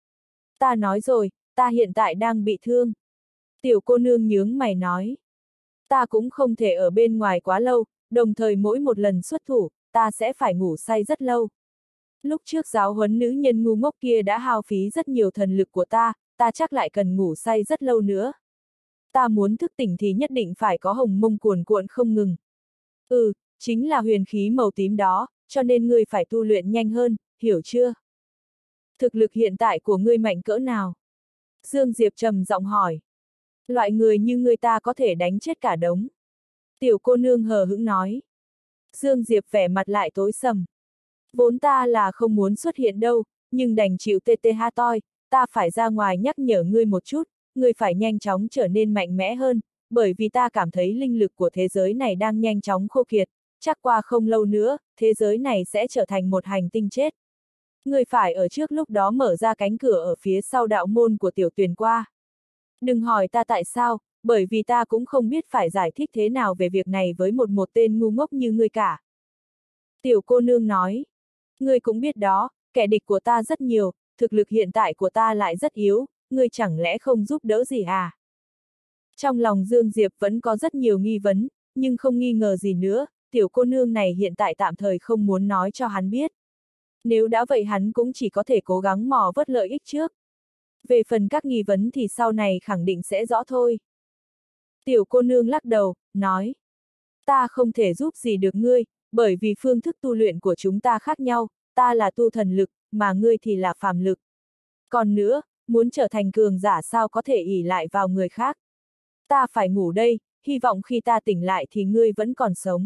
Ta nói rồi, ta hiện tại đang bị thương. Tiểu cô nương nhướng mày nói. Ta cũng không thể ở bên ngoài quá lâu, đồng thời mỗi một lần xuất thủ, ta sẽ phải ngủ say rất lâu. Lúc trước giáo huấn nữ nhân ngu ngốc kia đã hao phí rất nhiều thần lực của ta, ta chắc lại cần ngủ say rất lâu nữa. Ta muốn thức tỉnh thì nhất định phải có hồng mông cuồn cuộn không ngừng. Ừ, chính là huyền khí màu tím đó, cho nên ngươi phải tu luyện nhanh hơn, hiểu chưa? Thực lực hiện tại của ngươi mạnh cỡ nào? Dương Diệp trầm giọng hỏi. Loại người như ngươi ta có thể đánh chết cả đống. Tiểu cô nương hờ hững nói. Dương Diệp vẻ mặt lại tối sầm. Vốn ta là không muốn xuất hiện đâu, nhưng đành chịu tê tê ha toi, ta phải ra ngoài nhắc nhở ngươi một chút, ngươi phải nhanh chóng trở nên mạnh mẽ hơn, bởi vì ta cảm thấy linh lực của thế giới này đang nhanh chóng khô kiệt, chắc qua không lâu nữa, thế giới này sẽ trở thành một hành tinh chết. Ngươi phải ở trước lúc đó mở ra cánh cửa ở phía sau đạo môn của tiểu Tuyền qua. Đừng hỏi ta tại sao, bởi vì ta cũng không biết phải giải thích thế nào về việc này với một một tên ngu ngốc như ngươi cả. Tiểu cô nương nói, ngươi cũng biết đó, kẻ địch của ta rất nhiều, thực lực hiện tại của ta lại rất yếu, ngươi chẳng lẽ không giúp đỡ gì à? Trong lòng Dương Diệp vẫn có rất nhiều nghi vấn, nhưng không nghi ngờ gì nữa, tiểu cô nương này hiện tại tạm thời không muốn nói cho hắn biết. Nếu đã vậy hắn cũng chỉ có thể cố gắng mò vớt lợi ích trước. Về phần các nghi vấn thì sau này khẳng định sẽ rõ thôi. Tiểu cô nương lắc đầu, nói. Ta không thể giúp gì được ngươi, bởi vì phương thức tu luyện của chúng ta khác nhau, ta là tu thần lực, mà ngươi thì là phàm lực. Còn nữa, muốn trở thành cường giả sao có thể ỷ lại vào người khác. Ta phải ngủ đây, hy vọng khi ta tỉnh lại thì ngươi vẫn còn sống.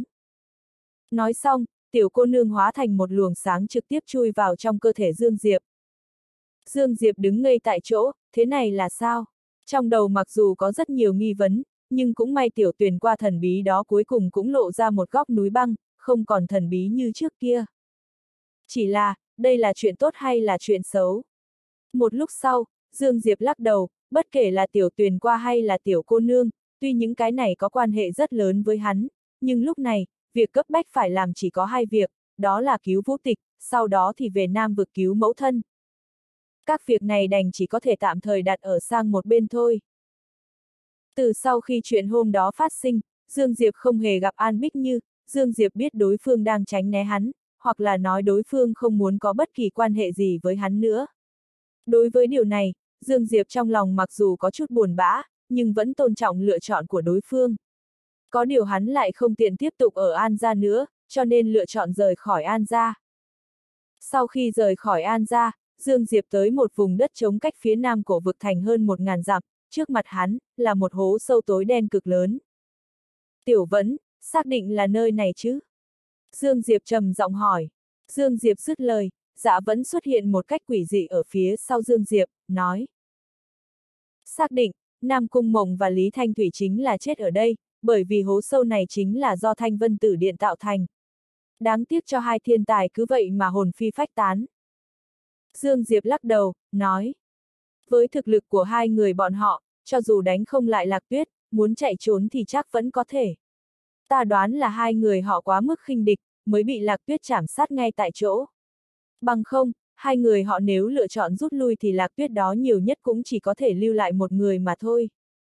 Nói xong, tiểu cô nương hóa thành một luồng sáng trực tiếp chui vào trong cơ thể Dương Diệp. Dương Diệp đứng ngây tại chỗ, thế này là sao? Trong đầu mặc dù có rất nhiều nghi vấn, nhưng cũng may tiểu Tuyền qua thần bí đó cuối cùng cũng lộ ra một góc núi băng, không còn thần bí như trước kia. Chỉ là, đây là chuyện tốt hay là chuyện xấu? Một lúc sau, Dương Diệp lắc đầu, bất kể là tiểu Tuyền qua hay là tiểu cô nương, tuy những cái này có quan hệ rất lớn với hắn, nhưng lúc này, việc cấp bách phải làm chỉ có hai việc, đó là cứu Vũ Tịch, sau đó thì về Nam vực cứu mẫu thân. Các việc này đành chỉ có thể tạm thời đặt ở sang một bên thôi. Từ sau khi chuyện hôm đó phát sinh, Dương Diệp không hề gặp An Bích Như, Dương Diệp biết đối phương đang tránh né hắn, hoặc là nói đối phương không muốn có bất kỳ quan hệ gì với hắn nữa. Đối với điều này, Dương Diệp trong lòng mặc dù có chút buồn bã, nhưng vẫn tôn trọng lựa chọn của đối phương. Có điều hắn lại không tiện tiếp tục ở An Gia nữa, cho nên lựa chọn rời khỏi An Gia. Sau khi rời khỏi An Gia, Dương Diệp tới một vùng đất trống cách phía nam cổ vực thành hơn một ngàn dặm, trước mặt hắn, là một hố sâu tối đen cực lớn. Tiểu Vẫn, xác định là nơi này chứ? Dương Diệp trầm giọng hỏi. Dương Diệp dứt lời, Dạ Vẫn xuất hiện một cách quỷ dị ở phía sau Dương Diệp, nói. Xác định, Nam Cung Mộng và Lý Thanh Thủy chính là chết ở đây, bởi vì hố sâu này chính là do Thanh Vân Tử Điện tạo thành. Đáng tiếc cho hai thiên tài cứ vậy mà hồn phi phách tán. Dương Diệp lắc đầu, nói. Với thực lực của hai người bọn họ, cho dù đánh không lại Lạc Tuyết, muốn chạy trốn thì chắc vẫn có thể. Ta đoán là hai người họ quá mức khinh địch, mới bị Lạc Tuyết chảm sát ngay tại chỗ. Bằng không, hai người họ nếu lựa chọn rút lui thì Lạc Tuyết đó nhiều nhất cũng chỉ có thể lưu lại một người mà thôi.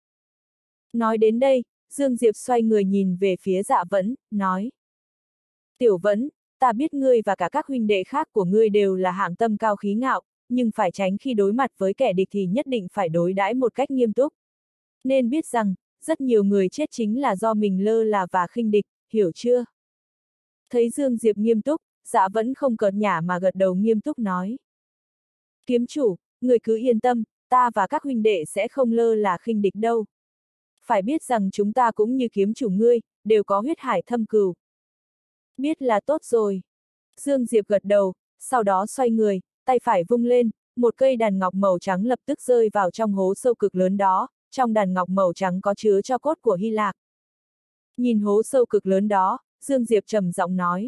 Nói đến đây, Dương Diệp xoay người nhìn về phía Dạ Vẫn, nói. Tiểu Vẫn, ta biết ngươi và cả các huynh đệ khác của ngươi đều là hạng tâm cao khí ngạo, nhưng phải tránh khi đối mặt với kẻ địch thì nhất định phải đối đãi một cách nghiêm túc. Nên biết rằng, rất nhiều người chết chính là do mình lơ là và khinh địch, hiểu chưa? Thấy Dương Diệp nghiêm túc, Dạ Vẫn không cợt nhả mà gật đầu nghiêm túc nói. Kiếm chủ, người cứ yên tâm, ta và các huynh đệ sẽ không lơ là khinh địch đâu. Phải biết rằng chúng ta cũng như kiếm chủ ngươi, đều có huyết hải thâm cừu. Biết là tốt rồi. Dương Diệp gật đầu, sau đó xoay người, tay phải vung lên, một cây đàn ngọc màu trắng lập tức rơi vào trong hố sâu cực lớn đó, trong đàn ngọc màu trắng có chứa tro cốt của Hy Lạc. Nhìn hố sâu cực lớn đó, Dương Diệp trầm giọng nói.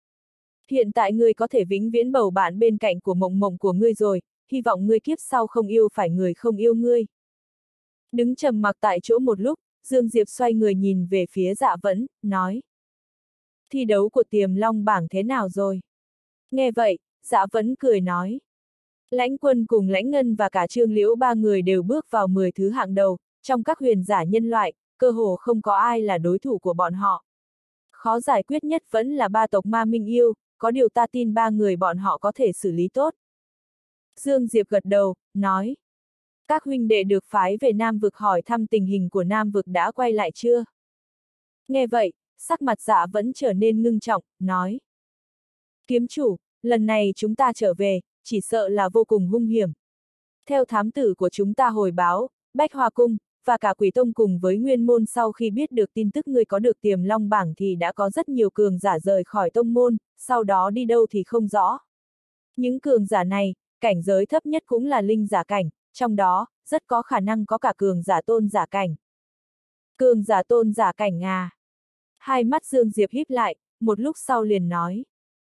Hiện tại ngươi có thể vĩnh viễn bầu bạn bên cạnh của mộng mộng của ngươi rồi, hy vọng ngươi kiếp sau không yêu phải người không yêu ngươi. Đứng trầm mặc tại chỗ một lúc, Dương Diệp xoay người nhìn về phía Dạ Vẫn, nói. Thi đấu của Tiềm Long bảng thế nào rồi? Nghe vậy, Dạ Vẫn cười nói. Lãnh Quân cùng Lãnh Ngân và cả Trương Liễu ba người đều bước vào mười thứ hạng đầu, trong các huyền giả nhân loại, cơ hồ không có ai là đối thủ của bọn họ. Khó giải quyết nhất vẫn là ba tộc Ma Minh Yêu, có điều ta tin ba người bọn họ có thể xử lý tốt. Dương Diệp gật đầu, nói. Các huynh đệ được phái về Nam vực hỏi thăm tình hình của Nam vực đã quay lại chưa? Nghe vậy, sắc mặt Dạ Vẫn trở nên ngưng trọng, nói. Kiếm chủ, lần này chúng ta trở về, chỉ sợ là vô cùng hung hiểm. Theo thám tử của chúng ta hồi báo, Bách Hoa Cung, và cả Quỷ Tông cùng với Nguyên Môn sau khi biết được tin tức ngươi có được Tiềm Long bảng thì đã có rất nhiều cường giả rời khỏi tông môn, sau đó đi đâu thì không rõ. Những cường giả này, cảnh giới thấp nhất cũng là linh giả cảnh, trong đó, rất có khả năng có cả cường giả tôn giả cảnh. Cường giả tôn giả cảnh à? Hai mắt Dương Diệp híp lại, một lúc sau liền nói.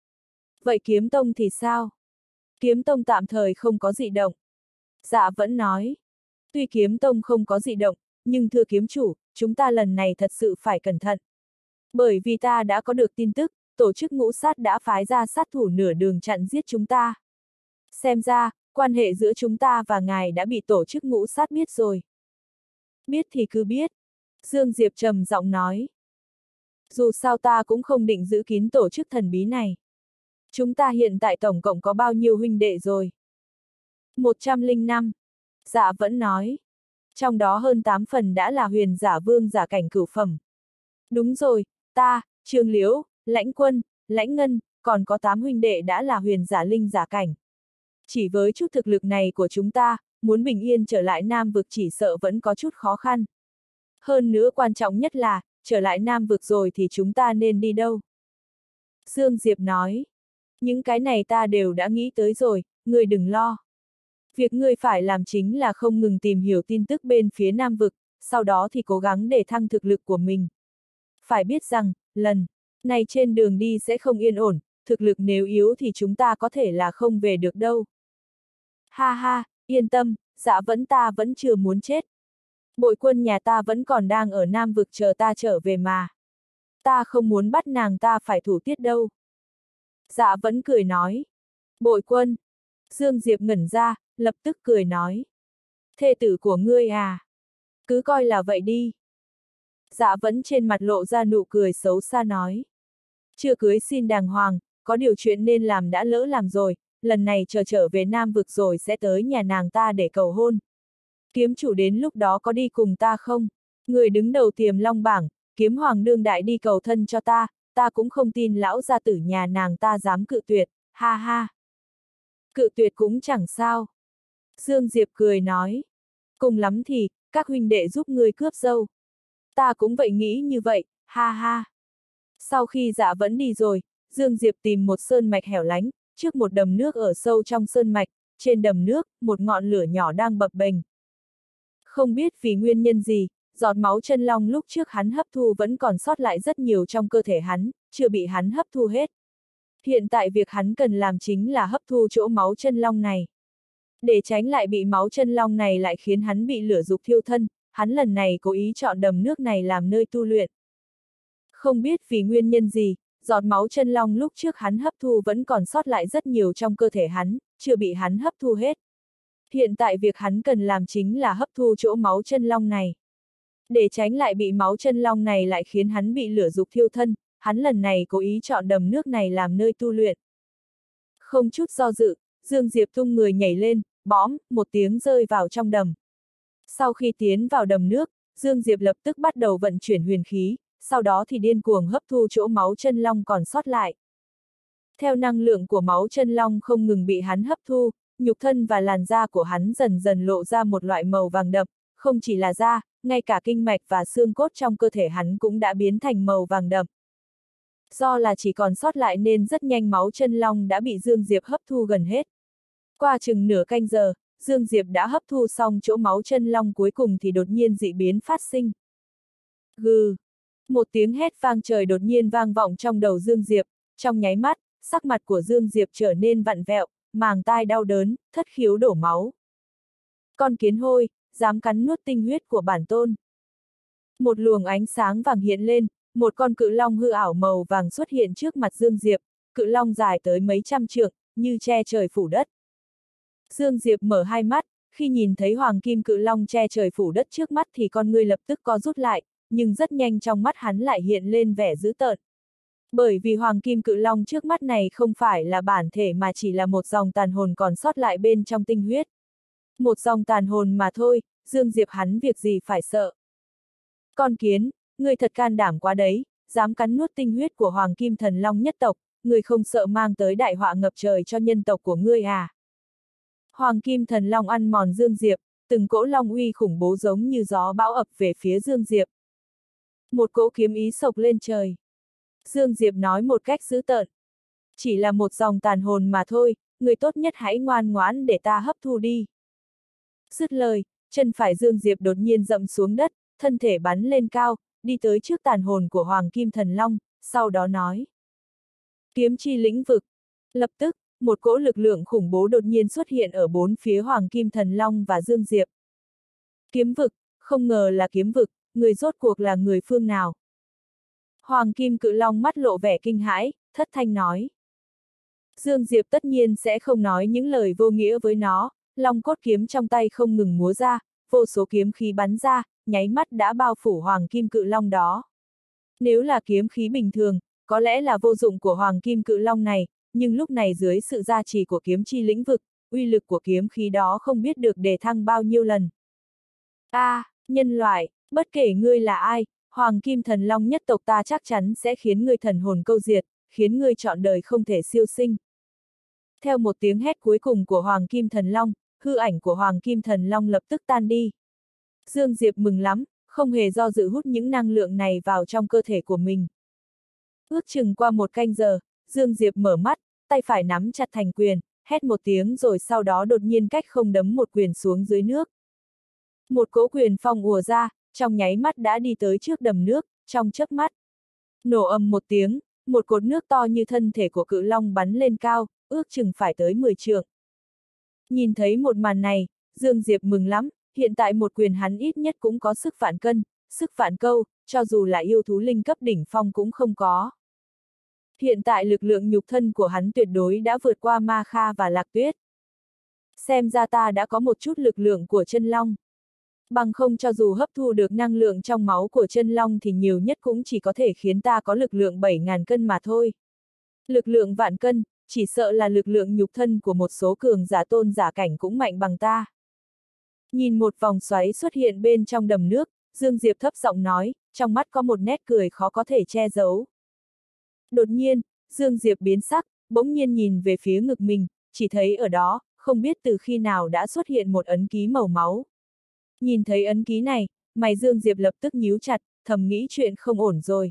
Vậy Kiếm Tông thì sao? Kiếm Tông tạm thời không có dị động. Dạ Vẫn nói. Tuy Kiếm Tông không có dị động, nhưng thưa kiếm chủ, chúng ta lần này thật sự phải cẩn thận. Bởi vì ta đã có được tin tức, tổ chức ngũ sát đã phái ra sát thủ nửa đường chặn giết chúng ta. Xem ra, quan hệ giữa chúng ta và ngài đã bị tổ chức ngũ sát biết rồi. Biết thì cứ biết. Dương Diệp trầm giọng nói. Dù sao ta cũng không định giữ kín tổ chức thần bí này. Chúng ta hiện tại tổng cộng có bao nhiêu huynh đệ rồi? một trăm lẻ năm. Dạ Vẫn nói. Trong đó hơn tám phần đã là huyền giả vương giả cảnh cửu phẩm. Đúng rồi, ta, Trương Liễu, Lãnh Quân, Lãnh Ngân, còn có tám huynh đệ đã là huyền giả linh giả cảnh. Chỉ với chút thực lực này của chúng ta, muốn bình yên trở lại Nam vực chỉ sợ vẫn có chút khó khăn. Hơn nữa quan trọng nhất là, trở lại Nam vực rồi thì chúng ta nên đi đâu? Dương Diệp nói. Những cái này ta đều đã nghĩ tới rồi, ngươi đừng lo. Việc ngươi phải làm chính là không ngừng tìm hiểu tin tức bên phía Nam vực, sau đó thì cố gắng để thăng thực lực của mình. Phải biết rằng, lần này trên đường đi sẽ không yên ổn, thực lực nếu yếu thì chúng ta có thể là không về được đâu. Ha ha, yên tâm, Dạ Vẫn ta vẫn chưa muốn chết. Bội quân nhà ta vẫn còn đang ở Nam Vực chờ ta trở về mà. Ta không muốn bắt nàng ta phải thủ tiết đâu. Dạ vẫn cười nói. Bội quân. Dương Diệp ngẩn ra, lập tức cười nói. Thê tử của ngươi à? Cứ coi là vậy đi. Dạ vẫn trên mặt lộ ra nụ cười xấu xa nói. Chưa cưới xin đàng hoàng, có điều chuyện nên làm đã lỡ làm rồi, lần này chờ trở về Nam Vực rồi sẽ tới nhà nàng ta để cầu hôn. Kiếm chủ đến lúc đó có đi cùng ta không? Người đứng đầu Tiềm Long bảng, kiếm hoàng đương đại đi cầu thân cho ta, ta cũng không tin lão gia tử nhà nàng ta dám cự tuyệt, ha ha. Cự tuyệt cũng chẳng sao. Dương Diệp cười nói. Cùng lắm thì, các huynh đệ giúp ngươi cướp dâu. Ta cũng vậy nghĩ như vậy, ha ha. Sau khi Dạ vẫn đi rồi, Dương Diệp tìm một sơn mạch hẻo lánh, trước một đầm nước ở sâu trong sơn mạch, trên đầm nước, một ngọn lửa nhỏ đang bập bềnh. Không biết vì nguyên nhân gì, giọt máu chân long lúc trước hắn hấp thu vẫn còn sót lại rất nhiều trong cơ thể hắn, chưa bị hắn hấp thu hết. Hiện tại việc hắn cần làm chính là hấp thu chỗ máu chân long này. Để tránh lại bị máu chân long này lại khiến hắn bị lửa dục thiêu thân, hắn lần này cố ý chọn đầm nước này làm nơi tu luyện. Không biết vì nguyên nhân gì, giọt máu chân long lúc trước hắn hấp thu vẫn còn sót lại rất nhiều trong cơ thể hắn, chưa bị hắn hấp thu hết. Hiện tại việc hắn cần làm chính là hấp thu chỗ máu chân long này. Để tránh lại bị máu chân long này lại khiến hắn bị lửa dục thiêu thân, hắn lần này cố ý chọn đầm nước này làm nơi tu luyện. Không chút do dự, Dương Diệp tung người nhảy lên, bõm, một tiếng rơi vào trong đầm. Sau khi tiến vào đầm nước, Dương Diệp lập tức bắt đầu vận chuyển huyền khí, sau đó thì điên cuồng hấp thu chỗ máu chân long còn sót lại. Theo năng lượng của máu chân long không ngừng bị hắn hấp thu, nhục thân và làn da của hắn dần dần lộ ra một loại màu vàng đậm, không chỉ là da, ngay cả kinh mạch và xương cốt trong cơ thể hắn cũng đã biến thành màu vàng đậm. Do là chỉ còn sót lại nên rất nhanh máu chân long đã bị Dương Diệp hấp thu gần hết. Qua chừng nửa canh giờ, Dương Diệp đã hấp thu xong chỗ máu chân long cuối cùng thì đột nhiên dị biến phát sinh. Gừ! Một tiếng hét vang trời đột nhiên vang vọng trong đầu Dương Diệp, trong nháy mắt, sắc mặt của Dương Diệp trở nên vặn vẹo, màng tai đau đớn, thất khiếu đổ máu. Con kiến hôi, dám cắn nuốt tinh huyết của bản tôn. Một luồng ánh sáng vàng hiện lên, một con cự long hư ảo màu vàng xuất hiện trước mặt Dương Diệp, cự long dài tới mấy trăm trượng, như che trời phủ đất. Dương Diệp mở hai mắt, khi nhìn thấy hoàng kim cự long che trời phủ đất trước mắt thì con ngươi lập tức co rút lại, nhưng rất nhanh trong mắt hắn lại hiện lên vẻ dữ tợn. Bởi vì hoàng kim cự long trước mắt này không phải là bản thể mà chỉ là một dòng tàn hồn còn sót lại bên trong tinh huyết. Một dòng tàn hồn mà thôi, Dương Diệp hắn việc gì phải sợ. Con kiến, ngươi thật can đảm quá đấy, dám cắn nuốt tinh huyết của hoàng kim thần long nhất tộc, ngươi không sợ mang tới đại họa ngập trời cho nhân tộc của ngươi à? Hoàng kim thần long ăn mòn Dương Diệp, từng cỗ long uy khủng bố giống như gió bão ập về phía Dương Diệp. Một cỗ kiếm ý sộc lên trời. Dương Diệp nói một cách dữ tợn. Chỉ là một dòng tàn hồn mà thôi, người tốt nhất hãy ngoan ngoãn để ta hấp thu đi. Dứt lời, chân phải Dương Diệp đột nhiên dậm xuống đất, thân thể bắn lên cao, đi tới trước tàn hồn của Hoàng Kim Thần Long, sau đó nói. Kiếm chi lĩnh vực. Lập tức, một cỗ lực lượng khủng bố đột nhiên xuất hiện ở bốn phía Hoàng Kim Thần Long và Dương Diệp. Kiếm vực, không ngờ là kiếm vực, người rốt cuộc là người phương nào? Hoàng Kim Cự Long mắt lộ vẻ kinh hãi, thất thanh nói. Dương Diệp tất nhiên sẽ không nói những lời vô nghĩa với nó, long cốt kiếm trong tay không ngừng múa ra, vô số kiếm khí bắn ra, nháy mắt đã bao phủ Hoàng Kim Cự Long đó. Nếu là kiếm khí bình thường, có lẽ là vô dụng của Hoàng Kim Cự Long này, nhưng lúc này dưới sự gia trì của kiếm chi lĩnh vực, uy lực của kiếm khí đó không biết được đề thăng bao nhiêu lần. A, à, nhân loại, bất kể ngươi là ai, Hoàng Kim Thần Long nhất tộc ta chắc chắn sẽ khiến ngươi thần hồn câu diệt, khiến ngươi trọn đời không thể siêu sinh. Theo một tiếng hét cuối cùng của Hoàng Kim Thần Long, hư ảnh của Hoàng Kim Thần Long lập tức tan đi. Dương Diệp mừng lắm, không hề do dự hút những năng lượng này vào trong cơ thể của mình. Ước chừng qua một canh giờ, Dương Diệp mở mắt, tay phải nắm chặt thành quyền, hét một tiếng rồi sau đó đột nhiên cách không đấm một quyền xuống dưới nước. Một cỗ quyền phong ùa ra, trong nháy mắt đã đi tới trước đầm nước, trong chớp mắt. Nổ ầm một tiếng, một cột nước to như thân thể của cự long bắn lên cao, ước chừng phải tới mười trượng. Nhìn thấy một màn này, Dương Diệp mừng lắm, Hiện tại một quyền hắn ít nhất cũng có sức vạn cân, sức vạn câu, cho dù là yêu thú linh cấp đỉnh phong cũng không có. Hiện tại lực lượng nhục thân của hắn tuyệt đối đã vượt qua Ma Kha và Lạc Tuyết. Xem ra ta đã có một chút lực lượng của chân long. Bằng không cho dù hấp thu được năng lượng trong máu của chân long thì nhiều nhất cũng chỉ có thể khiến ta có lực lượng bảy nghìn cân mà thôi. Lực lượng vạn cân, chỉ sợ là lực lượng nhục thân của một số cường giả tôn giả cảnh cũng mạnh bằng ta. Nhìn một vòng xoáy xuất hiện bên trong đầm nước, Dương Diệp thấp giọng nói, trong mắt có một nét cười khó có thể che giấu. Đột nhiên, Dương Diệp biến sắc, bỗng nhiên nhìn về phía ngực mình, chỉ thấy ở đó, không biết từ khi nào đã xuất hiện một ấn ký màu máu. Nhìn thấy ấn ký này, mày Dương Diệp lập tức nhíu chặt, thầm nghĩ chuyện không ổn rồi.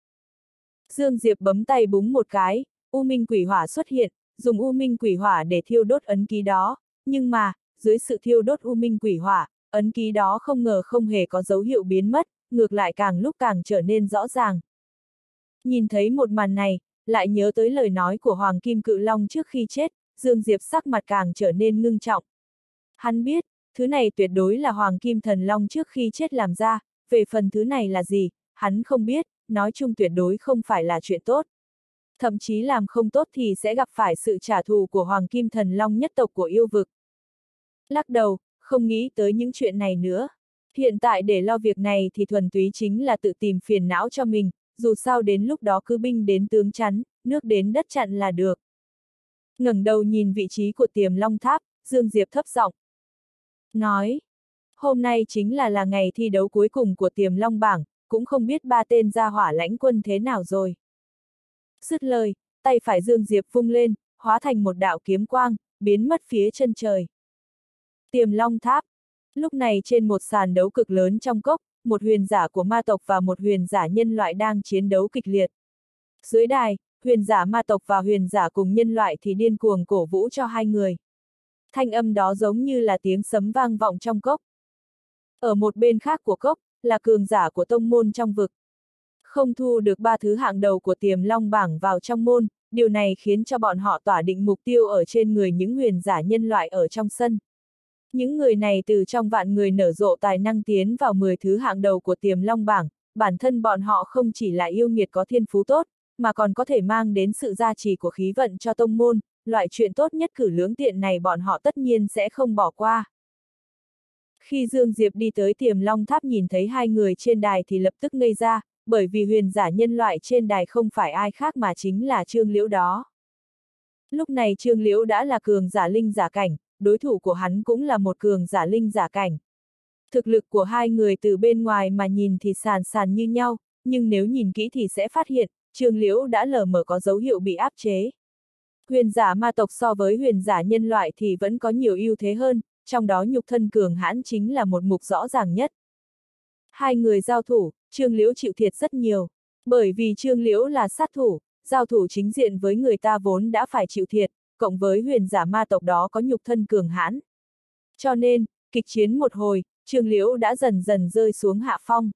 Dương Diệp bấm tay búng một cái, U Minh Quỷ Hỏa xuất hiện, dùng U Minh Quỷ Hỏa để thiêu đốt ấn ký đó, nhưng mà, dưới sự thiêu đốt U Minh Quỷ Hỏa, ấn ký đó không ngờ không hề có dấu hiệu biến mất, ngược lại càng lúc càng trở nên rõ ràng. Nhìn thấy một màn này, lại nhớ tới lời nói của Hoàng Kim Cự Long trước khi chết, Dương Diệp sắc mặt càng trở nên ngưng trọng. Hắn biết, thứ này tuyệt đối là Hoàng Kim Thần Long trước khi chết làm ra, về phần thứ này là gì, hắn không biết, nói chung tuyệt đối không phải là chuyện tốt. Thậm chí làm không tốt thì sẽ gặp phải sự trả thù của Hoàng Kim Thần Long nhất tộc của yêu vực. Lắc đầu, không nghĩ tới những chuyện này nữa. Hiện tại để lo việc này thì thuần túy chính là tự tìm phiền não cho mình, dù sao đến lúc đó cứ binh đến tướng chắn, nước đến đất chặn là được. Ngẩng đầu nhìn vị trí của Tiềm Long Tháp, Dương Diệp thấp giọng nói, hôm nay chính là là ngày thi đấu cuối cùng của Tiềm Long bảng, cũng không biết ba tên gia hỏa lãnh quân thế nào rồi. Dứt lời, tay phải Dương Diệp vung lên, hóa thành một đạo kiếm quang, biến mất phía chân trời. Tiềm Long Tháp. Lúc này trên một sàn đấu cực lớn trong cốc, một huyền giả của ma tộc và một huyền giả nhân loại đang chiến đấu kịch liệt. Dưới đài, huyền giả ma tộc và huyền giả cùng nhân loại thì điên cuồng cổ vũ cho hai người. Thanh âm đó giống như là tiếng sấm vang vọng trong cốc. Ở một bên khác của cốc, là cường giả của tông môn trong vực. Không thu được ba thứ hạng đầu của Tiềm Long bảng vào trong môn, điều này khiến cho bọn họ tỏa định mục tiêu ở trên người những huyền giả nhân loại ở trong sân. Những người này từ trong vạn người nở rộ tài năng tiến vào mười thứ hạng đầu của Tiềm Long bảng, bản thân bọn họ không chỉ là yêu nghiệt có thiên phú tốt, mà còn có thể mang đến sự gia trì của khí vận cho tông môn, loại chuyện tốt nhất cử lưỡng tiện này bọn họ tất nhiên sẽ không bỏ qua. Khi Dương Diệp đi tới Tiềm Long Tháp nhìn thấy hai người trên đài thì lập tức ngây ra, bởi vì huyền giả nhân loại trên đài không phải ai khác mà chính là Trương Liễu đó. Lúc này Trương Liễu đã là cường giả linh giả cảnh, đối thủ của hắn cũng là một cường giả linh giả cảnh. Thực lực của hai người từ bên ngoài mà nhìn thì sàn sàn như nhau, nhưng nếu nhìn kỹ thì sẽ phát hiện, Trương Liễu đã lờ mờ có dấu hiệu bị áp chế. Huyền giả ma tộc so với huyền giả nhân loại thì vẫn có nhiều ưu thế hơn, trong đó nhục thân cường hãn chính là một mục rõ ràng nhất. Hai người giao thủ, Trương Liễu chịu thiệt rất nhiều. Bởi vì Trương Liễu là sát thủ, giao thủ chính diện với người ta vốn đã phải chịu thiệt, cộng với huyền giả ma tộc đó có nhục thân cường hãn. Cho nên, kịch chiến một hồi, Trương Liễu đã dần dần rơi xuống hạ phong.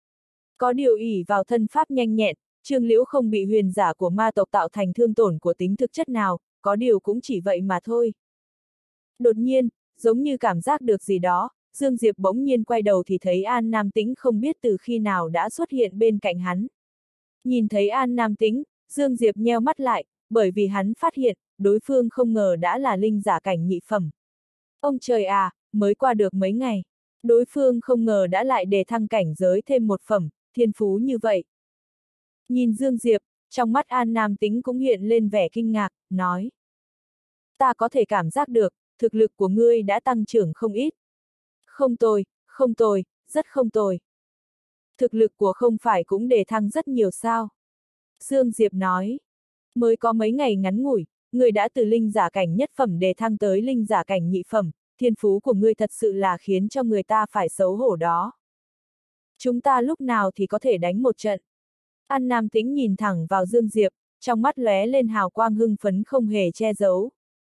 Có điều ỷ vào thân pháp nhanh nhẹn, Trương Liễu không bị huyền giả của ma tộc tạo thành thương tổn của tính thực chất nào, có điều cũng chỉ vậy mà thôi. Đột nhiên, giống như cảm giác được gì đó, Dương Diệp bỗng nhiên quay đầu thì thấy An Nam Tĩnh không biết từ khi nào đã xuất hiện bên cạnh hắn. Nhìn thấy An Nam Tĩnh, Dương Diệp nheo mắt lại, bởi vì hắn phát hiện, đối phương không ngờ đã là linh giả cảnh nhị phẩm. Ông trời à, mới qua được mấy ngày, đối phương không ngờ đã lại đề thăng cảnh giới thêm một phẩm, thiên phú như vậy. Nhìn Dương Diệp, trong mắt An Nam Tĩnh cũng hiện lên vẻ kinh ngạc, nói. Ta có thể cảm giác được, thực lực của ngươi đã tăng trưởng không ít. Không tồi, không tồi, rất không tồi. Thực lực của không phải cũng đề thăng rất nhiều sao? Dương Diệp nói. Mới có mấy ngày ngắn ngủi, ngươi đã từ linh giả cảnh nhất phẩm đề thăng tới linh giả cảnh nhị phẩm, thiên phú của ngươi thật sự là khiến cho người ta phải xấu hổ đó. Chúng ta lúc nào thì có thể đánh một trận? An Nam Tĩnh nhìn thẳng vào Dương Diệp, trong mắt lóe lên hào quang hưng phấn không hề che giấu.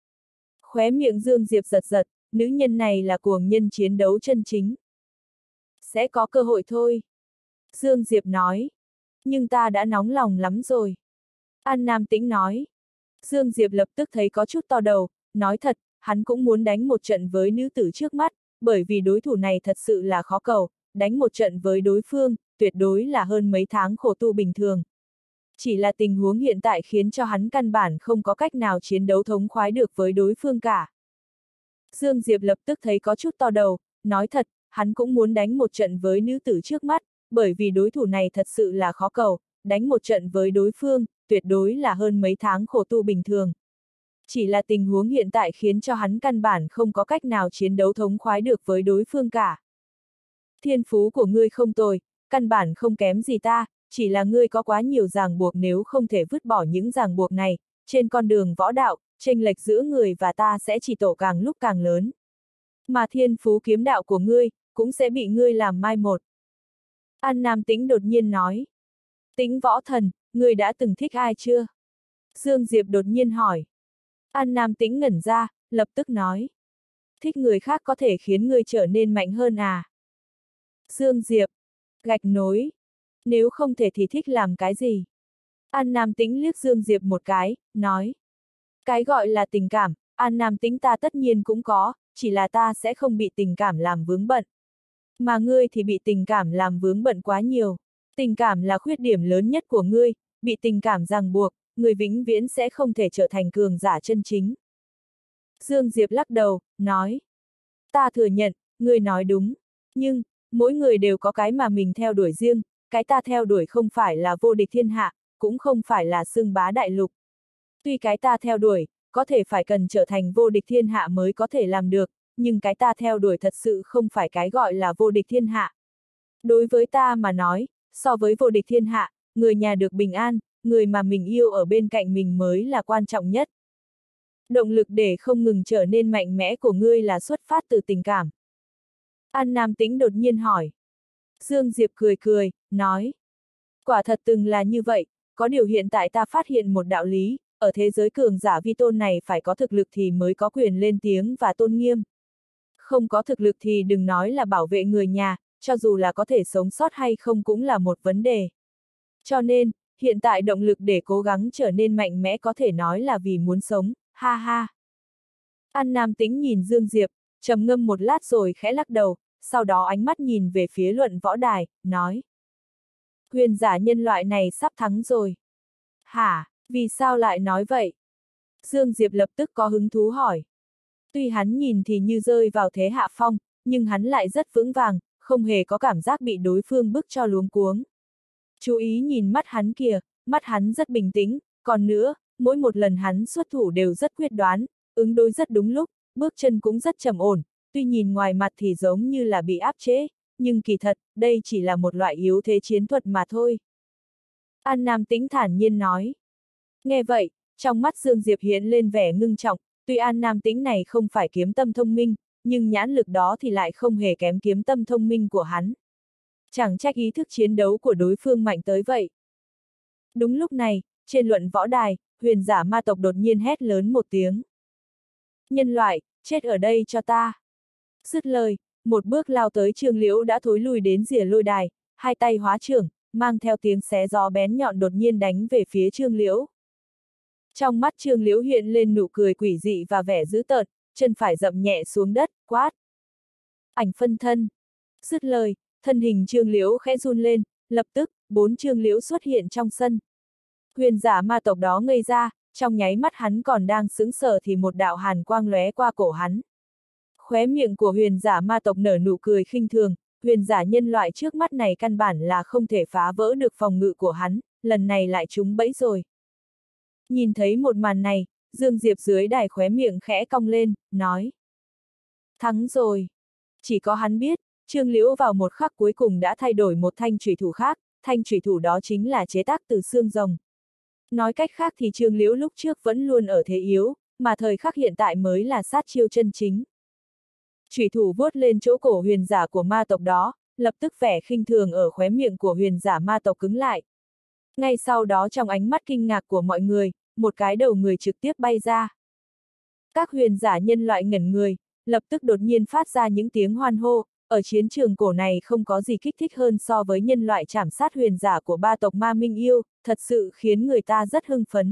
Khóe miệng Dương Diệp giật giật, nữ nhân này là cuồng nhân chiến đấu chân chính. Sẽ có cơ hội thôi. Dương Diệp nói. Nhưng ta đã nóng lòng lắm rồi. An Nam Tĩnh nói. Dương Diệp lập tức thấy có chút to đầu, nói thật, hắn cũng muốn đánh một trận với nữ tử trước mắt, bởi vì đối thủ này thật sự là khó cầu, đánh một trận với đối phương, tuyệt đối là hơn mấy tháng khổ tu bình thường. Chỉ là tình huống hiện tại khiến cho hắn căn bản không có cách nào chiến đấu thống khoái được với đối phương cả. Dương Diệp lập tức thấy có chút to đầu, nói thật, hắn cũng muốn đánh một trận với nữ tử trước mắt, bởi vì đối thủ này thật sự là khó cầu, đánh một trận với đối phương, tuyệt đối là hơn mấy tháng khổ tu bình thường. Chỉ là tình huống hiện tại khiến cho hắn căn bản không có cách nào chiến đấu thống khoái được với đối phương cả. Thiên phú của ngươi không tồi, căn bản không kém gì ta, chỉ là ngươi có quá nhiều ràng buộc, nếu không thể vứt bỏ những ràng buộc này, trên con đường võ đạo, chênh lệch giữa người và ta sẽ chỉ tổ càng lúc càng lớn. Mà thiên phú kiếm đạo của ngươi, cũng sẽ bị ngươi làm mai một. An Nam Tĩnh đột nhiên nói. Tĩnh võ thần, ngươi đã từng thích ai chưa? Dương Diệp đột nhiên hỏi. An Nam Tĩnh ngẩn ra, lập tức nói. Thích người khác có thể khiến ngươi trở nên mạnh hơn à? Dương Diệp. Gạch nối. Nếu không thể thì thích làm cái gì? An Nam Tĩnh liếc Dương Diệp một cái, nói. Cái gọi là tình cảm, An Nam Tĩnh ta tất nhiên cũng có, chỉ là ta sẽ không bị tình cảm làm vướng bận. Mà ngươi thì bị tình cảm làm vướng bận quá nhiều. Tình cảm là khuyết điểm lớn nhất của ngươi, bị tình cảm ràng buộc, người vĩnh viễn sẽ không thể trở thành cường giả chân chính. Dương Diệp lắc đầu, nói. Ta thừa nhận, ngươi nói đúng. Nhưng, mỗi người đều có cái mà mình theo đuổi riêng, cái ta theo đuổi không phải là vô địch thiên hạ, cũng không phải là xưng bá đại lục. Tuy cái ta theo đuổi, có thể phải cần trở thành vô địch thiên hạ mới có thể làm được, nhưng cái ta theo đuổi thật sự không phải cái gọi là vô địch thiên hạ. Đối với ta mà nói, so với vô địch thiên hạ, người nhà được bình an, người mà mình yêu ở bên cạnh mình mới là quan trọng nhất. Động lực để không ngừng trở nên mạnh mẽ của ngươi là xuất phát từ tình cảm. An Nam Tĩnh đột nhiên hỏi. Dương Diệp cười cười, nói. Quả thật từng là như vậy, có điều hiện tại ta phát hiện một đạo lý, ở thế giới cường giả vi tôn này phải có thực lực thì mới có quyền lên tiếng và tôn nghiêm. Không có thực lực thì đừng nói là bảo vệ người nhà, cho dù là có thể sống sót hay không cũng là một vấn đề. Cho nên, hiện tại động lực để cố gắng trở nên mạnh mẽ có thể nói là vì muốn sống, ha ha. An Nam Tĩnh nhìn Dương Diệp, trầm ngâm một lát rồi khẽ lắc đầu, sau đó ánh mắt nhìn về phía luận võ đài, nói. Huyền giả nhân loại này sắp thắng rồi. Hả, vì sao lại nói vậy? Dương Diệp lập tức có hứng thú hỏi. Tuy hắn nhìn thì như rơi vào thế hạ phong, nhưng hắn lại rất vững vàng, không hề có cảm giác bị đối phương bức cho luống cuống. Chú ý nhìn mắt hắn kìa, mắt hắn rất bình tĩnh, còn nữa, mỗi một lần hắn xuất thủ đều rất quyết đoán, ứng đối rất đúng lúc, bước chân cũng rất trầm ổn, tuy nhìn ngoài mặt thì giống như là bị áp chế, nhưng kỳ thật, đây chỉ là một loại yếu thế chiến thuật mà thôi. An Nam Tĩnh thản nhiên nói. Nghe vậy, trong mắt Dương Diệp hiện lên vẻ ngưng trọng, tuy An Nam Tĩnh này không phải kiếm tâm thông minh, nhưng nhãn lực đó thì lại không hề kém kiếm tâm thông minh của hắn. Chẳng trách ý thức chiến đấu của đối phương mạnh tới vậy. Đúng lúc này, trên luận võ đài, huyền giả ma tộc đột nhiên hét lớn một tiếng. Nhân loại, chết ở đây cho ta. Dứt lời, một bước lao tới Trương Liễu đã thối lùi đến rìa lôi đài, hai tay hóa trưởng, mang theo tiếng xé gió bén nhọn đột nhiên đánh về phía Trương Liễu. Trong mắt Trương Liễu hiện lên nụ cười quỷ dị và vẻ dữ tợn, chân phải dậm nhẹ xuống đất, quát. Ảnh phân thân. Dứt lời, thân hình Trương Liễu khẽ run lên, lập tức, bốn Trương Liễu xuất hiện trong sân. Huyền giả ma tộc đó ngây ra, trong nháy mắt hắn còn đang sững sờ thì một đạo hàn quang lóe qua cổ hắn. Khóe miệng của huyền giả ma tộc nở nụ cười khinh thường, huyền giả nhân loại trước mắt này căn bản là không thể phá vỡ được phòng ngự của hắn, lần này lại trúng bẫy rồi. Nhìn thấy một màn này, Dương Diệp dưới đài khóe miệng khẽ cong lên, nói. Thắng rồi. Chỉ có hắn biết, Trương Liễu vào một khắc cuối cùng đã thay đổi một thanh chủy thủ khác, thanh chủy thủ đó chính là chế tác từ xương rồng. Nói cách khác thì Trương Liễu lúc trước vẫn luôn ở thế yếu, mà thời khắc hiện tại mới là sát chiêu chân chính. Chủy thủ vuốt lên chỗ cổ huyền giả của ma tộc đó, lập tức vẻ khinh thường ở khóe miệng của huyền giả ma tộc cứng lại. Ngay sau đó trong ánh mắt kinh ngạc của mọi người, một cái đầu người trực tiếp bay ra. Các huyền giả nhân loại ngẩn người, lập tức đột nhiên phát ra những tiếng hoan hô, ở chiến trường cổ này không có gì kích thích hơn so với nhân loại trảm sát huyền giả của ba tộc Ma Minh Yêu, thật sự khiến người ta rất hưng phấn.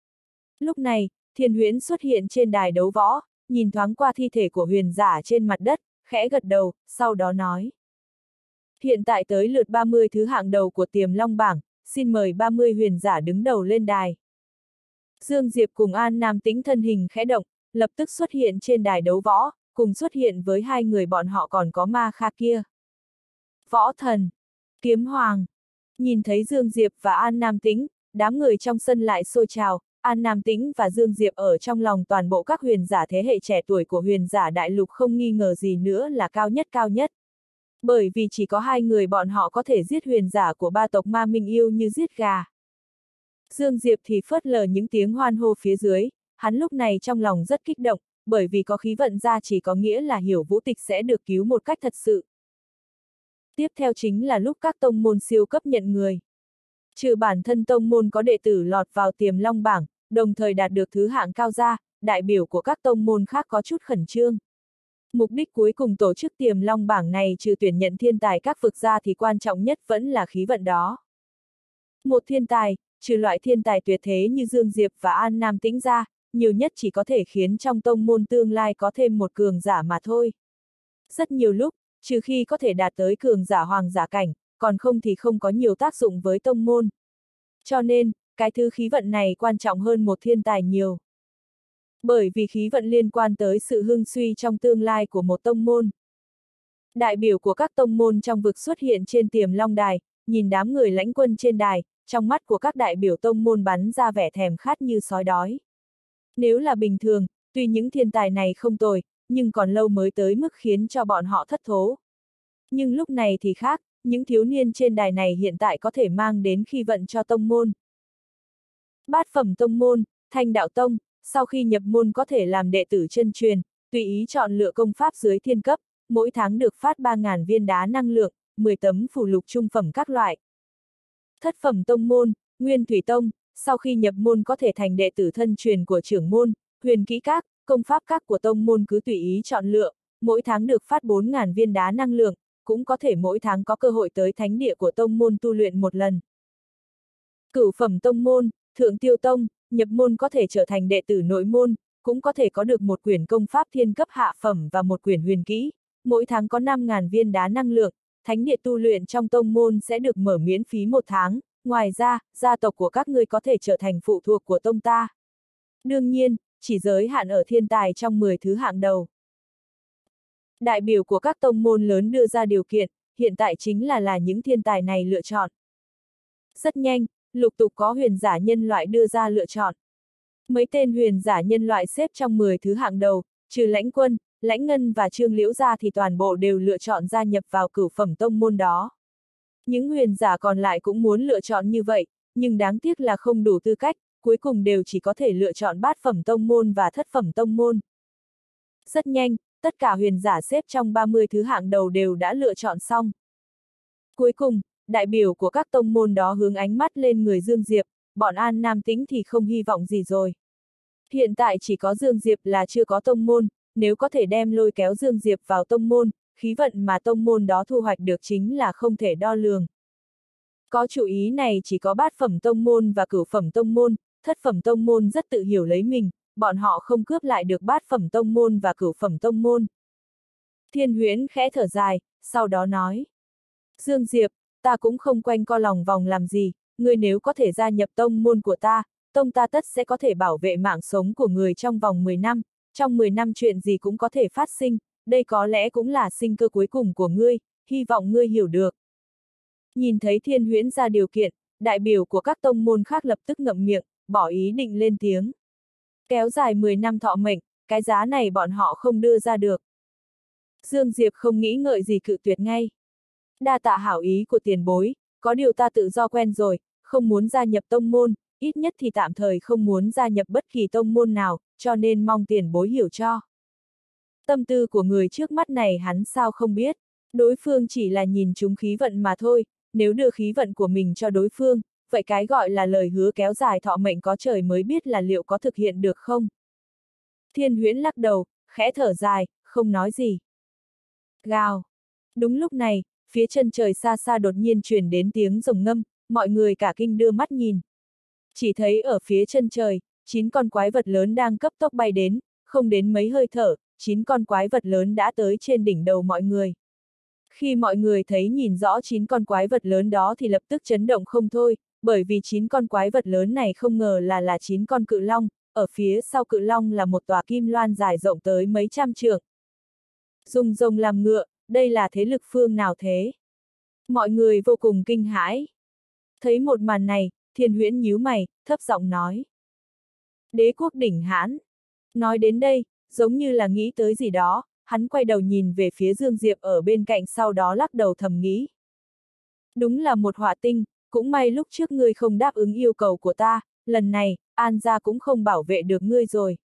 Lúc này, Thiên Huyễn xuất hiện trên đài đấu võ, nhìn thoáng qua thi thể của huyền giả trên mặt đất, khẽ gật đầu, sau đó nói. Hiện tại tới lượt ba mươi thứ hạng đầu của Tiềm Long bảng, xin mời ba mươi huyền giả đứng đầu lên đài. Dương Diệp cùng An Nam Tĩnh thân hình khẽ động, lập tức xuất hiện trên đài đấu võ, cùng xuất hiện với hai người bọn họ còn có Ma Kha kia. Võ thần, Kiếm Hoàng, nhìn thấy Dương Diệp và An Nam Tĩnh, đám người trong sân lại sôi trào. An Nam Tĩnh và Dương Diệp ở trong lòng toàn bộ các huyền giả thế hệ trẻ tuổi của huyền giả đại lục không nghi ngờ gì nữa là cao nhất cao nhất. Bởi vì chỉ có hai người bọn họ có thể giết huyền giả của ba tộc Ma Minh Yêu như giết gà. Dương Diệp thì phớt lờ những tiếng hoan hô phía dưới, hắn lúc này trong lòng rất kích động, bởi vì có khí vận ra chỉ có nghĩa là Hiểu Vũ Tịch sẽ được cứu một cách thật sự. Tiếp theo chính là lúc các tông môn siêu cấp nhận người. Trừ bản thân tông môn có đệ tử lọt vào Tiềm Long bảng, đồng thời đạt được thứ hạng cao ra, đại biểu của các tông môn khác có chút khẩn trương. Mục đích cuối cùng tổ chức Tiềm Long bảng này trừ tuyển nhận thiên tài các vực ra thì quan trọng nhất vẫn là khí vận đó. Một thiên tài, trừ loại thiên tài tuyệt thế như Dương Diệp và An Nam Tĩnh ra, nhiều nhất chỉ có thể khiến trong tông môn tương lai có thêm một cường giả mà thôi. Rất nhiều lúc, trừ khi có thể đạt tới cường giả hoàng giả cảnh, còn không thì không có nhiều tác dụng với tông môn. Cho nên, cái thứ khí vận này quan trọng hơn một thiên tài nhiều. Bởi vì khí vận liên quan tới sự hưng suy trong tương lai của một tông môn. Đại biểu của các tông môn trong vực xuất hiện trên Tiềm Long đài, nhìn đám người lãnh quân trên đài, trong mắt của các đại biểu tông môn bắn ra vẻ thèm khát như sói đói. Nếu là bình thường, tuy những thiên tài này không tồi, nhưng còn lâu mới tới mức khiến cho bọn họ thất thố. Nhưng lúc này thì khác, những thiếu niên trên đài này hiện tại có thể mang đến khí vận cho tông môn. Bát phẩm tông môn, Thanh Đạo Tông, sau khi nhập môn có thể làm đệ tử chân truyền, tùy ý chọn lựa công pháp dưới thiên cấp, mỗi tháng được phát ba nghìn viên đá năng lượng, mười tấm phù lục trung phẩm các loại. Thất phẩm tông môn, Nguyên Thủy Tông, sau khi nhập môn có thể thành đệ tử thân truyền của trưởng môn, huyền kỹ các, công pháp các của tông môn cứ tùy ý chọn lựa, mỗi tháng được phát bốn nghìn viên đá năng lượng, cũng có thể mỗi tháng có cơ hội tới thánh địa của tông môn tu luyện một lần. Cửu phẩm tông môn, Thượng Tiêu Tông, nhập môn có thể trở thành đệ tử nội môn, cũng có thể có được một quyển công pháp thiên cấp hạ phẩm và một quyển huyền kỹ, mỗi tháng có năm nghìn viên đá năng lượng, thánh địa tu luyện trong tông môn sẽ được mở miễn phí một tháng, ngoài ra, gia tộc của các ngươi có thể trở thành phụ thuộc của tông ta. Đương nhiên, chỉ giới hạn ở thiên tài trong mười thứ hạng đầu. Đại biểu của các tông môn lớn đưa ra điều kiện, hiện tại chính là là những thiên tài này lựa chọn. Rất nhanh, lục tục có huyền giả nhân loại đưa ra lựa chọn. Mấy tên huyền giả nhân loại xếp trong mười thứ hạng đầu, trừ Lãnh Quân, Lãnh Ngân và Trương Liễu ra thì toàn bộ đều lựa chọn gia nhập vào cửu phẩm tông môn đó. Những huyền giả còn lại cũng muốn lựa chọn như vậy, nhưng đáng tiếc là không đủ tư cách, cuối cùng đều chỉ có thể lựa chọn bát phẩm tông môn và thất phẩm tông môn. Rất nhanh, tất cả huyền giả xếp trong ba mươi thứ hạng đầu đều đã lựa chọn xong. Cuối cùng, đại biểu của các tông môn đó hướng ánh mắt lên người Dương Diệp, bọn An Nam Tĩnh thì không hy vọng gì rồi. Hiện tại chỉ có Dương Diệp là chưa có tông môn, nếu có thể đem lôi kéo Dương Diệp vào tông môn, khí vận mà tông môn đó thu hoạch được chính là không thể đo lường. Có chủ ý này chỉ có bát phẩm tông môn và cửu phẩm tông môn, thất phẩm tông môn rất tự hiểu lấy mình, bọn họ không cướp lại được bát phẩm tông môn và cửu phẩm tông môn. Thiên Huyễn khẽ thở dài, sau đó nói. Dương Diệp, ta cũng không quanh co lòng vòng làm gì, ngươi nếu có thể gia nhập tông môn của ta, tông ta tất sẽ có thể bảo vệ mạng sống của người trong vòng mười năm, trong mười năm chuyện gì cũng có thể phát sinh, đây có lẽ cũng là sinh cơ cuối cùng của ngươi, hy vọng ngươi hiểu được. Nhìn thấy Thiên Huyễn ra điều kiện, đại biểu của các tông môn khác lập tức ngậm miệng, bỏ ý định lên tiếng. Kéo dài mười năm thọ mệnh, cái giá này bọn họ không đưa ra được. Dương Diệp không nghĩ ngợi gì cự tuyệt ngay. Đa tạ hảo ý của tiền bối, có điều ta tự do quen rồi, không muốn gia nhập tông môn, ít nhất thì tạm thời không muốn gia nhập bất kỳ tông môn nào, cho nên mong tiền bối hiểu cho. Tâm tư của người trước mắt này hắn sao không biết, đối phương chỉ là nhìn trúng khí vận mà thôi, nếu đưa khí vận của mình cho đối phương, vậy cái gọi là lời hứa kéo dài thọ mệnh có trời mới biết là liệu có thực hiện được không. Thiên Huyễn lắc đầu, khẽ thở dài, không nói gì. Gào. Đúng lúc này, phía chân trời xa xa đột nhiên truyền đến tiếng rồng ngâm, mọi người cả kinh đưa mắt nhìn. Chỉ thấy ở phía chân trời, chín con quái vật lớn đang cấp tốc bay đến, không đến mấy hơi thở, chín con quái vật lớn đã tới trên đỉnh đầu mọi người. Khi mọi người thấy nhìn rõ chín con quái vật lớn đó thì lập tức chấn động không thôi, bởi vì chín con quái vật lớn này không ngờ là là chín con cự long, ở phía sau cự long là một tòa kim loan dài rộng tới mấy trăm trượng. Dùng rồng làm ngựa, đây là thế lực phương nào thế? Mọi người vô cùng kinh hãi. Thấy một màn này, Thiên Huyễn nhíu mày, thấp giọng nói. Đế quốc đỉnh hãn. Nói đến đây, giống như là nghĩ tới gì đó, hắn quay đầu nhìn về phía Dương Diệp ở bên cạnh, sau đó lắc đầu thầm nghĩ. Đúng là một hỏa tinh, cũng may lúc trước ngươi không đáp ứng yêu cầu của ta, lần này, An gia cũng không bảo vệ được ngươi rồi.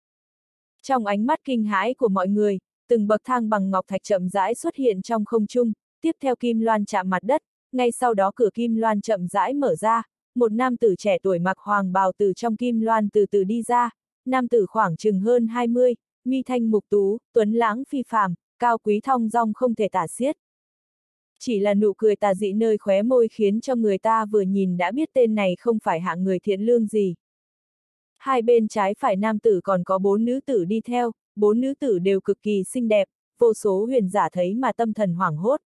Trong ánh mắt kinh hãi của mọi người, từng bậc thang bằng ngọc thạch chậm rãi xuất hiện trong không trung, tiếp theo kim loan chạm mặt đất, ngay sau đó cửa kim loan chậm rãi mở ra, một nam tử trẻ tuổi mặc hoàng bào từ trong kim loan từ từ đi ra, nam tử khoảng chừng hơn hai mươi, mi thanh mục tú, tuấn lãng phi phàm, cao quý thong dong không thể tả xiết. Chỉ là nụ cười tà dị nơi khóe môi khiến cho người ta vừa nhìn đã biết tên này không phải hạng người thiện lương gì. Hai bên trái phải nam tử còn có bốn nữ tử đi theo, bốn nữ tử đều cực kỳ xinh đẹp, vô số huyền giả thấy mà tâm thần hoảng hốt.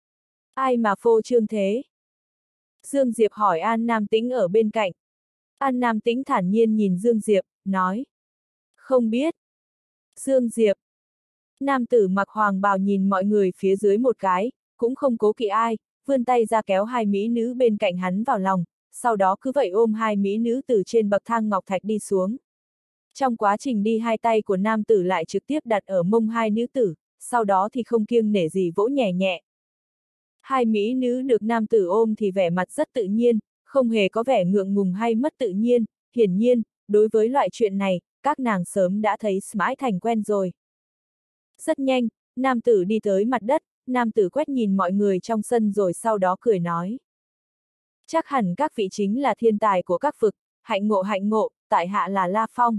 Ai mà phô trương thế? Dương Diệp hỏi An Nam Tĩnh ở bên cạnh. An Nam Tĩnh thản nhiên nhìn Dương Diệp, nói. Không biết. Dương Diệp. Nam tử mặc hoàng bào nhìn mọi người phía dưới một cái, cũng không cố kỵ ai, vươn tay ra kéo hai mỹ nữ bên cạnh hắn vào lòng, sau đó cứ vậy ôm hai mỹ nữ từ trên bậc thang ngọc thạch đi xuống. Trong quá trình đi hai tay của nam tử lại trực tiếp đặt ở mông hai nữ tử, sau đó thì không kiêng nể gì vỗ nhẹ nhẹ. Hai mỹ nữ được nam tử ôm thì vẻ mặt rất tự nhiên, không hề có vẻ ngượng ngùng hay mất tự nhiên, hiển nhiên, đối với loại chuyện này, các nàng sớm đã thấy mãi thành quen rồi. Rất nhanh, nam tử đi tới mặt đất, nam tử quét nhìn mọi người trong sân rồi sau đó cười nói. Chắc hẳn các vị chính là thiên tài của các vực, hạnh ngộ hạnh ngộ, tại hạ là La Phong.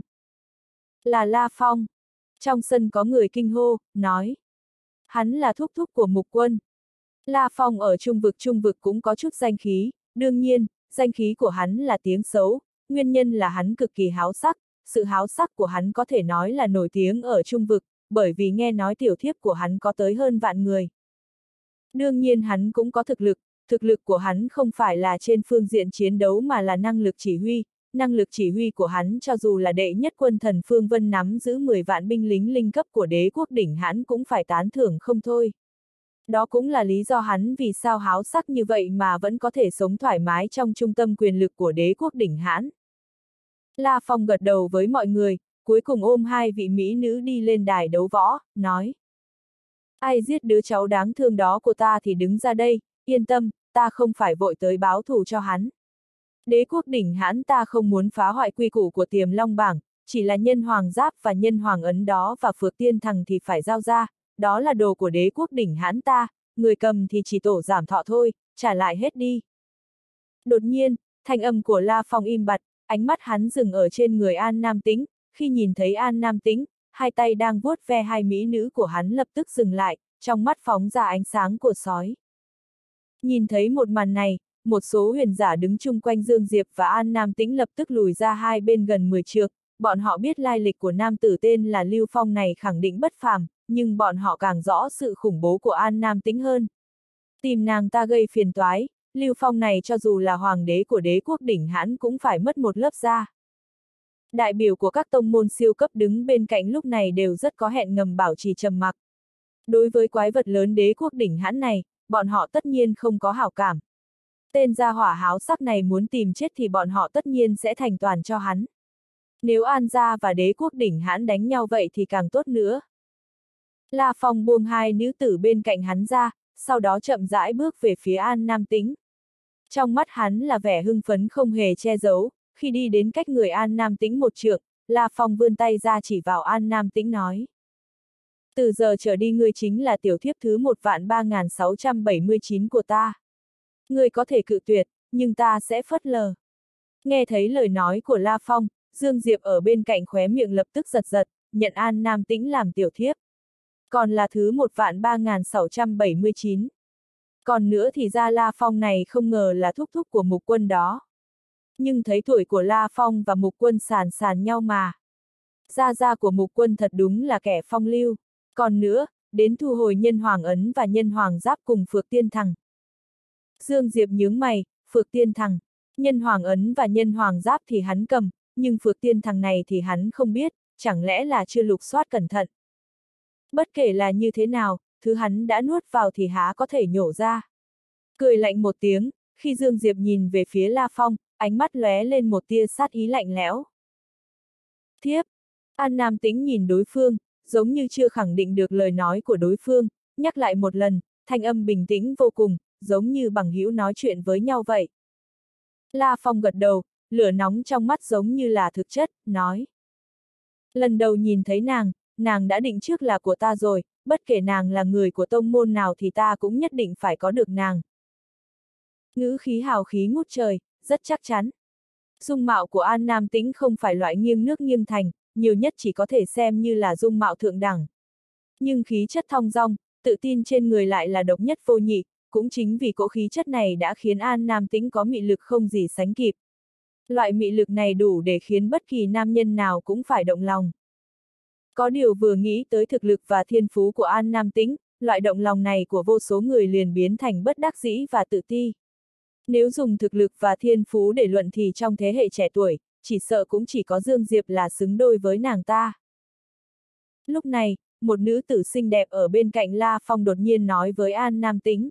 Là La Phong. Trong sân có người kinh hô, nói. Hắn là thúc thúc của Mục Quân. La Phong ở trung vực trung vực cũng có chút danh khí, đương nhiên, danh khí của hắn là tiếng xấu, nguyên nhân là hắn cực kỳ háo sắc, sự háo sắc của hắn có thể nói là nổi tiếng ở trung vực, bởi vì nghe nói tiểu thiếp của hắn có tới hơn vạn người. Đương nhiên hắn cũng có thực lực, thực lực của hắn không phải là trên phương diện chiến đấu mà là năng lực chỉ huy, năng lực chỉ huy của hắn cho dù là đệ nhất quân thần Phương Vân nắm giữ mười vạn binh lính linh cấp của đế quốc đỉnh hãn cũng phải tán thưởng không thôi. Đó cũng là lý do hắn vì sao háo sắc như vậy mà vẫn có thể sống thoải mái trong trung tâm quyền lực của đế quốc đỉnh hãn. La Phong gật đầu với mọi người, cuối cùng ôm hai vị mỹ nữ đi lên đài đấu võ, nói. Ai giết đứa cháu đáng thương đó của ta thì đứng ra đây, yên tâm, ta không phải vội tới báo thù cho hắn. Đế quốc đỉnh hãn ta không muốn phá hoại quy củ của Tiềm Long bảng, chỉ là nhân hoàng giáp và nhân hoàng ấn đó và phược tiên thằng thì phải giao ra, đó là đồ của đế quốc đỉnh hãn ta, người cầm thì chỉ tổ giảm thọ thôi, trả lại hết đi. Đột nhiên, thanh âm của La Phong im bặt, ánh mắt hắn dừng ở trên người An Nam Tĩnh, khi nhìn thấy An Nam Tĩnh, hai tay đang vuốt ve hai mỹ nữ của hắn lập tức dừng lại, trong mắt phóng ra ánh sáng của sói. Nhìn thấy một màn này, một số huyền giả đứng chung quanh Dương Diệp và An Nam Tĩnh lập tức lùi ra hai bên gần mười trượng, bọn họ biết lai lịch của nam tử tên là Lưu Phong này khẳng định bất phàm, nhưng bọn họ càng rõ sự khủng bố của An Nam Tĩnh hơn. Tìm nàng ta gây phiền toái, Lưu Phong này cho dù là hoàng đế của đế quốc đỉnh hãn cũng phải mất một lớp da. Đại biểu của các tông môn siêu cấp đứng bên cạnh lúc này đều rất có hẹn ngầm bảo trì trầm mặc. Đối với quái vật lớn đế quốc đỉnh hãn này, bọn họ tất nhiên không có hảo cảm. Tên gia hỏa háo sắc này muốn tìm chết thì bọn họ tất nhiên sẽ thành toàn cho hắn. Nếu An gia và đế quốc đỉnh hãn đánh nhau vậy thì càng tốt nữa. La Phong buông hai nữ tử bên cạnh hắn ra, sau đó chậm rãi bước về phía An Nam Tĩnh. Trong mắt hắn là vẻ hưng phấn không hề che giấu, khi đi đến cách người An Nam Tĩnh một trượng, La Phong vươn tay ra chỉ vào An Nam Tĩnh nói. Từ giờ trở đi ngươi chính là tiểu thiếp thứ một vạn ba nghìn sáu trăm bảy mươi chín của ta. Ngươi có thể cự tuyệt, nhưng ta sẽ phớt lờ. Nghe thấy lời nói của La Phong, Dương Diệp ở bên cạnh khóe miệng lập tức giật giật, nhận An Nam Tĩnh làm tiểu thiếp. Còn là thứ một vạn ba nghìn sáu trăm bảy mươi chín. Còn nữa thì ra La Phong này không ngờ là thúc thúc của Mục Quân đó. Nhưng thấy tuổi của La Phong và Mục Quân sàn sàn nhau mà. Gia gia của Mục Quân thật đúng là kẻ phong lưu. Còn nữa, đến thu hồi nhân hoàng ấn và nhân hoàng giáp cùng Phược Tiên Thằng. Dương Diệp nhướng mày, Phược Tiên Thằng, nhân hoàng ấn và nhân hoàng giáp thì hắn cầm, nhưng Phược Tiên Thằng này thì hắn không biết, chẳng lẽ là chưa lục soát cẩn thận. Bất kể là như thế nào, thứ hắn đã nuốt vào thì há có thể nhổ ra. Cười lạnh một tiếng, khi Dương Diệp nhìn về phía La Phong, ánh mắt lóe lên một tia sát ý lạnh lẽo. Thiếp! An Nam Tĩnh nhìn đối phương, giống như chưa khẳng định được lời nói của đối phương, nhắc lại một lần, thanh âm bình tĩnh vô cùng, giống như bằng hữu nói chuyện với nhau vậy. La Phong gật đầu, lửa nóng trong mắt giống như là thực chất, nói. Lần đầu nhìn thấy nàng, nàng đã định trước là của ta rồi, bất kể nàng là người của tông môn nào thì ta cũng nhất định phải có được nàng. Ngữ khí hào khí ngút trời, rất chắc chắn. Dung mạo của An Nam Tĩnh không phải loại nghiêng nước nghiêng thành, nhiều nhất chỉ có thể xem như là dung mạo thượng đẳng. Nhưng khí chất thong dong, tự tin trên người lại là độc nhất vô nhị, cũng chính vì cỗ khí chất này đã khiến An Nam Tĩnh có mị lực không gì sánh kịp. Loại mị lực này đủ để khiến bất kỳ nam nhân nào cũng phải động lòng. Có điều vừa nghĩ tới thực lực và thiên phú của An Nam Tĩnh, loại động lòng này của vô số người liền biến thành bất đắc dĩ và tự ti. Nếu dùng thực lực và thiên phú để luận thì trong thế hệ trẻ tuổi, chỉ sợ cũng chỉ có Dương Diệp là xứng đôi với nàng ta. Lúc này, một nữ tử xinh đẹp ở bên cạnh La Phong đột nhiên nói với An Nam Tĩnh.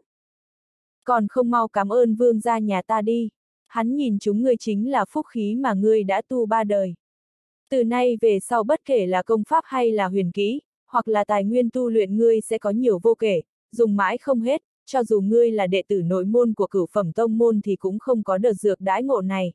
Còn không mau cảm ơn vương gia nhà ta đi. Hắn nhìn chúng ngươi chính là phúc khí mà ngươi đã tu ba đời. Từ nay về sau bất kể là công pháp hay là huyền kỹ, hoặc là tài nguyên tu luyện ngươi sẽ có nhiều vô kể, dùng mãi không hết, cho dù ngươi là đệ tử nội môn của cửu phẩm tông môn thì cũng không có đợt dược đãi ngộ này.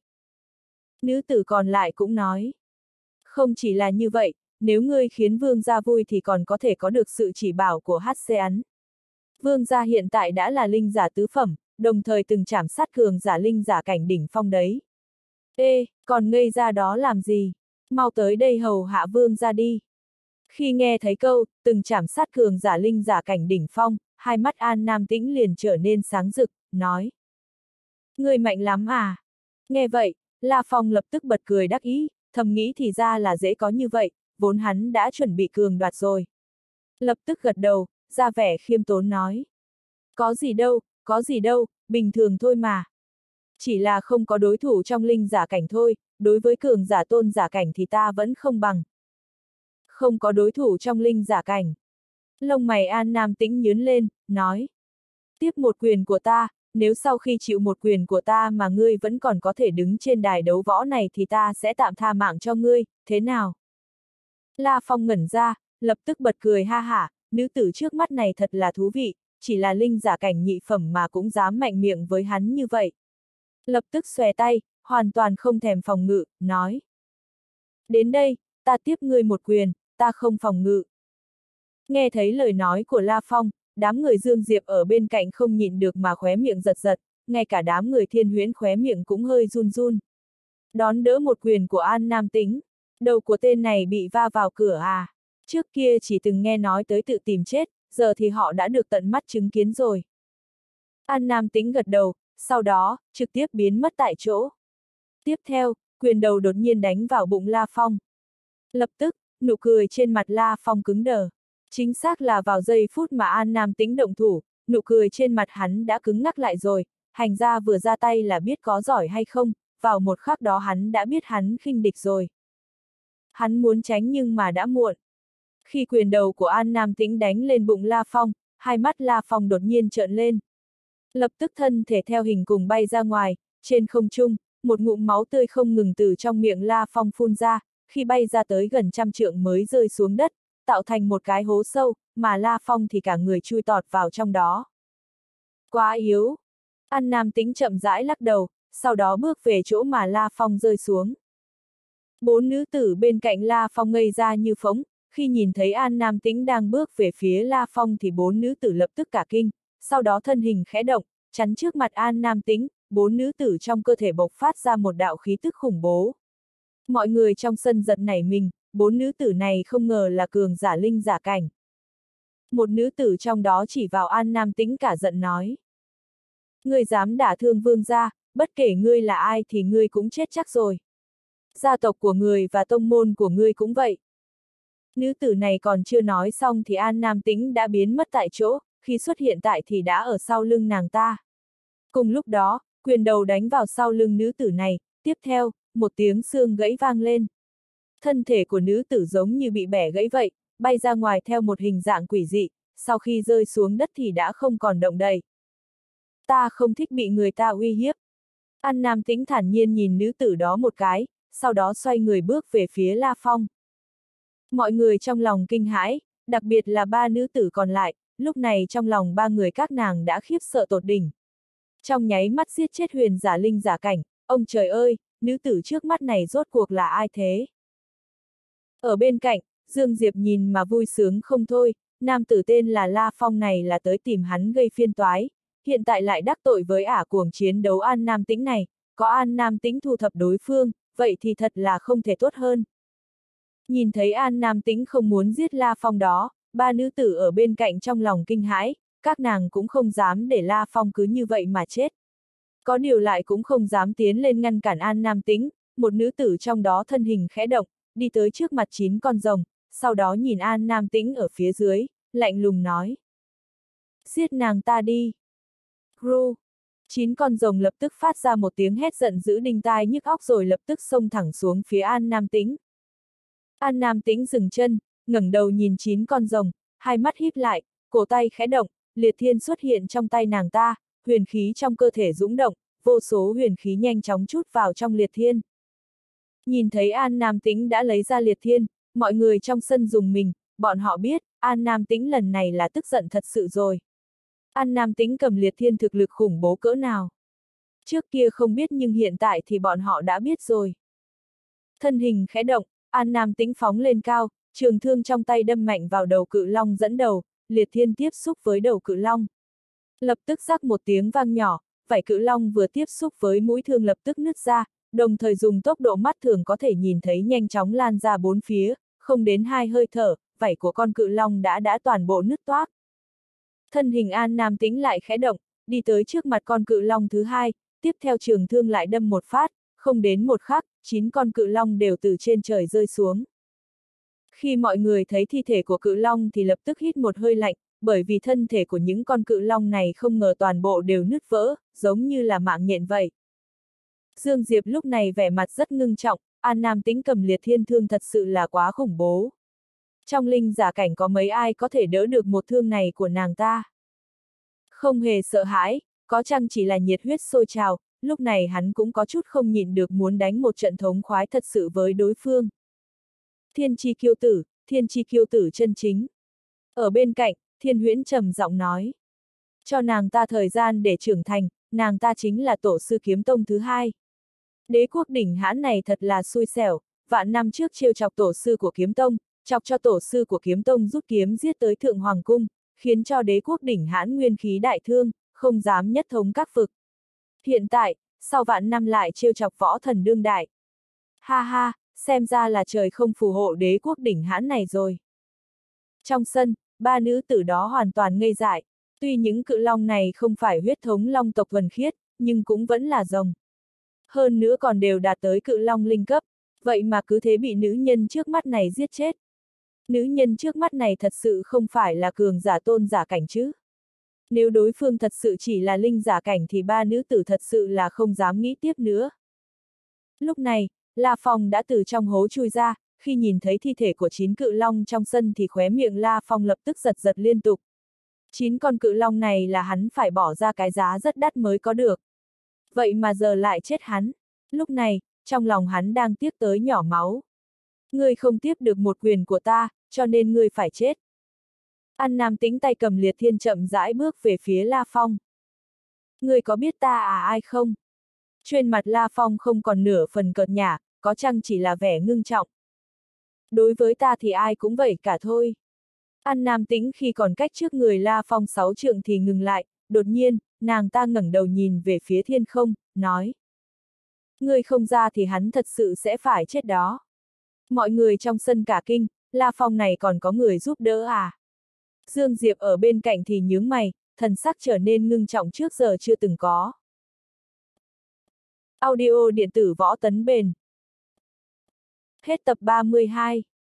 Nữ tử còn lại cũng nói. Không chỉ là như vậy, nếu ngươi khiến vương gia vui thì còn có thể có được sự chỉ bảo của hát xê ấn. Vương gia hiện tại đã là linh giả tứ phẩm, đồng thời từng trảm sát cường giả linh giả cảnh đỉnh phong đấy. Ê, còn ngây ra đó làm gì? Mau tới đây hầu hạ vương gia đi. Khi nghe thấy câu, từng trảm sát cường giả linh giả cảnh đỉnh phong, hai mắt An Nam Tĩnh liền trở nên sáng rực, nói. Ngươi mạnh lắm à? Nghe vậy, La Phong lập tức bật cười đắc ý, thầm nghĩ thì ra là dễ có như vậy, vốn hắn đã chuẩn bị cường đoạt rồi. Lập tức gật đầu, ra vẻ khiêm tốn nói. Có gì đâu, có gì đâu, bình thường thôi mà. Chỉ là không có đối thủ trong linh giả cảnh thôi, đối với cường giả tôn giả cảnh thì ta vẫn không bằng. Không có đối thủ trong linh giả cảnh. Lông mày An Nam Tĩnh nhướng lên, nói. Tiếp một quyền của ta, nếu sau khi chịu một quyền của ta mà ngươi vẫn còn có thể đứng trên đài đấu võ này thì ta sẽ tạm tha mạng cho ngươi, thế nào? La Phong ngẩn ra, lập tức bật cười ha hả, nữ tử trước mắt này thật là thú vị, chỉ là linh giả cảnh nhị phẩm mà cũng dám mạnh miệng với hắn như vậy. Lập tức xòe tay, hoàn toàn không thèm phòng ngự, nói. Đến đây, ta tiếp ngươi một quyền, ta không phòng ngự. Nghe thấy lời nói của La Phong, đám người Dương Diệp ở bên cạnh không nhịn được mà khóe miệng giật giật, ngay cả đám người Thiên Huyễn khóe miệng cũng hơi run run. Đón đỡ một quyền của An Nam Tĩnh, đầu của tên này bị va vào cửa à? Trước kia chỉ từng nghe nói tới tự tìm chết, giờ thì họ đã được tận mắt chứng kiến rồi. An Nam Tĩnh gật đầu, sau đó, trực tiếp biến mất tại chỗ. Tiếp theo, quyền đầu đột nhiên đánh vào bụng La Phong. Lập tức, nụ cười trên mặt La Phong cứng đờ. Chính xác là vào giây phút mà An Nam Tĩnh động thủ, nụ cười trên mặt hắn đã cứng ngắc lại rồi, hành ra vừa ra tay là biết có giỏi hay không, vào một khắc đó hắn đã biết hắn khinh địch rồi. Hắn muốn tránh nhưng mà đã muộn. Khi quyền đầu của An Nam Tĩnh đánh lên bụng La Phong, hai mắt La Phong đột nhiên trợn lên. Lập tức thân thể theo hình cùng bay ra ngoài, trên không trung, một ngụm máu tươi không ngừng từ trong miệng La Phong phun ra, khi bay ra tới gần trăm trượng mới rơi xuống đất, tạo thành một cái hố sâu, mà La Phong thì cả người chui tọt vào trong đó. Quá yếu. An Nam Tĩnh chậm rãi lắc đầu, sau đó bước về chỗ mà La Phong rơi xuống. Bốn nữ tử bên cạnh La Phong ngây ra như phỗng, khi nhìn thấy An Nam Tĩnh đang bước về phía La Phong thì bốn nữ tử lập tức cả kinh, sau đó thân hình khẽ động, chắn trước mặt An Nam Tĩnh, bốn nữ tử trong cơ thể bộc phát ra một đạo khí tức khủng bố. Mọi người trong sân giật nảy mình, bốn nữ tử này không ngờ là cường giả linh giả cảnh. Một nữ tử trong đó chỉ vào An Nam Tĩnh cả giận nói. Ngươi dám đả thương vương gia, bất kể ngươi là ai thì ngươi cũng chết chắc rồi. Gia tộc của ngươi và tông môn của ngươi cũng vậy, Nữ tử này còn chưa nói xong thì An Nam Tĩnh đã biến mất tại chỗ, khi xuất hiện tại thì đã ở sau lưng nàng ta. Cùng lúc đó, quyền đầu đánh vào sau lưng nữ tử này, tiếp theo, một tiếng xương gãy vang lên. Thân thể của nữ tử giống như bị bẻ gãy vậy, bay ra ngoài theo một hình dạng quỷ dị, sau khi rơi xuống đất thì đã không còn động đậy. Ta không thích bị người ta uy hiếp. An Nam Tĩnh thản nhiên nhìn nữ tử đó một cái, sau đó xoay người bước về phía La Phong. Mọi người trong lòng kinh hãi, đặc biệt là ba nữ tử còn lại, lúc này trong lòng ba người các nàng đã khiếp sợ tột đỉnh. Trong nháy mắt giết chết huyền giả linh giả cảnh, ông trời ơi, nữ tử trước mắt này rốt cuộc là ai thế? Ở bên cạnh, Dương Diệp nhìn mà vui sướng không thôi, nam tử tên là La Phong này là tới tìm hắn gây phiên toái, hiện tại lại đắc tội với ả cuồng chiến đấu An Nam Tĩnh này, có An Nam Tĩnh thu thập đối phương, vậy thì thật là không thể tốt hơn. Nhìn thấy An Nam Tĩnh không muốn giết La Phong đó, ba nữ tử ở bên cạnh trong lòng kinh hãi, các nàng cũng không dám để La Phong cứ như vậy mà chết. Có điều lại cũng không dám tiến lên ngăn cản An Nam Tĩnh, một nữ tử trong đó thân hình khẽ động, đi tới trước mặt chín con rồng, sau đó nhìn An Nam Tĩnh ở phía dưới, lạnh lùng nói. Giết nàng ta đi. Ru. Chín con rồng lập tức phát ra một tiếng hét giận dữ đinh tai nhức óc rồi lập tức xông thẳng xuống phía An Nam Tĩnh. An Nam Tĩnh dừng chân, ngẩng đầu nhìn chín con rồng, hai mắt híp lại, cổ tay khẽ động, liệt thiên xuất hiện trong tay nàng ta, huyền khí trong cơ thể dũng động, vô số huyền khí nhanh chóng trút vào trong liệt thiên. Nhìn thấy An Nam Tĩnh đã lấy ra liệt thiên, mọi người trong sân rùng mình, bọn họ biết, An Nam Tĩnh lần này là tức giận thật sự rồi. An Nam Tĩnh cầm liệt thiên thực lực khủng bố cỡ nào. Trước kia không biết nhưng hiện tại thì bọn họ đã biết rồi. Thân hình khẽ động, An Nam Tĩnh phóng lên cao, trường thương trong tay đâm mạnh vào đầu cự long dẫn đầu, liệt thiên tiếp xúc với đầu cự long. Lập tức rắc một tiếng vang nhỏ, vảy cự long vừa tiếp xúc với mũi thương lập tức nứt ra, đồng thời dùng tốc độ mắt thường có thể nhìn thấy nhanh chóng lan ra bốn phía, không đến hai hơi thở, vảy của con cự long đã đã toàn bộ nứt toác. Thân hình An Nam Tĩnh lại khẽ động, đi tới trước mặt con cự long thứ hai, tiếp theo trường thương lại đâm một phát, không đến một khắc, chín con cự long đều từ trên trời rơi xuống. Khi mọi người thấy thi thể của cự long thì lập tức hít một hơi lạnh, bởi vì thân thể của những con cự long này không ngờ toàn bộ đều nứt vỡ, giống như là mạng nhện vậy. Dương Diệp lúc này vẻ mặt rất ngưng trọng, An Nam Tĩnh cầm liệt thiên thương thật sự là quá khủng bố. Trong linh giả cảnh có mấy ai có thể đỡ được một thương này của nàng ta? Không hề sợ hãi, có chăng chỉ là nhiệt huyết sôi trào, lúc này hắn cũng có chút không nhịn được muốn đánh một trận thống khoái thật sự với đối phương. Thiên chi kiêu tử, thiên chi kiêu tử chân chính. Ở bên cạnh, Thiên Huyễn trầm giọng nói. Cho nàng ta thời gian để trưởng thành, nàng ta chính là tổ sư kiếm tông thứ hai. Đế quốc đỉnh hãn này thật là xui xẻo, vạn năm trước trêu chọc tổ sư của kiếm tông, chọc cho tổ sư của kiếm tông rút kiếm giết tới thượng hoàng cung, khiến cho đế quốc đỉnh hãn nguyên khí đại thương, không dám nhất thống các vực. Hiện tại, sau vạn năm lại trêu chọc võ thần đương đại. Ha ha, xem ra là trời không phù hộ đế quốc đỉnh hãn này rồi. Trong sân, ba nữ tử đó hoàn toàn ngây dại, tuy những cự long này không phải huyết thống long tộc thuần khiết, nhưng cũng vẫn là rồng. Hơn nữa còn đều đạt tới cự long linh cấp, vậy mà cứ thế bị nữ nhân trước mắt này giết chết. Nữ nhân trước mắt này thật sự không phải là cường giả tôn giả cảnh chứ. Nếu đối phương thật sự chỉ là linh giả cảnh thì ba nữ tử thật sự là không dám nghĩ tiếp nữa. Lúc này, La Phong đã từ trong hố chui ra, khi nhìn thấy thi thể của chín cự long trong sân thì khóe miệng La Phong lập tức giật giật liên tục. Chín con cự long này là hắn phải bỏ ra cái giá rất đắt mới có được. Vậy mà giờ lại chết hắn. Lúc này, trong lòng hắn đang tiếc tới nhỏ máu. Ngươi không tiếp được một quyền của ta, cho nên ngươi phải chết. An Nam Tĩnh tay cầm liệt thiên chậm rãi bước về phía La Phong. Ngươi có biết ta à ai không? Trên mặt La Phong không còn nửa phần cợt nhả, có chăng chỉ là vẻ ngưng trọng. Đối với ta thì ai cũng vậy cả thôi. An Nam Tĩnh khi còn cách trước người La Phong sáu trượng thì ngừng lại, đột nhiên, nàng ta ngẩng đầu nhìn về phía thiên không, nói. Ngươi không ra thì hắn thật sự sẽ phải chết đó. Mọi người trong sân cả kinh, La Phong này còn có người giúp đỡ à? Dương Diệp ở bên cạnh thì nhướng mày, thần sắc trở nên ngưng trọng trước giờ chưa từng có. Audio điện tử Võ Tấn Bền. Hết tập ba mươi hai.